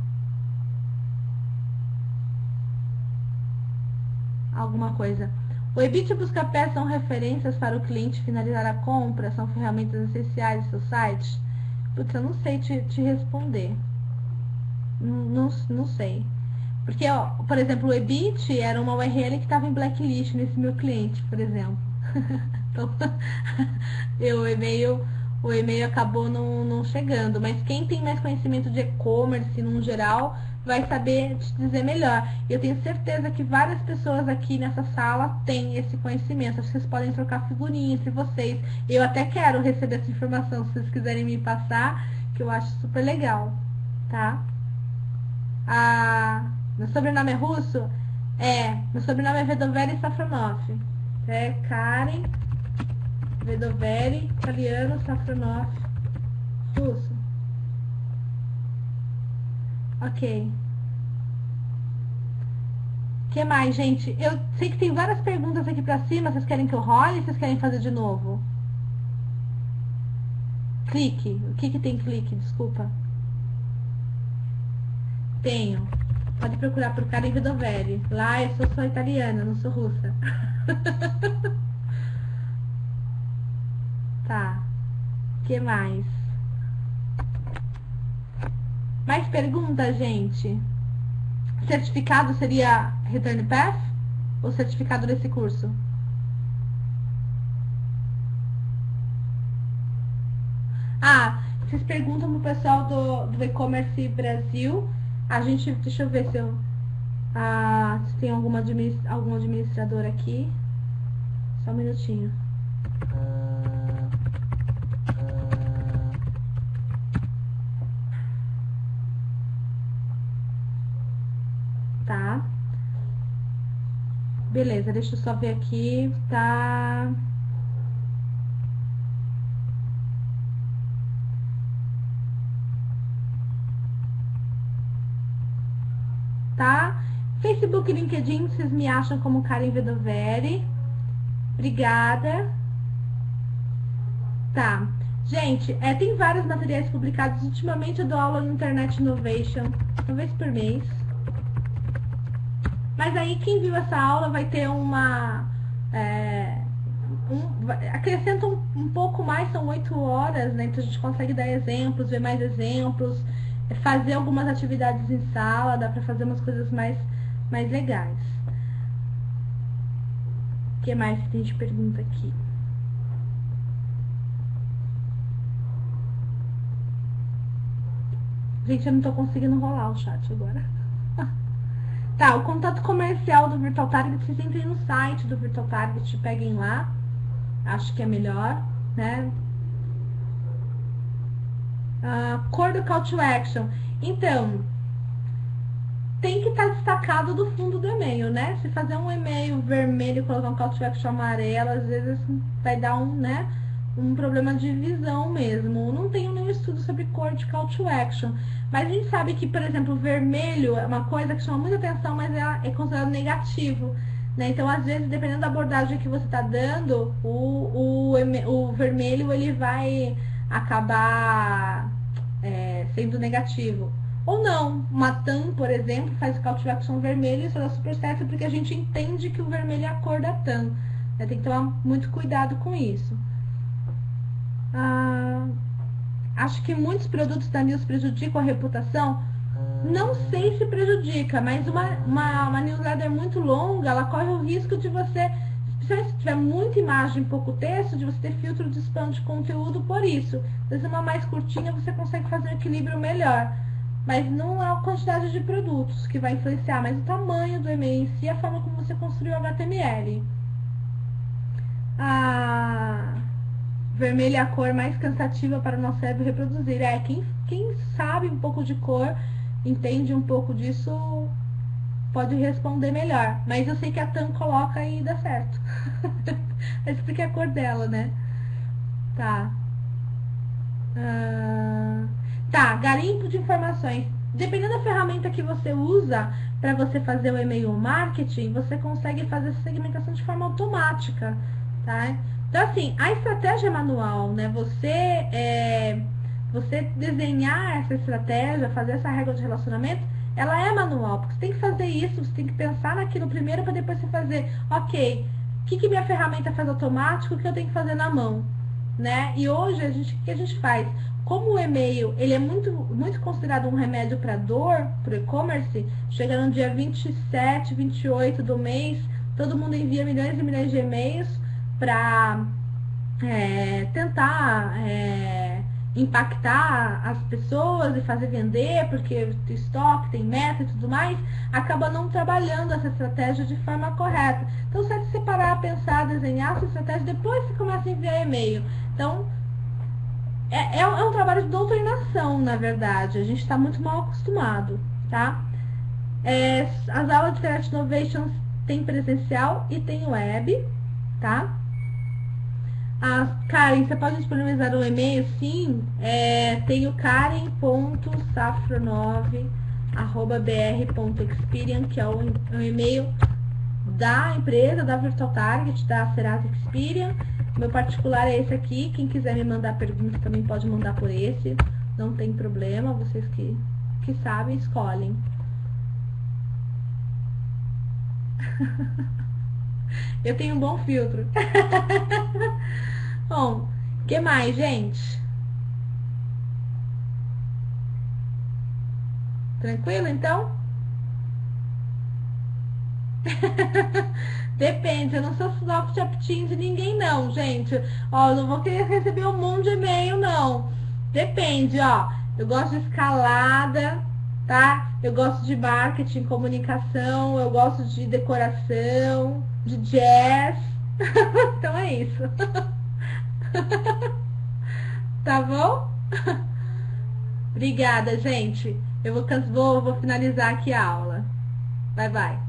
alguma coisa. O Ebit e o Buscapé são referências para o cliente finalizar a compra? São ferramentas essenciais do seu site? Putz, eu não sei te, te responder. Não, não sei. Porque, ó, por exemplo, o Ebit era uma U R L que estava em blacklist nesse meu cliente, por exemplo. Então, eu, o e-mail o e-mail acabou não, não chegando. Mas quem tem mais conhecimento de e-commerce, num geral, vai saber te dizer melhor. Eu tenho certeza que várias pessoas aqui nessa sala têm esse conhecimento. Vocês podem trocar figurinhas entre vocês. Eu até quero receber essa informação, se vocês quiserem me passar, que eu acho super legal, tá? Ah, meu sobrenome é russo? É, meu sobrenome é Vedoveri Safronov. É Karen Vedoveri, italiano, Safronov, russo. Ok. O que mais, gente? Eu sei que tem várias perguntas aqui pra cima. Vocês querem que eu role ou vocês querem fazer de novo? Clique. O que que tem clique? Desculpa. Tenho. Pode procurar por Karen Vidoveri. Lá eu sou só italiana, não sou russa. Tá. O que mais? Mais perguntas, gente? Certificado seria Return Path? Ou certificado desse curso? Ah, vocês perguntam pro pessoal do, do E-Commerce Brasil. A gente, deixa eu ver se eu... Ah, se tem alguma administ, algum administrador aqui. Só um minutinho. Tá. Beleza, deixa eu só ver aqui. Tá... Tá? Facebook e LinkedIn, vocês me acham como Karen Vidoveri. Obrigada. Tá. Gente, é, tem vários materiais publicados. Ultimamente eu dou aula no Internet Innovation, uma vez por mês. Mas aí quem viu essa aula vai ter uma... É, um, acrescenta um, um pouco mais, são oito horas, né? Então a gente consegue dar exemplos, ver mais exemplos, fazer algumas atividades em sala, dá pra fazer umas coisas mais, mais legais. O que mais que a gente pergunta aqui? Gente, eu não tô conseguindo rolar o chat agora. Tá, o contato comercial do Virtual Target, vocês entrem no site do Virtual Target, peguem lá. Acho que é melhor, né? Uh, cor do Call to Action. Então, tem que estar destacado do fundo do e-mail, né? Se fazer um e-mail vermelho e colocar um Call to Action amarelo, às vezes vai dar um, né, um problema de visão mesmo. Não tenho nenhum estudo sobre cor de Call to Action. Mas a gente sabe que, por exemplo, o vermelho é uma coisa que chama muita atenção, mas é, é considerado negativo, né? Então, às vezes, dependendo da abordagem que você está dando, o, o, o vermelho ele vai acabar é, sendo negativo. Ou não, uma T A M, por exemplo, faz o Call to Action vermelho e isso dá super certo porque a gente entende que o vermelho é a cor da T A M. Né? Tem que tomar muito cuidado com isso. Ah, acho que muitos produtos da News prejudicam a reputação. Não sei se prejudica, mas uma, uma, uma newsletter muito longa, ela corre o risco de você, especialmente se tiver muita imagem e pouco texto, de você ter filtro de spam de conteúdo por isso. Às vezes uma mais curtinha você consegue fazer um equilíbrio melhor. Mas não é a quantidade de produtos que vai influenciar, mas o tamanho do e-mail em si, a forma como você construiu o H T M L. A... Vermelho é a cor mais cansativa para o nosso cérebro reproduzir. É, quem, quem sabe um pouco de cor, entende um pouco disso, pode responder melhor. Mas eu sei que a T A M coloca e dá certo. Mas porque é a cor dela, né? Tá. Uh... Tá, garimpo de informações. Dependendo da ferramenta que você usa para você fazer o e-mail marketing, você consegue fazer essa segmentação de forma automática, tá? Então, assim, a estratégia manual, né? Você, é, você desenhar essa estratégia, fazer essa regra de relacionamento, ela é manual, porque você tem que fazer isso, você tem que pensar naquilo primeiro para depois você fazer, ok, o que, que minha ferramenta faz automático, o que eu tenho que fazer na mão, né? E hoje, a gente, o que a gente faz? Como o e-mail, ele é muito, muito considerado um remédio para dor, para o e-commerce, chega no dia vinte e sete, vinte e oito do mês, todo mundo envia milhões e milhões de e-mails para é, tentar é, impactar as pessoas e fazer vender, porque tem estoque, tem meta e tudo mais, acaba não trabalhando essa estratégia de forma correta. Então, você tem que separar, pensar, desenhar essa estratégia, depois você começa a enviar e-mail. Então, É, é um trabalho de doutrinação, na verdade. A gente está muito mal acostumado, tá? É, as aulas de Internet Innovations tem presencial e tem web, tá? A Karen, você pode disponibilizar um e-mail? Sim. É, tem o karen ponto safronove arroba br.experian, que é o, o e-mail da empresa, da Virtual Target, da Serasa Experian. Meu particular é esse aqui. Quem quiser me mandar perguntas também pode mandar por esse. Não tem problema, vocês que, que sabem, escolhem. Eu tenho um bom filtro. Bom, o que mais, gente? Tranquilo, então? Depende, eu não sou soft opt-in de ninguém não, gente. Ó, eu não vou querer receber um monte de e-mail, não. Depende, ó. Eu gosto de escalada, tá? Eu gosto de marketing, comunicação, eu gosto de decoração, de jazz. Então é isso. Tá bom? Obrigada, gente. Eu vou, vou, vou finalizar aqui a aula. Bye, bye.